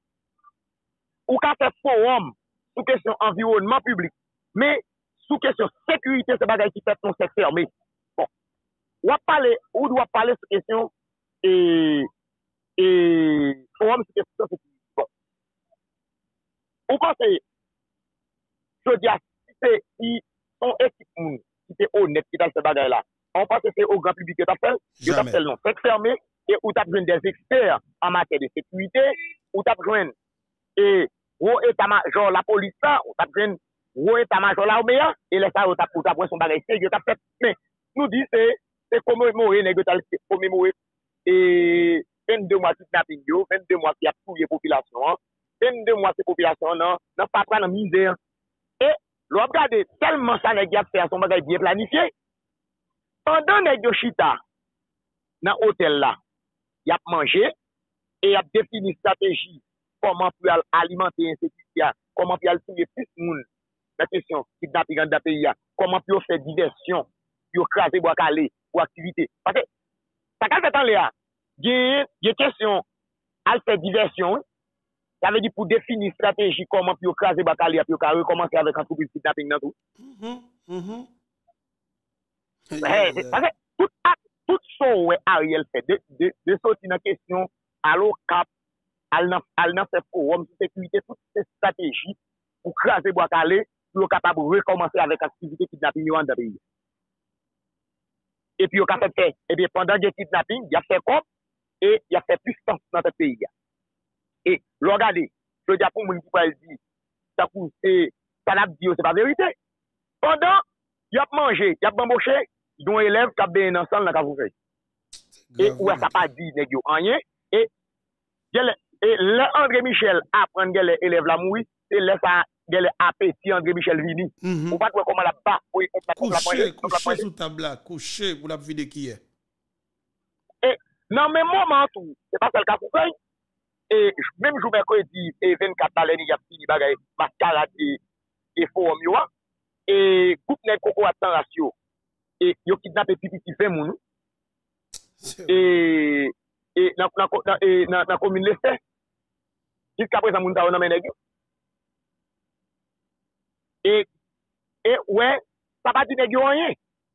Ou qu'à faire forum sous question environnement public. Mais sous question sécurité, c'est bagaille qui fait ton secteur fermé. Bon. On va parler, ou doit parler sur question et, et forum sur question sécurité. Bon. Ou pensez, je dis à si si son équipe qui est honnête qui dans ce bagaille là. On pense que c'est au grand public que tu as fait. Tu as fait non. C'est fermé et où tu as besoin des experts en matière de sécurité, où tu as besoin et où état-major la police là, où tu as besoin où état-major l'armée et les ça où tu as pour ta son bagage sérieux tu as fait. Mais nous dit c'est c'est commémorer négotal commémorer et vingt-deux mois kidnapping yo, vingt-deux mois qui a tué population, vingt-deux mois ces populations non, non pas prendre misère. Et l'on regarde tellement ça nèg a fait son bagage bien planifié. Pendant les Yoshita, dans l'hôtel là, il a mangé et il a défini une stratégie comment pour alimenter l'insécurité, comment pour tuer plus de monde. La question, kidnapping dans le pays, comment pour faire diversion, pour craser bois calé, pour activité. Parce que, ça fait temps là, il y a une question à faire diversion, ça veut dire pour définir une stratégie comment pour craser bois calé, pour recommencer avec un entreprise kidnapping dans tout. Mm-hmm. Hey, parce que tout, tout ça ouais Ariel fait de de de sortir dans question à l'eau cap al nan al nan fait forum de sécurité toutes ces stratégies pour craser bois calé pour capable recommencer avec activité kidnapping dans le pays. Et puis au cap fait et bien pendant le kidnapping, il a fait quoi et il a fait plus temps dans ce pays. Et regardez, je dis pour moun qui va dire ça c'est ça l'a dit c'est pas vérité. Pendant il a mangé, il a bamboché don élève qui a bien ensemble dans Kavoufeuille. Et où ça pas dit nèg yo rien et et le André Michel apprendre que les élèves la mourir et laisse ça gele appétit André Michel vini. On pas voir comment la pas pour coucher coucher sous table là, coucher pour la vide qui est. Et dans même moment tout, c'est pas ça le Kavoufeuille et même jour mercredi et vingt-quatre balles il y a fini bagaille mascarade et forum yo et groupe nèg coco à temps ratio et yo kidnappé petit vingt moun et et dans dans dans commune le fait jusqu'à présent moun ta on nèg et et ouais ça pas dit nèg yo rien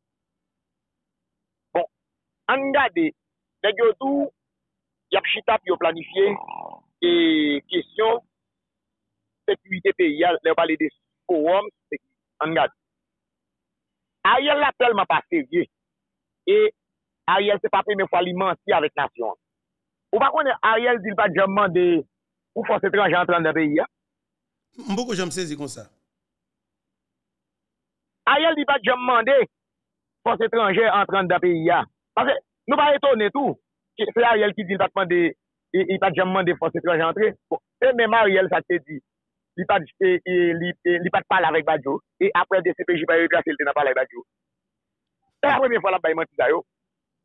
bon on regarde nèg yo tout y a chita yo planifié et question sécurité pays là parler de forum on regarde Ariel l'a tellement pas sérieux. Et Ariel, c'est pas la première fois qu'il mentit avec la nation. Ou pas qu'on Ariel dit pas de demander pour force étrangère entrer dans le pays. Beaucoup j'aime saisir comme ça. Ariel dit pas de demander force étrangère entrer dans le pays. Parce que nous pas étonner tout. C'est Ariel qui dit pas demander il pas de demander force étrangère entrer. Et même Ariel ça te dit il pas il pas parler avec Badjo et après D C P J pas retracer il n'a pas parler avec Badjo. C'est la première fois là bail menti ça yo.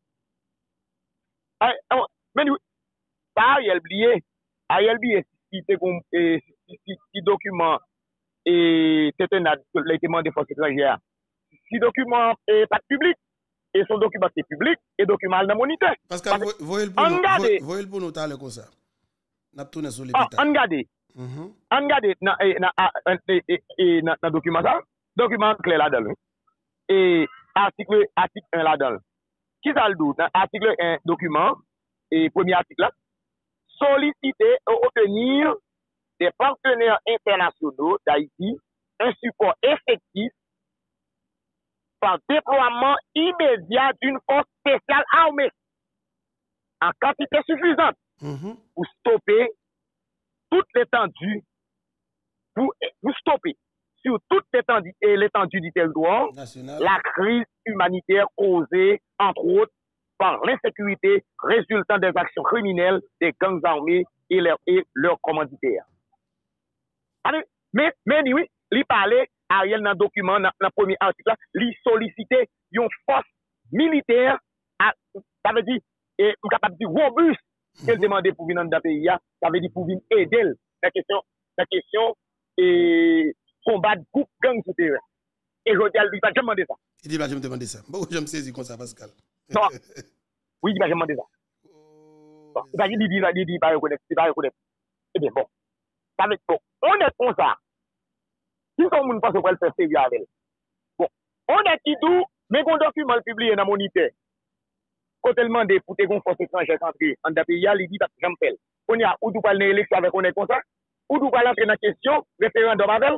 Mais ça Ariel oublié, Ariel oublié si c'est comme si document et c'est un les demandes de force étrangère. Si document est pas public et son document c'est public et document dans moniteur. Parce que voyez le pour voyez le pour nous taler comme ça. N'a tourner sur les détails. On regarde. Mm-hmm. On regarde dans le document ça, document clair là-dedans. Et article article un là-dedans. Qui ça le dit dans article un document et premier article là, solliciter ou obtenir des partenaires internationaux d'Haïti un support effectif par déploiement immédiat d'une force spéciale armée en quantité suffisante Mhm. pour stopper toute l'étendue, pour, pour stopper sur toute l'étendue, et l'étendue du territoire National. la crise humanitaire causée, entre autres, par l'insécurité résultant des actions criminelles des gangs armés et leurs, et leurs commanditaires. Allez, Mais, mais oui, il parlait, Ariel, dans le document, dans le premier article, il sollicitait une force militaire, à, ça veut dire, et, capable de dire robuste, qu'elle demandait pour venir dans le pays, ça veut dire pour venir aider la question, la question, et combattre groupe gang souterrain. Et je dis, il va jamais demander ça. Il dit, bah, je me demande ça. Bon, je me saisis comme ça, Pascal. Non. Oui, il va jamais demander ça. Bon, il va dire, il dit, il dit, il va reconnaître, il va reconnaître. Eh bien, bon. Ça veut dire, bon, on est comme ça. Si on ne pense pas le faire sérieux avec elle. Bon, on est qui tout, mais qu'on document le publié dans Moniteur. Quand elle demande pour te gon force étrangère entrer en da pays, il dit parce que j'aime faire. On y a ou tout parler élection avec on est comme ça, ou tout parler entrer dans question référendum avec.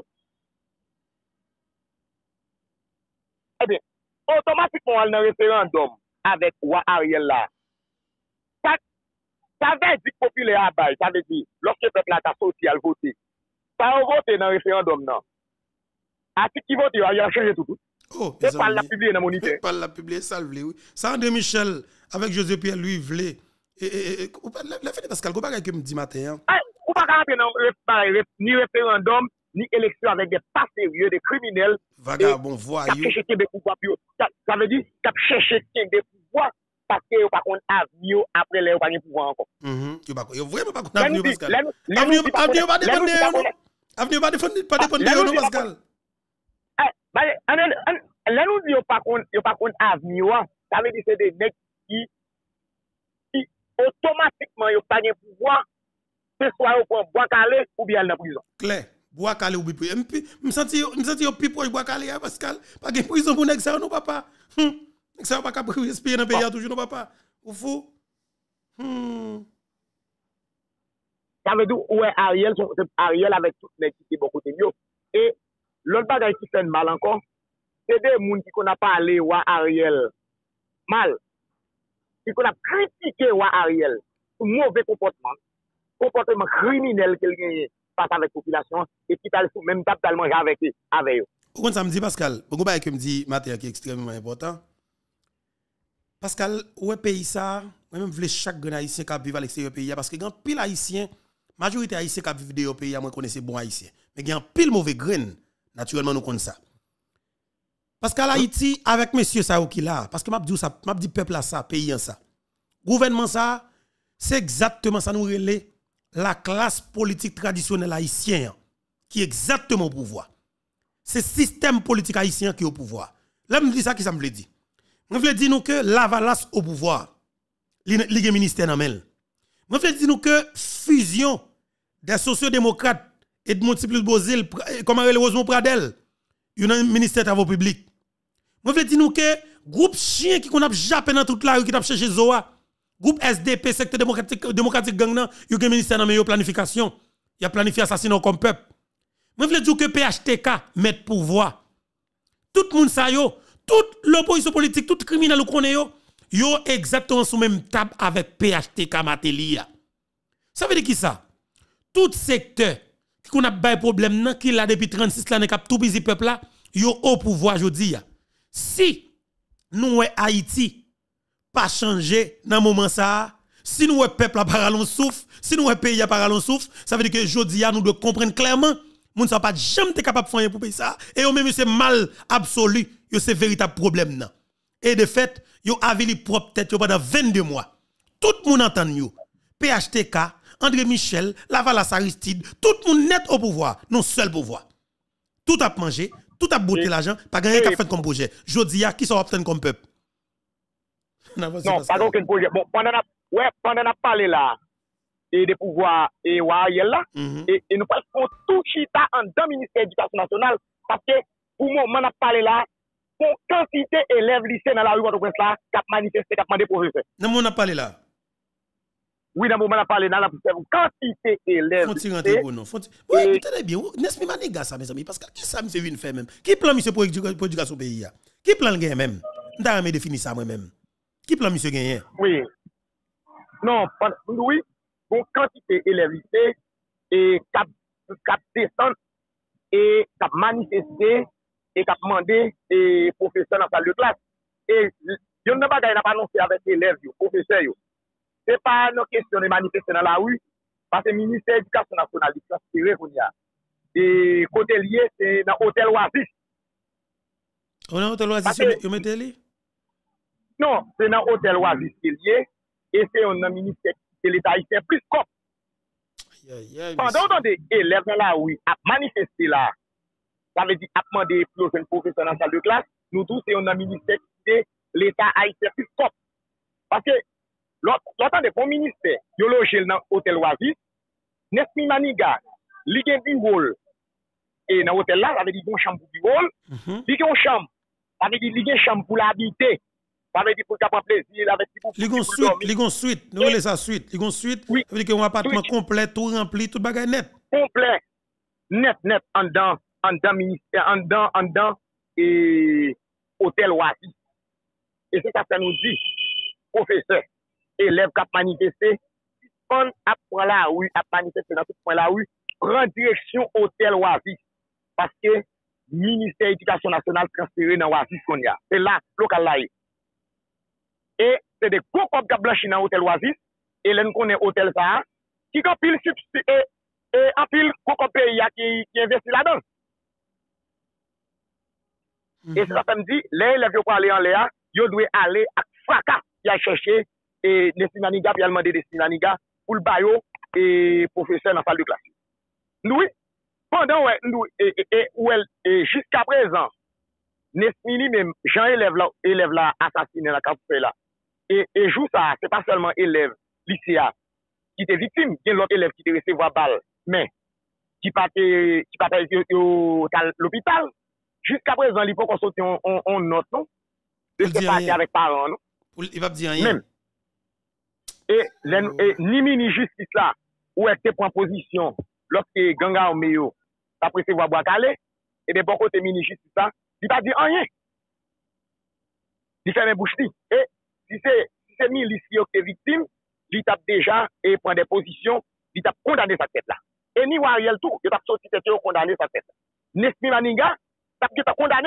Eh bien, automatiquement on dans référendum avec roi Ariel là. Ça ça veut dire populaire à bail, ça veut dire lorsque le peuple a sorti à voter. Ça a voté dans référendum non. À ce qui vote, il a changé tout. Oh, c'est pas la publier dans Moniteur. Pas la publier, ça le voulait, oui. Ça, André Michel, avec José Pierre, lui, voulait. Et, et, et, la fête Pascal, comment que me dit matin? Ou pas rentrer dans ni référendum, ni élection avec des pas sérieux, des criminels. Vagabond, voyou. Ça veut dire qu'il a cherché des pouvoirs parce qu'il n'y a pas d'avenir après les pouvoirs encore. Il n'y a vraiment pas d'avenir, Pascal. Avenir pas dépendre. Avenir pas dépendre de nous, Pascal. Là, nous disons pas qu'on n'a pas d'avenir, ça veut dire que c'est des mecs qui, qui automatiquement n'ont pas de pouvoir, ce soit au point bois calé ou bien dans la prison. Claire, bois calé ou bien prison. Je me sens au plus proche bois calé, Pascal. Pas de prison pour l'examen, non, papa. Ça va pas respirer dans le pays, toujours, non, papa. Ou fou? Ça veut dire, ouais, Ariel, Ariel avec toutes les qui sont beaucoup de mieux. Et l'autre bagage qui fait mal encore, c'est des gens qui qu'on a parlé ou Ariel mal. Qui qu'on a critiqué ou Ariel pour mauvais comportement, comportement criminel qu'il gagne face avec la population et qui t'a même pas tellement avec avec eux. Pourquoi ça me dit Pascal? Pourquoi bah que me dit Mathieu qui est extrêmement important? Pascal, ouais pays ça, moi même voulais chaque grand haïtien qui vivre à l'extérieur pays parce que quand pile haïtien, majorité haïtien qui vivent dans pays, moi connaissez bon haïtien. Mais il y a pile mauvais grain. Naturellement, nous connaissons ça. Parce qu'à Haïti, avec monsieur ça qui là, parce que m'a dit ça, m'a dit peuple là ça, pays en ça. Gouvernement ça, c'est exactement ça nous relève la classe politique traditionnelle haïtienne qui est exactement au pouvoir. C'est système politique haïtien qui est au pouvoir. Là me dit ça qui ça me veut dire. Je veux dire nous que Lavalas au pouvoir. Ligue ministère en mel. Je veux dire nous que fusion des sociodémocrates et de multiples Bozil, comment elle Rosemont Pradel, il y a un ministère des Travaux publics. Moi, je veux dire nous que groupe chien qui qu'on a jappé dans toute la rue, qui a cherché Zoa, groupe S D P, secteur démocratique, démocratique gang, il y a un ministère dans la planification. Il y a planifié assassinat comme peuple. Moi, je veux dire que P H T K met pouvoir. Tout le monde ça yo, toute l'opposition politique, tout criminel ou connaît yo, yo exactement sous même table avec P H T K Matelia. Ça veut dire qui ça? Tout secteur qu'on a des problèmes qui là depuis trente-six l'année cap tout busy peuple là yo au pouvoir jodi. Si nous Haïti pas changer dans moment ça, si nous peuple là paralon souffle, si nous pays paralon souffle, ça veut dire que jodi nous devons comprendre clairement moun ça pas jamais capable faire pour pays ça et yo même c'est mal absolu, yo c'est véritable problème nan. Et de fait, yo avili propre tête yo pendant vingt-deux mois. Tout le monde entend yo. P H T K André Michel, Lavalas Aristide, tout le monde net au pouvoir, non seul pouvoir. Tout a mangé, tout a bouté l'argent, pas gagné qu'à faire comme projet. Jodi a qui sont obtenus comme peuple. Non, pas aucun projet. Bon, pendant ouais, pendant n'a parlé là et des pouvoirs et Ariel là et, et nous passons tout chita en dans ministère de l'Éducation nationale parce que pour moi on a parlé là pour quantité élèves lycée dans la rue de Prince là qui a manifesté qui a demandé professeur. Non, on a parlé là. Oui, dans le moment où on a parlé, dans la quantité d'élèves. Faut tirer rentrer pour nous. Oui, tenez bien. N'est-ce pas Maniga ça, mes amis? Parce que qui ça, monsieur, vient faire même? Qui plan, monsieur, pour l'éducation au pays? Qui plan le gain même? Je vais définir ça moi-même. Qui plan, monsieur, gain? Oui. Non, oui, bon, quantité d'élèves et cap descendre et cap manifester et cap demander et professeurs dans la salle de classe. Et il n'y a pas annoncé avec les élèves, les professeurs. Ce n'est pas une question de manifester dans la rue, parce que le ministère de l'Éducation nationale est transféré. Et côté lié, c'est dans l'hôtel Oasis. On a l'hôtel Oasis, vous mettez les? Non, c'est dans l'hôtel Oasis qui est lié, et c'est un ministère de l'État haïtien plus cop. Pendant que les élèves dans la rue à manifester là, ça veut dire à demander plus de professeurs dans la salle de classe, nous tous, c'est un ministère de l'État haïtien plus cop. Parce que l'autre des bons ministères, ils ont logé dans l'hôtel Oasis, Nesmi Maniga, il y a un bureau, et dans l'hôtel là, ça veut dire qu'il y a une chambre pour le bureau, il y a une chambre, ça veut dire qu'il y a une chambre pour l'habiter, ça veut dire pour prendre plaisir avec les gens suite, les gens suite, nous voulons ça suite, les gens suite, ça veut dire qu'il y a un appartement complet, tout rempli, tout bagage net. Complet, net, net, en dedans, en dedans ministère, en dedans, en dedans, et hôtel Oasis. Et c'est ça que ça nous dit, professeur, élèves qui ont manifesté, on a pris la rue, a manifesté dans tout point la rue, prend direction hôtel Oasis. Parce que le ministère de l'Éducation nationale transféré dans Oasis qu'on y a. C'est là, local là. Et c'est des gros copes qui blanchis dans l'hôtel Oasis, et là nous connaissons l'hôtel ça, qui ont pile et, et en pile gros copes pays qui, qui investit là-dedans. Mm -hmm. Et ça me dit, les élèves qui aller en l'air, ils doivent aller à fracas, ils a cherché et Nesmi Maniga, puis il a demandé Nesmi Maniga pour le bayo et professeur dans la salle de classe. Nous, pendant ouais, nous, et, et, et, et, et jusqu'à présent, Nesmi lui-même, Jean élève là, élève là, assassiné dans la café là. Et, et joue ça, c'est pas seulement élève, lycéen, qui était victime, il y a l'autre élève qui était recevoir balle, mais qui partait, qui partait à l'hôpital. Jusqu'à présent, il faut qu'on sorte en note, non? De ce parti avec parents, non? Il va dire rien. Même. Et, les, et ni mini-justice là, où est-ce que prend position, lorsque Ganga ou Meyo, ça prévoit bois calé, et de bon côté mini-justice là, il va dire rien. Il fait mes bouches. Et si c'est si milice qui est victime, il tape déjà et prend des positions, il tape condamné sa tête là. Et ni Wariel tout, il tape sorti tête et condamné sa tête. Nesmi Maniga, il tape condamné.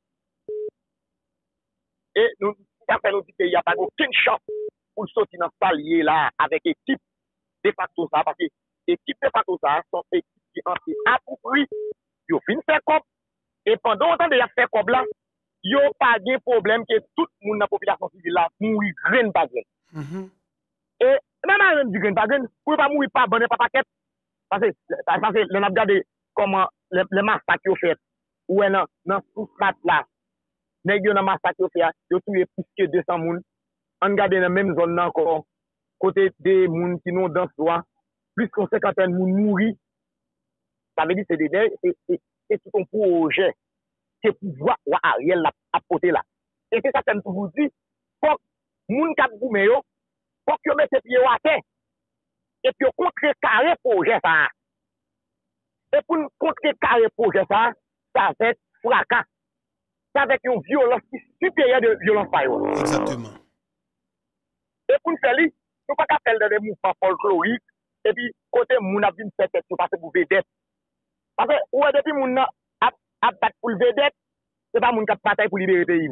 Et nous, ça fait nous dire qu'il n'y a pas aucune chance pour sortir dans ce palier là avec l'équipe de facto ça, parce que l'équipe de facto ça sont équipes qui ont été appropriées, ils ont fini faire comme, et pendant longtemps de faire comme là, ils n'ont pas de problème que tout le monde dans la population civile là mourit graine par graine. Et même même du graine par graine, pour ne pas mourir pas bonne pas paquet, parce que parce que on a regardé comment les, les massacres qu'ils ont fait, ou dans dans sous là. Nèg yo nan massacre yo fait, yo tué plus que deux cents moun. On regarde dans même zone encore côté des moun qui non dans soi, plus que cinquantaine moun mouri. Ça veut dire c'est des c'est c'est tout un projet que pouvoir wa Ariel la apporter là. Et c'est ça que je vous dis, faut moun k'ap goume yo, faut que yo mette pied à terre. Et puis contrecarrer projet ça. Et pour contrecarrer projet ça, ça va être fracas. Avec une violence supérieure de violence par eux. Exactement. Et pour nous faire, nous ne pouvons pas faire des mouvements folkloriques, et puis, côté moun a vu faire tête pour passer pour vedette. Parce que, ouais, depuis moun a battu pour le vedette, ce n'est pas moun qui a bataille pour libérer le pays.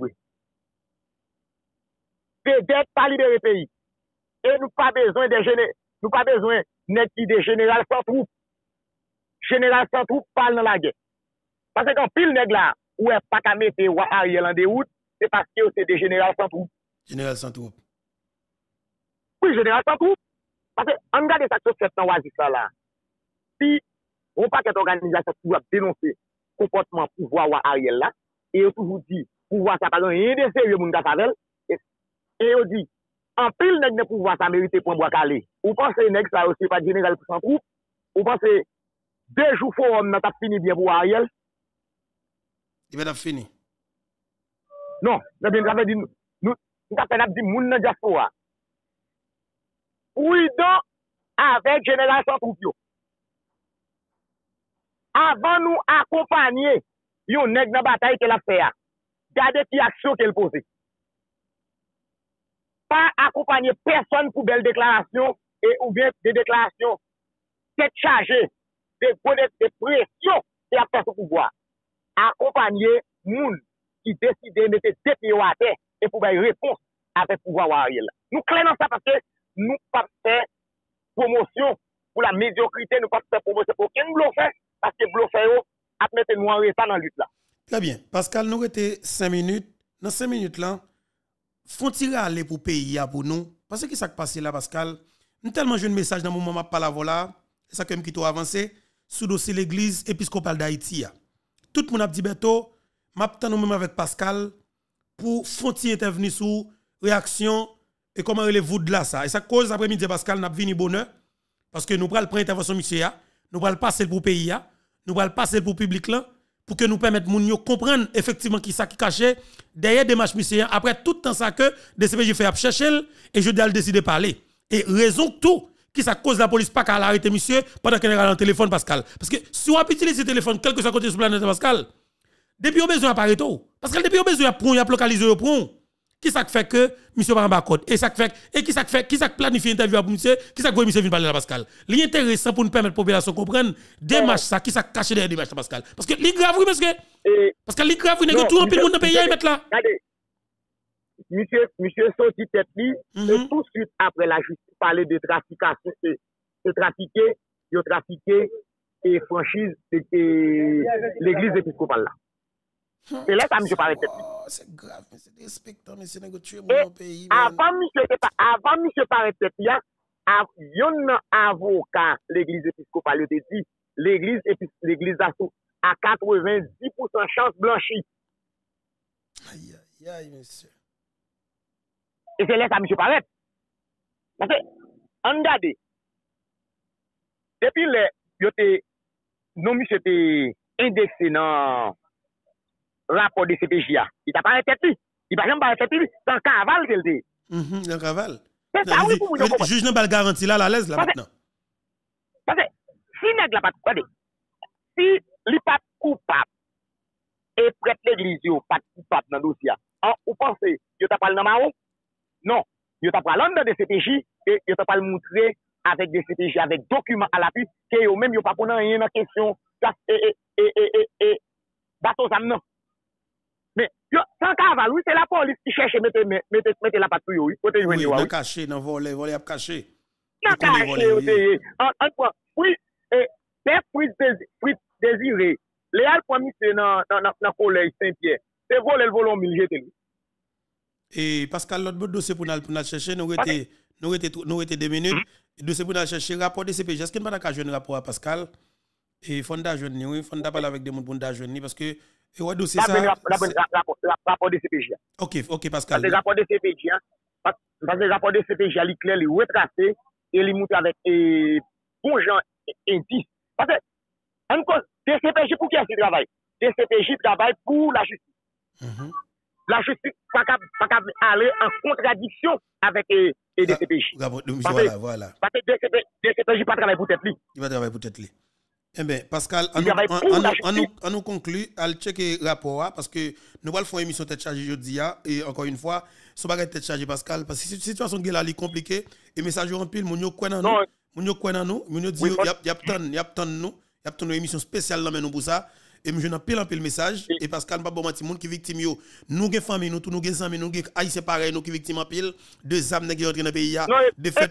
Vedette, pas libérer le pays. Et nous pas besoin de géné, nous pas besoin de général sans troupe. Général sans troupe parle dans la guerre. Parce que quand pile nèg là, ou est pas qu'à mettre Ariel en déroute, c'est parce que c'est des généraux sans troupe. Général sans troupe. Oui, général sans troupe. Parce que, on regarde ça que fait dans Oasis là. Si on pas qu'être organisation qui doit dénoncer le comportement pouvoir ou Ariel là, et on toujours dit, pouvoir ça pas rien de sérieux moun Gasavel, et on dit, en pile nèg de pouvoir ça mérite pour bois calé. Ou pensez nèg ça aussi pas général sans troupe, ou pensez deux jours forum n'a pas fini bien pour Ariel. Il va fini. Non, ça veut dire, nous, nous avons dit, moun nan diaspora. Oui, donc, avec Génération Troupio. Avant nous accompagner, yon nèg dans bataille qu'elle a fait. Gardez qui action qu'elle pose. Pas accompagner personne pour belle déclaration et ou bien des déclarations tête chargée, des de pression et à faire au pouvoir. Accompagner moun qui décide de mettre des pieds à terre et pour une réponse avec le pouvoir Ariel. Nous clairons ça parce que nous pas faire promotion pour la médiocrité, nous pas faire promotion pour aucun bluffeur parce que bluffeur a mettre nous en retard dans la lutte là. Très bien. Pascal, nous étions cinq minutes. Dans cinq minutes là, faut-il aller pour pays pour nous? Parce que ça qui passe là, Pascal, nous tellement j'ai un message dans mon moment pas la voilà, c'est ça que me quitte avancer sous dossier l'église épiscopale d'Haïti. Tout le monde a dit bientôt, m'attend nous même avec Pascal pour faut-il intervenir sur réaction et comment relève-vous de là ça. Et ça cause après-midi Pascal n'a vini bonheur parce que nous prenons prendre intervention monsieur nous prenons passer pour pays nous prenons passer pour public là pour que nous permettre moun yo comprendre effectivement qui ça qui caché derrière démarche monsieur après tout le temps ça que D C P J fait chercher et je dois décider de parler et raison tout qui ça cause la police pas qu'à l'arrêter monsieur pendant qu'elle est dans le téléphone Pascal parce que si on utilise le téléphone quel que soit côté sur planète Pascal depuis on besoin apparaître tout parce que depuis on besoin pour y a localiser au point qui ça fait que monsieur pas en bas code et ça fait et qui ça fait qui ça planifie interview pour monsieur qui ça que monsieur vient parler là Pascal l'intéressant pour nous permettre population comprendre démarche ça qui ça caché derrière démarche Pascal parce que li grave oui parce que parce que li grave oui que tout en pile monde dans pays y mettre là regardez monsieur monsieur sorti tête li et tout de suite après la justice parler de trafication de trafiquer de trafiquer et franchise de l'église épiscopale là. C'est là ça monsieur paraît tête. C'est grave, mais c'est des spectacles, mais c'est négocié mon pays. Avant monsieur avant monsieur paraît tête là, yon avocat l'église épiscopale te dit l'église l'église a quatre-vingt-dix pour cent chance blanchie. Aïe aïe aïe monsieur. Et c'est là ça monsieur paraît. Parce que on regarde depuis le yo te non monsieur te indexé dans rapport de C P J a. Il t'a pas tête lui. Il va jamais pas tête lui dans cavale qu'elle dit. Mhm, dans cavale. C'est ça oui pour vous. Juge n'a pas garantie là la l'aise là maintenant. Parce que si nèg la pas regardez. Si li pas coupable et prête l'église yo pas coupable dans dossier. Ou pensez yo t'a parlé dans marron? Non, yo t'a parlé dans des C P J et yo t'a pas montrer avec des C P J avec documents à l'appui que yo même yo pas prendre rien dans question et et et et et bateau ça non. Mais yo sans cavale oui c'est la police qui cherche mettre mettre mettre la patrouille oui côté joindre oui. Dans caché dans voler voler a caché. Dans caché en en oui et père prise désiré Léal pour monsieur dans dans dans collège Saint-Pierre c'est voler le volant mille jeté lui. Et Pascal l'autre dossier pour nous chercher nous était nous était nous était deux minutes dossier pour nous chercher rapport de C P J est-ce qu'il pas ka jeune rapport à Pascal et fonda jeune oui fonda parler avec des monde pour da jeune parce que et ouais dossier ça rapport de C P J. OK OK Pascal. Le rapport de C P J parce que le rapport de C P J il clair il retracé et il montre avec et bon gens indice parce que encore D C P J pour qui est-ce qu'il travaille? D C P J travaille pour la justice. Mm-hmm. La justice pas pas aller en contradiction avec et, et D C P J. Voilà voilà. Parce que D C P J pas travailler pour tête lui. Il va travailler pour tête lui. Eh bien, Pascal, on nous conclut à checker le rapport parce que nous allons faire une émission tête chargée aujourd'hui et encore une fois, ce n'est pas tête chargée Pascal parce que la situation est compliquée et le message en pile, nous croyons dans nous, nous croyons dans nous, nous disons il y a tant il y a tant nous, il y a tant une émission spéciale là pour ça et nous avons pile en pile message et Pascal pas bon menti monde qui victime yo, nous gen famille nous tous nous gen amis nous gen haïtien pareil nous qui victime en pile, deux âmes qui rentrent dans le pays de fait.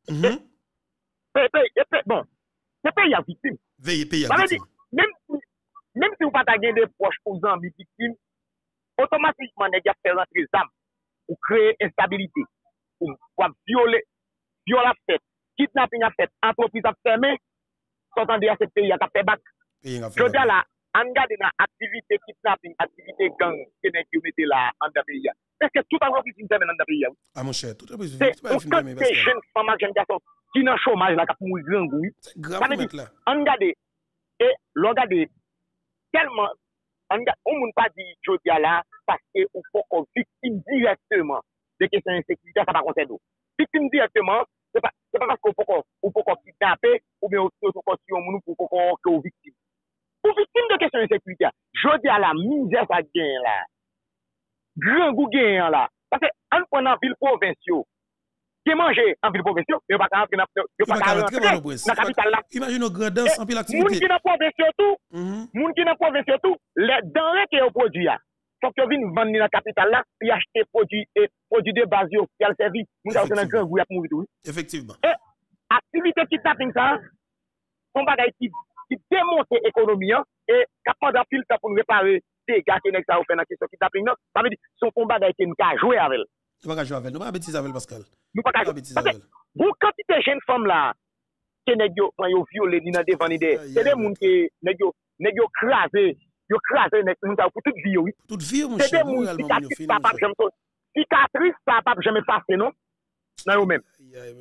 Bon. C'est pays à victime. Veille pays à victime. Même, même si vous pas gagner des proches pour amis victimes, automatiquement, vous avez fait rentrer des armes pour créer instabilité, pour, pour violer, violer la fête, kidnapping la fête, entreprise à fermer, s'entendez à ce pays à fait bac. Je dis là, en regardant l'activité kidnapping, activité gang, qui est là en dans pays. Est-ce que tout entreprise est fermée dans le pays? Ah mon cher, tout entreprise est fermée. C'est une jeune femme, jeune garçon, qui n'a chômage là, qui a mourir grand goût. C'est grave mettre là. Regardez, et regardez, tellement, on ne peut pas dire Jodia là, parce qu'on faut qu'on victime directement de questions d'insécurité, ça va pas concerne nous. Victime directement, c'est pas, c'est pas parce qu'on faut qu'on kidnapper ou bien on construire moun pour qu'on victime. Pour victime de question de sécurité, je dis à la misère ça gagne là. Grand goût gagne là. Parce que en prenant ville provinciaux, qui manger en ville provinciaux, mais pas qu'à rentrer dans la capitale là. Imagine nos grandeurs sans pile activité. Moun qui dans provinciaux tout, moun qui dans provinciaux tout, les denrées qui au produit là. Faut que vienne vendre dans la capitale là, puis acheter produits et produits de base yo, qui a le service. Moun ça dans grand goût y a mourir tout. Effectivement. Et activité kidnapping ça, son bagage qui qui démonte l'économie et capable d'en pile pour nous réparer des gars qui n'ont pas fait dans la question kidnapping non, ça veut dire son combat qui nous a joué avec. Nous pas jouer avec, nous pas bêtise avec Pascal. Nous pas jouer avec. Vous quantité de jeunes femmes là qui nèg yo quand yo violé dans devant idée, c'est des monde qui nèg yo nèg yo crasé, yo crasé nèg moun pour toute vie oui. Toute vie mon cher. C'est des monde qui pas jamais cicatrice ça pas jamais passer non. Dans eux même.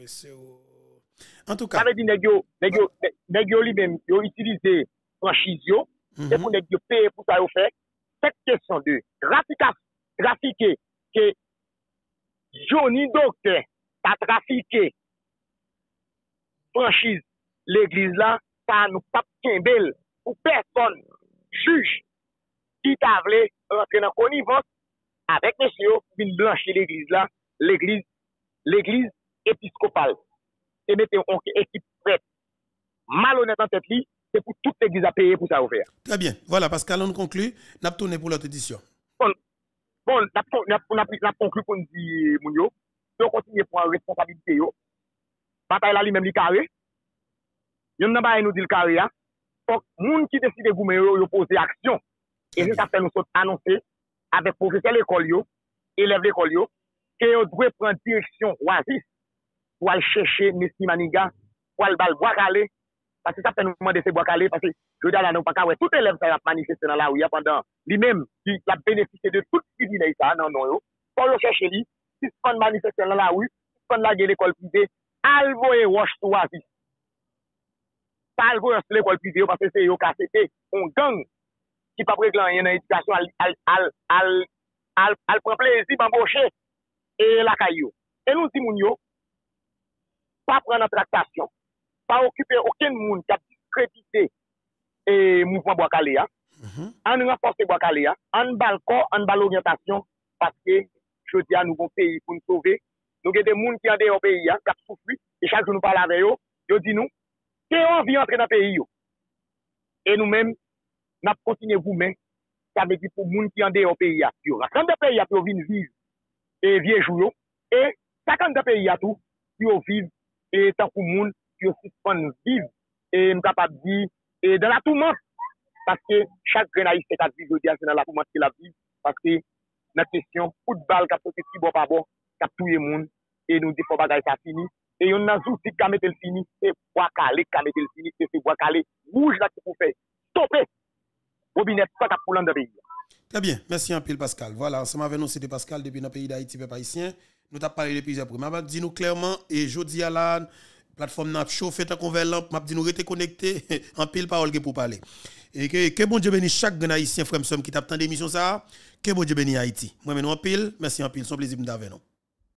En tout cas, ça veut dire nèg yo nèg yo nèg yo lui-même yo utiliser franchise yo et pour nèg yo payer pour ça yo fait cette question de trafiquer que Johnny Docteur a trafiqué franchise l'église là, ça nous pas kembel pour personne juge qui t'a voulu rentrer dans connivence avec monsieur vinn blanchir l'église là, l'église l'église épiscopale et mettez une équipe prête malhonnête en tête li, c'est pour toute l'église à payer pour ça ouvert. Très bien. Voilà Pascal, on conclut, n'a tourné pour l'autre édition. Bon, bon, n'a n'a conclu pour nous dire moun yo, on continue pour une responsabilité yo. Bataille là lui-même li carré. Yon nan ba nous dit le carré hein. Donc moun qui décide goumen yo yo poser action. Et ça fait nous annoncer avec professeur l'école yo, élève l'école yo que yo doit prendre direction Oasis pour aller chercher Messi Maniga pour aller bal bois calé parce que ça fait nous demander c'est bois calé parce que je dis là nous pas ka ouais tout élève ça a manifesté dans la rue pendant lui-même qui a bénéficié de tout privilège ça non non yo pour yo chercher lui si on manifester dans la rue on la l'école privée alvoyer roche Oasis pas alvoyer l'école privée parce que c'est yo ka c'était un gang qui pas régler rien dans éducation al al al al al al prend plaisir m'embaucher et la caillou et nous dit moun yo pas prendre en tractation, pas occuper aucun monde qui a discrédité et mouvement Bois-Calé. On renforce Bois-Calé, on balcon, on bal orientation parce que je dis à nous bon pays pour nous sauver. Nous avons des gens qui sont dans le pays, qui ont souffert, et chaque jour nous parlons avec eux, ils disent nous, qui ont envie d'entrer dans le pays. Et nous-mêmes, nous continuons vous-même, ça veut dire pour les gens qui sont dans le pays, ils rentrent dans le pays pour venir vivre et vieux jours, et chacun dans le pays, ils vivent et tant que moun qui suspend vivre et nous capable dire et dans la tourmente parce que chaque grenadiste qui a vivre c'est dans la tourmente qu'il a vivre parce que notre question football qui a sauté si bon pas bon qui a tué moun et nous dit faut bagaille ça fini et on a outil qui a mettre le fini c'est bois calé qui a mettre le fini c'est bois calé rouge là qui pour faire stopper robinette pas pour l'an de pays. Très bien, merci un pile Pascal. Voilà, ensemble avec nous c'était Pascal depuis le pays d'Haïti peuple haïtien. Nous t'avons parlé de plusieurs premiers. M'a dit nous clairement et jodi à la plateforme n'a chauffé tant qu'on veut lampe, m'a dit nous rester connectés en pile parole pour parler. Et que que bon Dieu bénisse chaque grand haïtien frère somme qui t'attend d'émission ça. Que bon Dieu bénisse Haïti. Moi maintenant en pile, merci en pile, son plaisir d'avec nous.